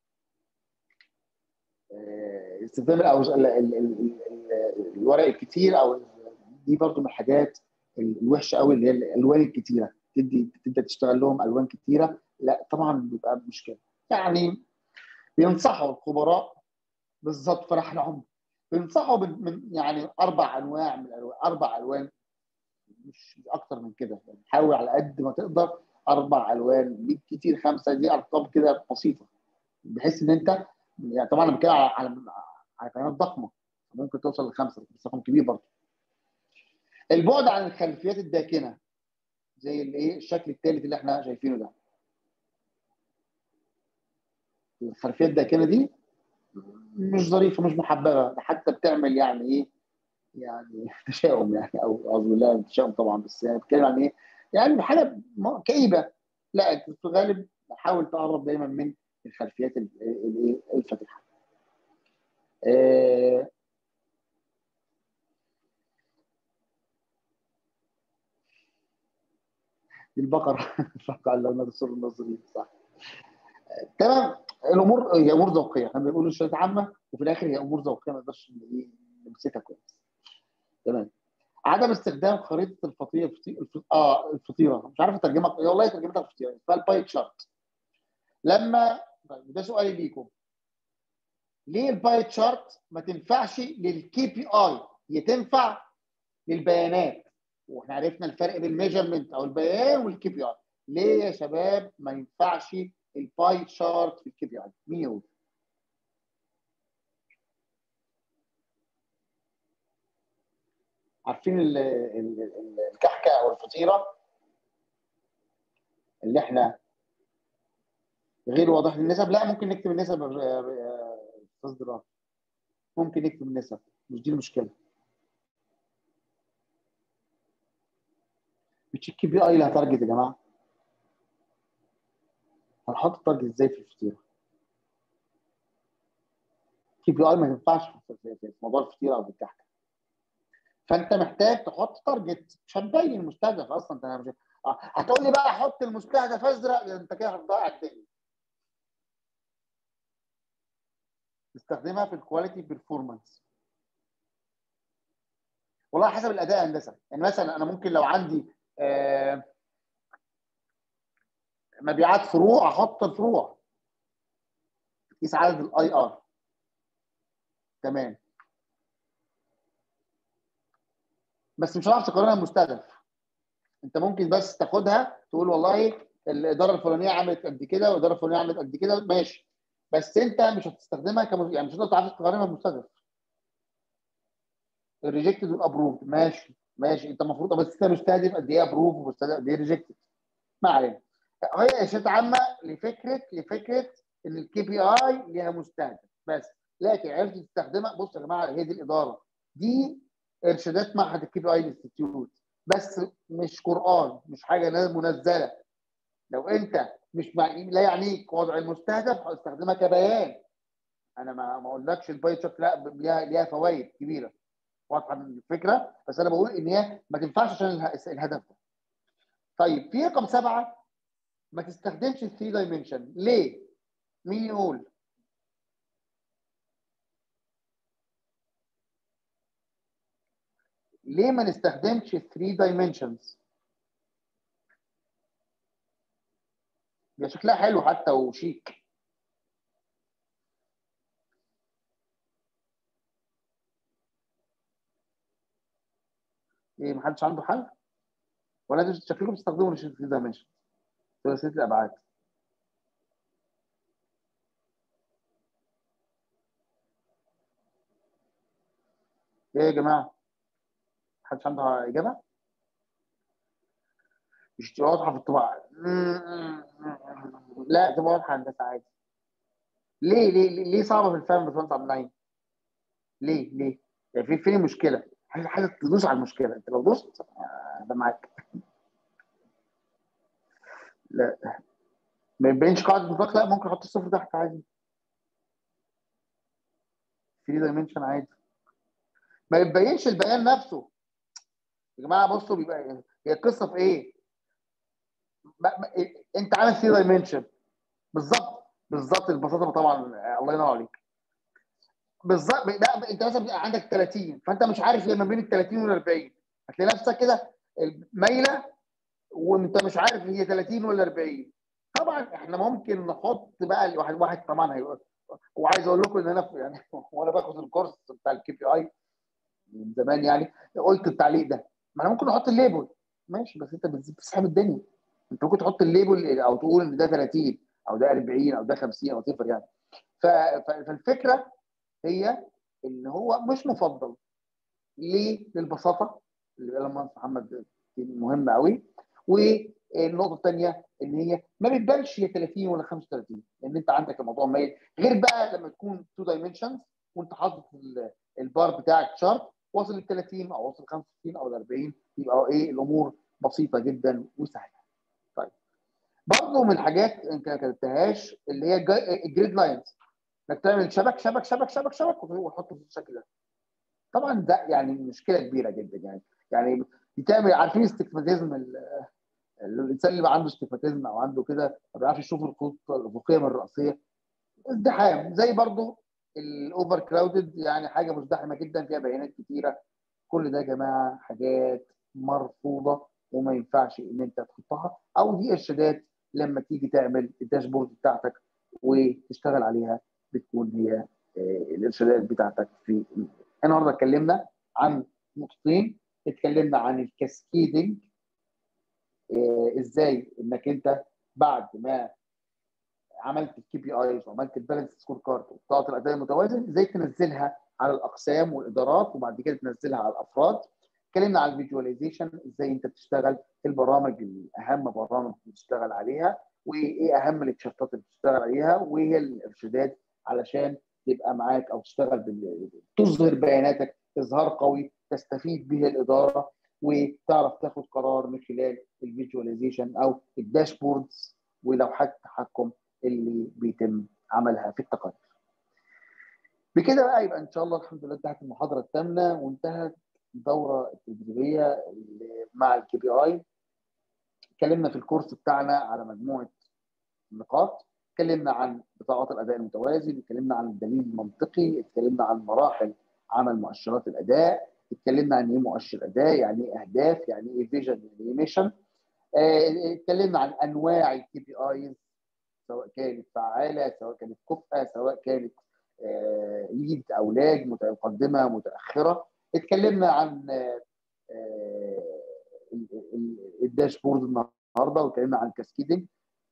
استخدام الورق الكتير او دي برضو من الحاجات الوحشه قوي، اللي هي الالوان الكتيره. تبدا تشتغل لهم الوان كتيره، لا طبعا بيبقى مشكله. يعني بينصحوا الخبراء بالظبط فرح العمر، بينصحوا من يعني 4 انواع من الالوان، 4 الوان مش اكتر من كده. يعني حاول على قد ما تقدر 4 الوان، بالكتير 5. دي ارقام كده بسيطه بحيث ان انت يعني طبعا انا بتكلم على كلمات ضخمه ممكن توصل ل5 بس رقم كبير برضه. البعد عن الخلفيات الداكنه زي الايه الشكل الثالث اللي احنا شايفينه ده. الخلفيه الداكنه دي مش ظريفه مش محببه، حتى بتعمل يعني ايه يعني تشاؤم يعني، او اعوذ بالله تشاؤم طبعا، بس يعني بتكلم عن ايه يعني حاجه كئيبه. لا انت في الغالب حاول تقرب دايما من الخلفيات الفاتحه. البقره البقره على النصر النظري صح. تمام. الامور هي امور ذوقيه، احنا بنقول شويه عامه وفي الاخر هي امور ذوقيه ما نقدرش نمسكها كويس. تمام. عدم استخدام خريطه الفطيره مش عارف اترجمها والله، ترجمتها الفطيره اسمها الباي تشارت. لما ده سؤالي ليكم، ليه الباي تشارت ما تنفعش للكي بي اي؟ هي تنفع للبيانات واحنا عرفنا الفرق بين الميجرمنت او البيان والكي بي اي. ليه يا شباب ما ينفعش الباي تشارت في الكي بي اي؟ مين يقول؟ عارفين الكحكه او الفطيره اللي احنا غير واضح النسب؟ لا ممكن نكتب النسب تصديرات، ممكن نكتب النسب مش دي المشكله. مش الكي بي اي اللي هتارجت يا جماعه. هنحط التارجت ازاي في الفطيره؟ كي بي اي ما ينفعش في موضوع الفطيره او الكحكه. فانت محتاج تحط تارجت، مش هتبين المستهدف اصلا. انت مش هتقول لي بقى حط المستهدف ازرق، انت كده هتضيع الدنيا. تستخدمها في الكواليتي بيرفورمانس والله حسب الاداء هندسه. يعني مثلا انا ممكن لو عندي مبيعات فروع احط الفروع، قيس عدد الاي ار. تمام. بس مش هتعرف تقارنها بمستهدف. انت ممكن بس تاخدها تقول والله الاداره الفلانيه عملت قد كده والاداره الفلانيه عملت قد كده ماشي، بس انت مش هتستخدمها يعني مش هتقدر تقارنها بمستهدف. الريجكتد والابروفد ماشي انت المفروض، بس انت مستهدف قد ايه ابروف ومستهدف قد ايه ريجكتد. ما علينا. هي ارشادات عامه لفكره ان الكي بي اي ليها مستهدف بس، لكن عرفت تستخدمها. بص يا جماعه، هي دي الاداره، دي ارشادات معهد الكي بي اي انستيتيوت بس، مش قران، مش حاجه منزله. لو انت مش لا يعنيك وضع المستهدف هستخدمها كبيان. انا ما اقولكش الباي تشارت لا، ليها فوائد كبيره، واضحه الفكره، بس انا بقول ان هي ما تنفعش عشان الهدف ده. طيب في رقم 7، ما تستخدمش ال 3 دايمنشن. ليه؟ مين يقول؟ ليه ما نستخدمش 3 دايمنشنز؟ هي شكلها حلو حتى وشيك. ايه، ما حدش عنده حل؟ ولا انتوا شكلكم بتستخدموا مش 3 دايمنشن، ثلاثيه الابعاد؟ ايه يا جماعه؟ محدش عنده اجابه؟ مش تبقى واضحه في الطباعه؟ لا تبقى واضحه هندسه عادي. ليه صعبه في الفهم يا باشمهندس عبد النعيم؟ ليه؟ يعني فين المشكله؟ حاجه تدوس على المشكله، انت لو دوست ده معاك. لا ما يبينش قاعده نطاق، لا ممكن احط الصفر تحت عادي. 3 دايمنشن عادي، ما يبينش البيان نفسه. يا جماعه بصوا، بيبقى هي القصه في ايه؟ انت عامل 3 دايمنشن بالظبط البساطه طبعا، الله ينور عليك. بالظبط. لا انت مثلا عندك 30، فانت مش عارف هي ما بين ال 30 وال 40، هتلاقي نفسك كده مايله وانت مش عارف هي 30 ولا 40. طبعا احنا ممكن نحط بقى الواحد طبعا هيقول. وعايز اقول لكم ان انا يعني وانا باخد الكورس بتاع الكي بي اي من زمان، يعني قلت التعليق ده، ما انا ممكن احط الليبل ماشي، بس انت بتسحب الدنيا. انت ممكن تحط الليبل او تقول ان ده 30 او ده 40 او ده 50 او صفر يعني. فالفكره هي ان هو مش مفضل. ليه؟ للبساطه اللي لما محمد مهم قوي. والنقطه الثانيه ان هي ما بتبانش هي 30 ولا 35، لان انت عندك الموضوع مايل، غير بقى لما تكون 2 دايمنشنز وانت حاطط البار بتاعك شارت واصل ل 30 او واصل ل 65 او ل 40، يبقى ايه الامور بسيطه جدا وسهله. طيب برضه من الحاجات انت ما كتبتهاش اللي هي الجريد لاينز، انك تعمل شبك وتحطه في الشكل ده. طبعا ده يعني مشكله كبيره جدا يعني بتعمل، عارفين استكماتيزم الانسان اللي بقى عنده استكماتيزم او عنده كده ما بيعرفش يشوف الخطوط الافقيه من الراسيه، ازدحام زي برضو الاوفر كراودد، يعني حاجه مزدحمه جدا فيها بيانات كتيره. كل ده يا جماعه حاجات مرفوضه وما ينفعش ان انت تحطها، او دي ارشادات لما تيجي تعمل الداشبورد بتاعتك وتشتغل عليها بتكون هي الارشادات بتاعتك. في النهارده اتكلمنا عن نقطتين، اتكلمنا عن الكاسكيدنج، ازاي انك انت بعد ما عملت الكي بي ايز وعملت البالانس سكور كارد وبطاقه الاداء المتوازن، ازاي تنزلها على الاقسام والادارات وبعد كده تنزلها على الافراد. اتكلمنا عن الفيجواليزيشن، ازاي انت بتشتغل البرامج، الاهم برامج بتشتغل عليها، وايه اهم التشارتات اللي بتشتغل عليها، وايه الارشادات علشان تبقى معاك او تشتغل تظهر بياناتك اظهار قوي تستفيد به الاداره وتعرف تاخد قرار من خلال الفيجواليزيشن او الداشبوردز ولوحات التحكم اللي بيتم عملها في التقارير. بكده بقى يبقى ان شاء الله الحمد لله انتهت المحاضره الثامنه وانتهت الدوره التدريبيه مع الكي بي اي. اتكلمنا في الكورس بتاعنا على مجموعه نقاط، اتكلمنا عن بطاقات الاداء المتوازن، اتكلمنا عن الدليل المنطقي، اتكلمنا عن مراحل عمل مؤشرات الاداء، اتكلمنا عن ايه مؤشر اداء، يعني ايه اهداف، يعني ايه فيجن، يعني ايه ميشن، اتكلمنا عن انواع الكي بي ايز سواء كانت فعاله، سواء كانت كفءه، سواء كانت ليد او لاج، متقدمه متاخره. اتكلمنا عن الداشبورد النهارده واتكلمنا عن كاسكيدنج.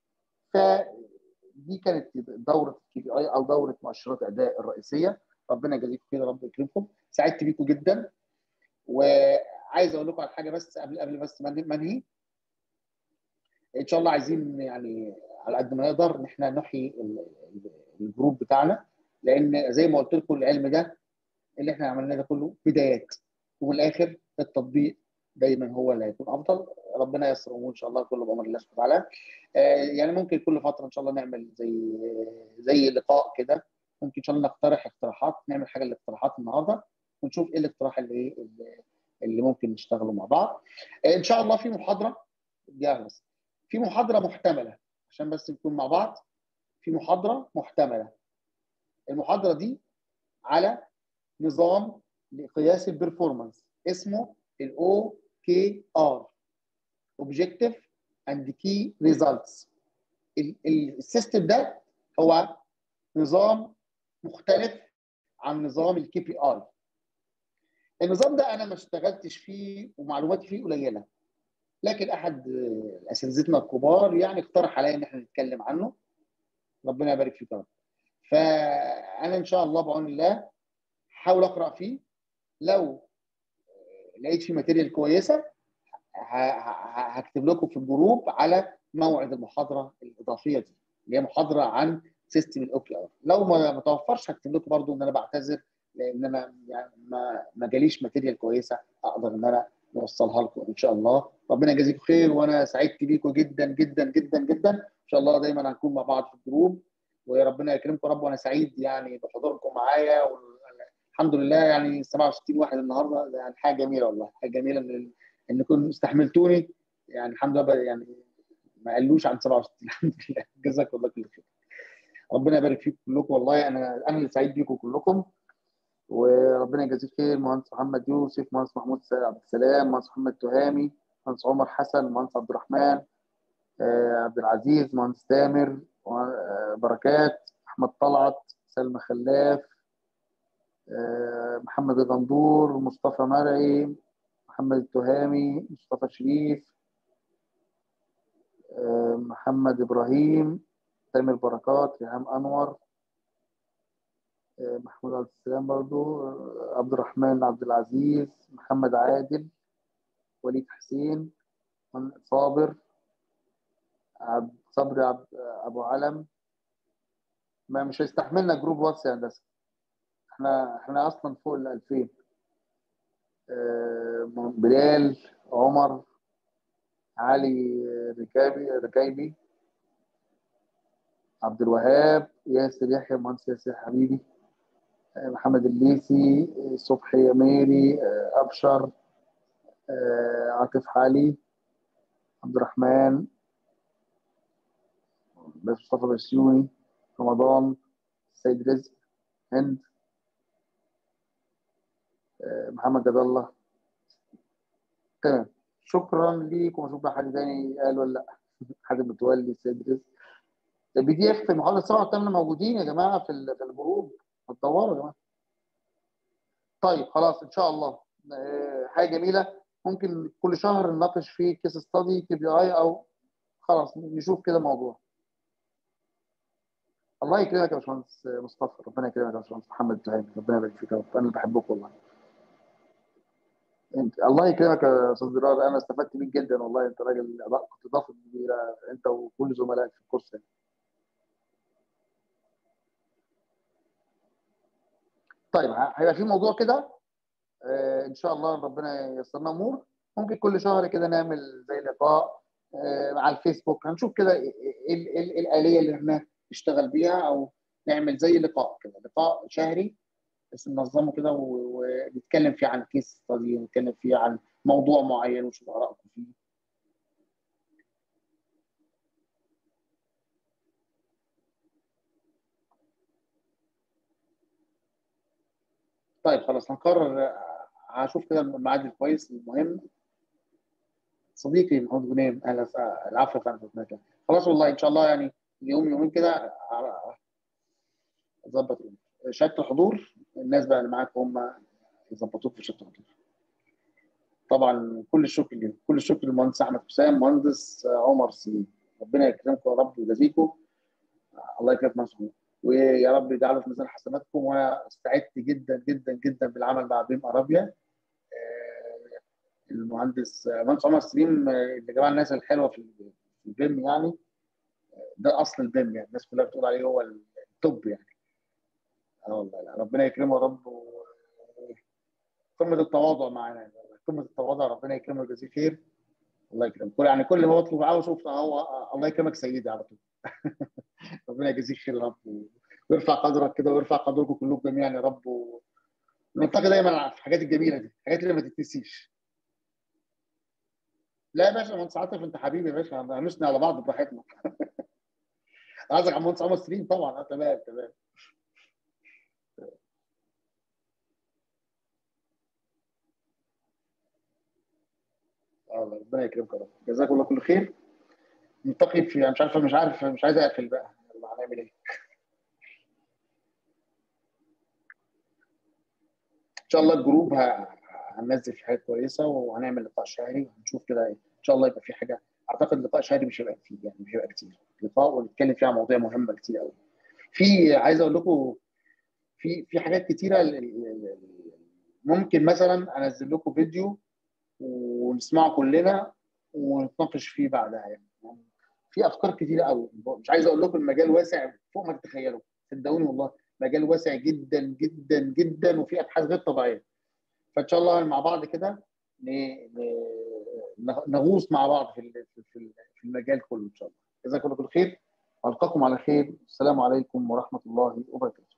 فدي كانت دوره كي بي اي او دوره مؤشرات اداء الرئيسيه. ربنا يجازيكم كده، رب يكرمكم، سعدت بيكم جدا. وعايز اقول لكم على حاجه بس قبل بس ما انهي. ان شاء الله عايزين يعني على قد ما نقدر ان احنا نحيي الجروب بتاعنا، لان زي ما قلت لكم العلم ده اللي احنا عملناه ده كله بدايات، وفي الاخر التطبيق دايما هو اللي هيكون افضل. ربنا ييسر الامور ان شاء الله كله بامر الله سبحانه وتعالى. يعني ممكن كل فتره ان شاء الله نعمل زي لقاء كده، ممكن ان شاء الله نقترح اقتراحات، نعمل حاجه الاقتراحات النهارده ونشوف ايه الاقتراح اللي ممكن نشتغله مع بعض. ان شاء الله في محاضره جاهز، في محاضره محتمله عشان بس نكون مع بعض، في محاضره محتمله. المحاضره دي على نظام لقياس البرفورمانس اسمه الاو كي ار، Objective and Key Results. السيستم ده هو نظام مختلف عن نظام الكي بي اي. النظام ده انا ما اشتغلتش فيه ومعلوماتي فيه قليله، لكن احد اساتذتنا الكبار يعني اقترح عليا ان احنا نتكلم عنه، ربنا يبارك فيك يا رب. فانا ان شاء الله بعون الله هحاول اقرا فيه، لو لقيت فيه ماتيريال كويسه هكتب لكم في الجروب على موعد المحاضره الاضافيه دي، اللي هي محاضره عن سيستم الاو كي ار. لو ما توفرش هكتب لكم برضو ان انا بعتذر، لان انا يعني ما جاليش ماتيريال كويسه اقدر ان انا نوصلها لكم ان شاء الله. ربنا يجازيكم خير، وانا سعدت بيكم جدا جدا جدا جدا. ان شاء الله دايما هنكون مع بعض في الجروب، وربنا يكرمكم يا رب. وانا سعيد يعني بحضوركم معايا، والحمد لله يعني 67 واحد النهارده، يعني حاجه جميله والله، حاجه جميله انكم استحملتوني. يعني الحمد لله يعني ما قالوش عن 67. الحمد لله، جزاكم الله كل خير. ربنا يبارك فيكم كلكم، والله انا اللي سعيد بيكم كلكم، وربنا يجازيك خير. مهندس محمد يوسف، مهندس محمود عبد السلام، مهندس محمد تهامي، مهندس عمر حسن، مهندس عبد الرحمن عبد العزيز، مهندس تامر بركات، احمد طلعت، سلمى خلاف، محمد الغندور، مصطفى مرعي، محمد التهامي، مصطفى شريف، محمد ابراهيم، تامر بركات، ريهام انور، محمود عبد السلام برضو، عبد الرحمن عبد العزيز، محمد عادل، وليد حسين، صابر، صبري ابو علم. ما مش هيستحملنا جروب واتس يا هندسه، احنا اصلا فوق ال 2000. بلال، عمر، علي ركايبي، عبد الوهاب، ياسر يحيى، مهندس ياسر حبيبي، محمد الليثي، صبحي ميري، ابشر، عاطف علي، عبد الرحمن، مصطفى بسيوني، رمضان، السيد رزق، هند، محمد جد الله. تمام، شكرا ليكم. اشوف بقى حد تاني قال ولا لا؟ حد متولي، السيد رزق. البي دي اف في المحاضره 7 والثامنه موجودين يا جماعه في الجروب، هتدوروا يا جماعه. طيب خلاص ان شاء الله. حاجه جميله، ممكن كل شهر نناقش فيه كيس ستادي كي بي اي، او خلاص نشوف كده موضوع. الله يكرمك يا باشمهندس مصطفى، ربنا يكرمك يا باشمهندس محمد تهامي، ربنا يبارك فيك يا رب. انا اللي بحبك والله. انت الله يكرمك يا استاذ درار، انا استفدت منك جدا والله. انت راجل كنت اضافه كبيره انت وكل زملائك في الكورس. طيب هيبقى في موضوع كده ان شاء الله ربنا ييسرنا امور. ممكن كل شهر كده نعمل زي لقاء على الفيسبوك، هنشوف كده ايه الآلية اللي احنا نشتغل بيها، او نعمل زي لقاء كده، لقاء شهري بس ننظمه كده ونتكلم فيه عن كيس ستادي، ونتكلم فيه عن موضوع معين ونشوف آرائكم فيه. طيب خلاص هنقرر، هشوف كده الميعاد الكويس المهم. صديقي محمود غنيم، اهلا، العفو فعلا. خلاص والله ان شاء الله يعني يومين كده اظبط شهاده الحضور. الناس بقى اللي معاك هم يظبطوك في شهاده الحضور. طبعا كل الشكر ليهم، كل الشكر للمهندس احمد حسام، مهندس عمر سليم. ربنا يكرمكم يا رب ويجازيكم. الله يكرمك مصر، ويا رب يجعله في ميزان حسناتكم. وانا استعدت جدا جدا جدا بالعمل مع بيم ارابيا. المهندس عمر سليم اللي جمع الناس الحلوه في البيم يعني ده اصل البيم، يعني الناس كلها بتقول عليه هو التوب يعني. والله ربنا يكرمه يا رب، قمه التواضع معانا، قمه التواضع، ربنا يكرمه ويجزيه خير. الله يكرمك، يعني كل ما بطلب عاوز اشوف هو الله يكرمك سيدي على طول. ربنا يجزيك خير يا رب، ويرفع قدرك كده، ويرفع قدركم كلكم جميعا يا رب، ونلتقي دايما في الحاجات الجميله دي، الحاجات اللي ما تتنسيش. لا يا باشا، مهندس عاطف انت حبيبي يا باشا، هنثني على بعض براحتنا. قصدك على مهندس عمر سليم طبعا. تمام تمام. الله ربنا يكرمك يا رب، جزاك الله كل خير. نلتقي في مش عايز اقفل بقى، يلا هنعمل ايه؟ ان شاء الله الجروب هننزل في حاجات كويسه، وهنعمل لقاء شهري، وهنشوف كده ان شاء الله يبقى في حاجه. اعتقد لقاء شهري مش هيبقى كتير، يعني مش هيبقى كتير لقاء، ونتكلم فيها مواضيع مهمه كتير قوي. عايز اقول لكم في حاجات كتيره ممكن مثلا انزل لكم فيديو ونسمعه كلنا ونتناقش فيه بعدها يعني. في افكار كتيره قوي، مش عايز اقول لكم المجال واسع فوق ما تتخيلوا، صدقوني والله مجال واسع جدا جدا جدا، وفي ابحاث غير طبيعيه. فان شاء الله مع بعض كده نغوص مع بعض في المجال كله ان شاء الله. جزاكم الله كل خير، والقاكم على خير. السلام عليكم ورحمه الله وبركاته.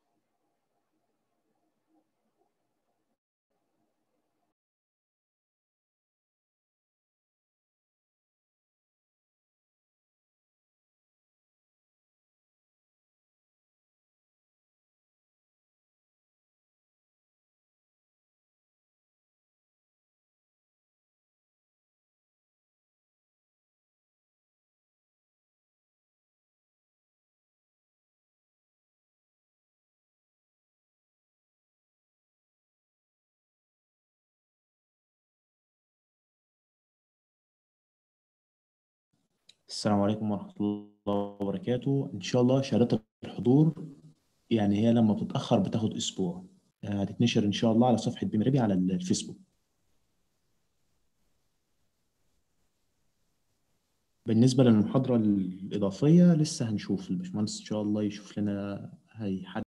السلام عليكم ورحمة الله وبركاته. إن شاء الله شهادات الحضور يعني هي لما بتتأخر بتاخد أسبوع، هتتنشر إن شاء الله على صفحة بيم ريبي على الفيسبوك. بالنسبة للمحاضرة الإضافية لسه هنشوف الباشمهندس إن شاء الله يشوف لنا هيحدد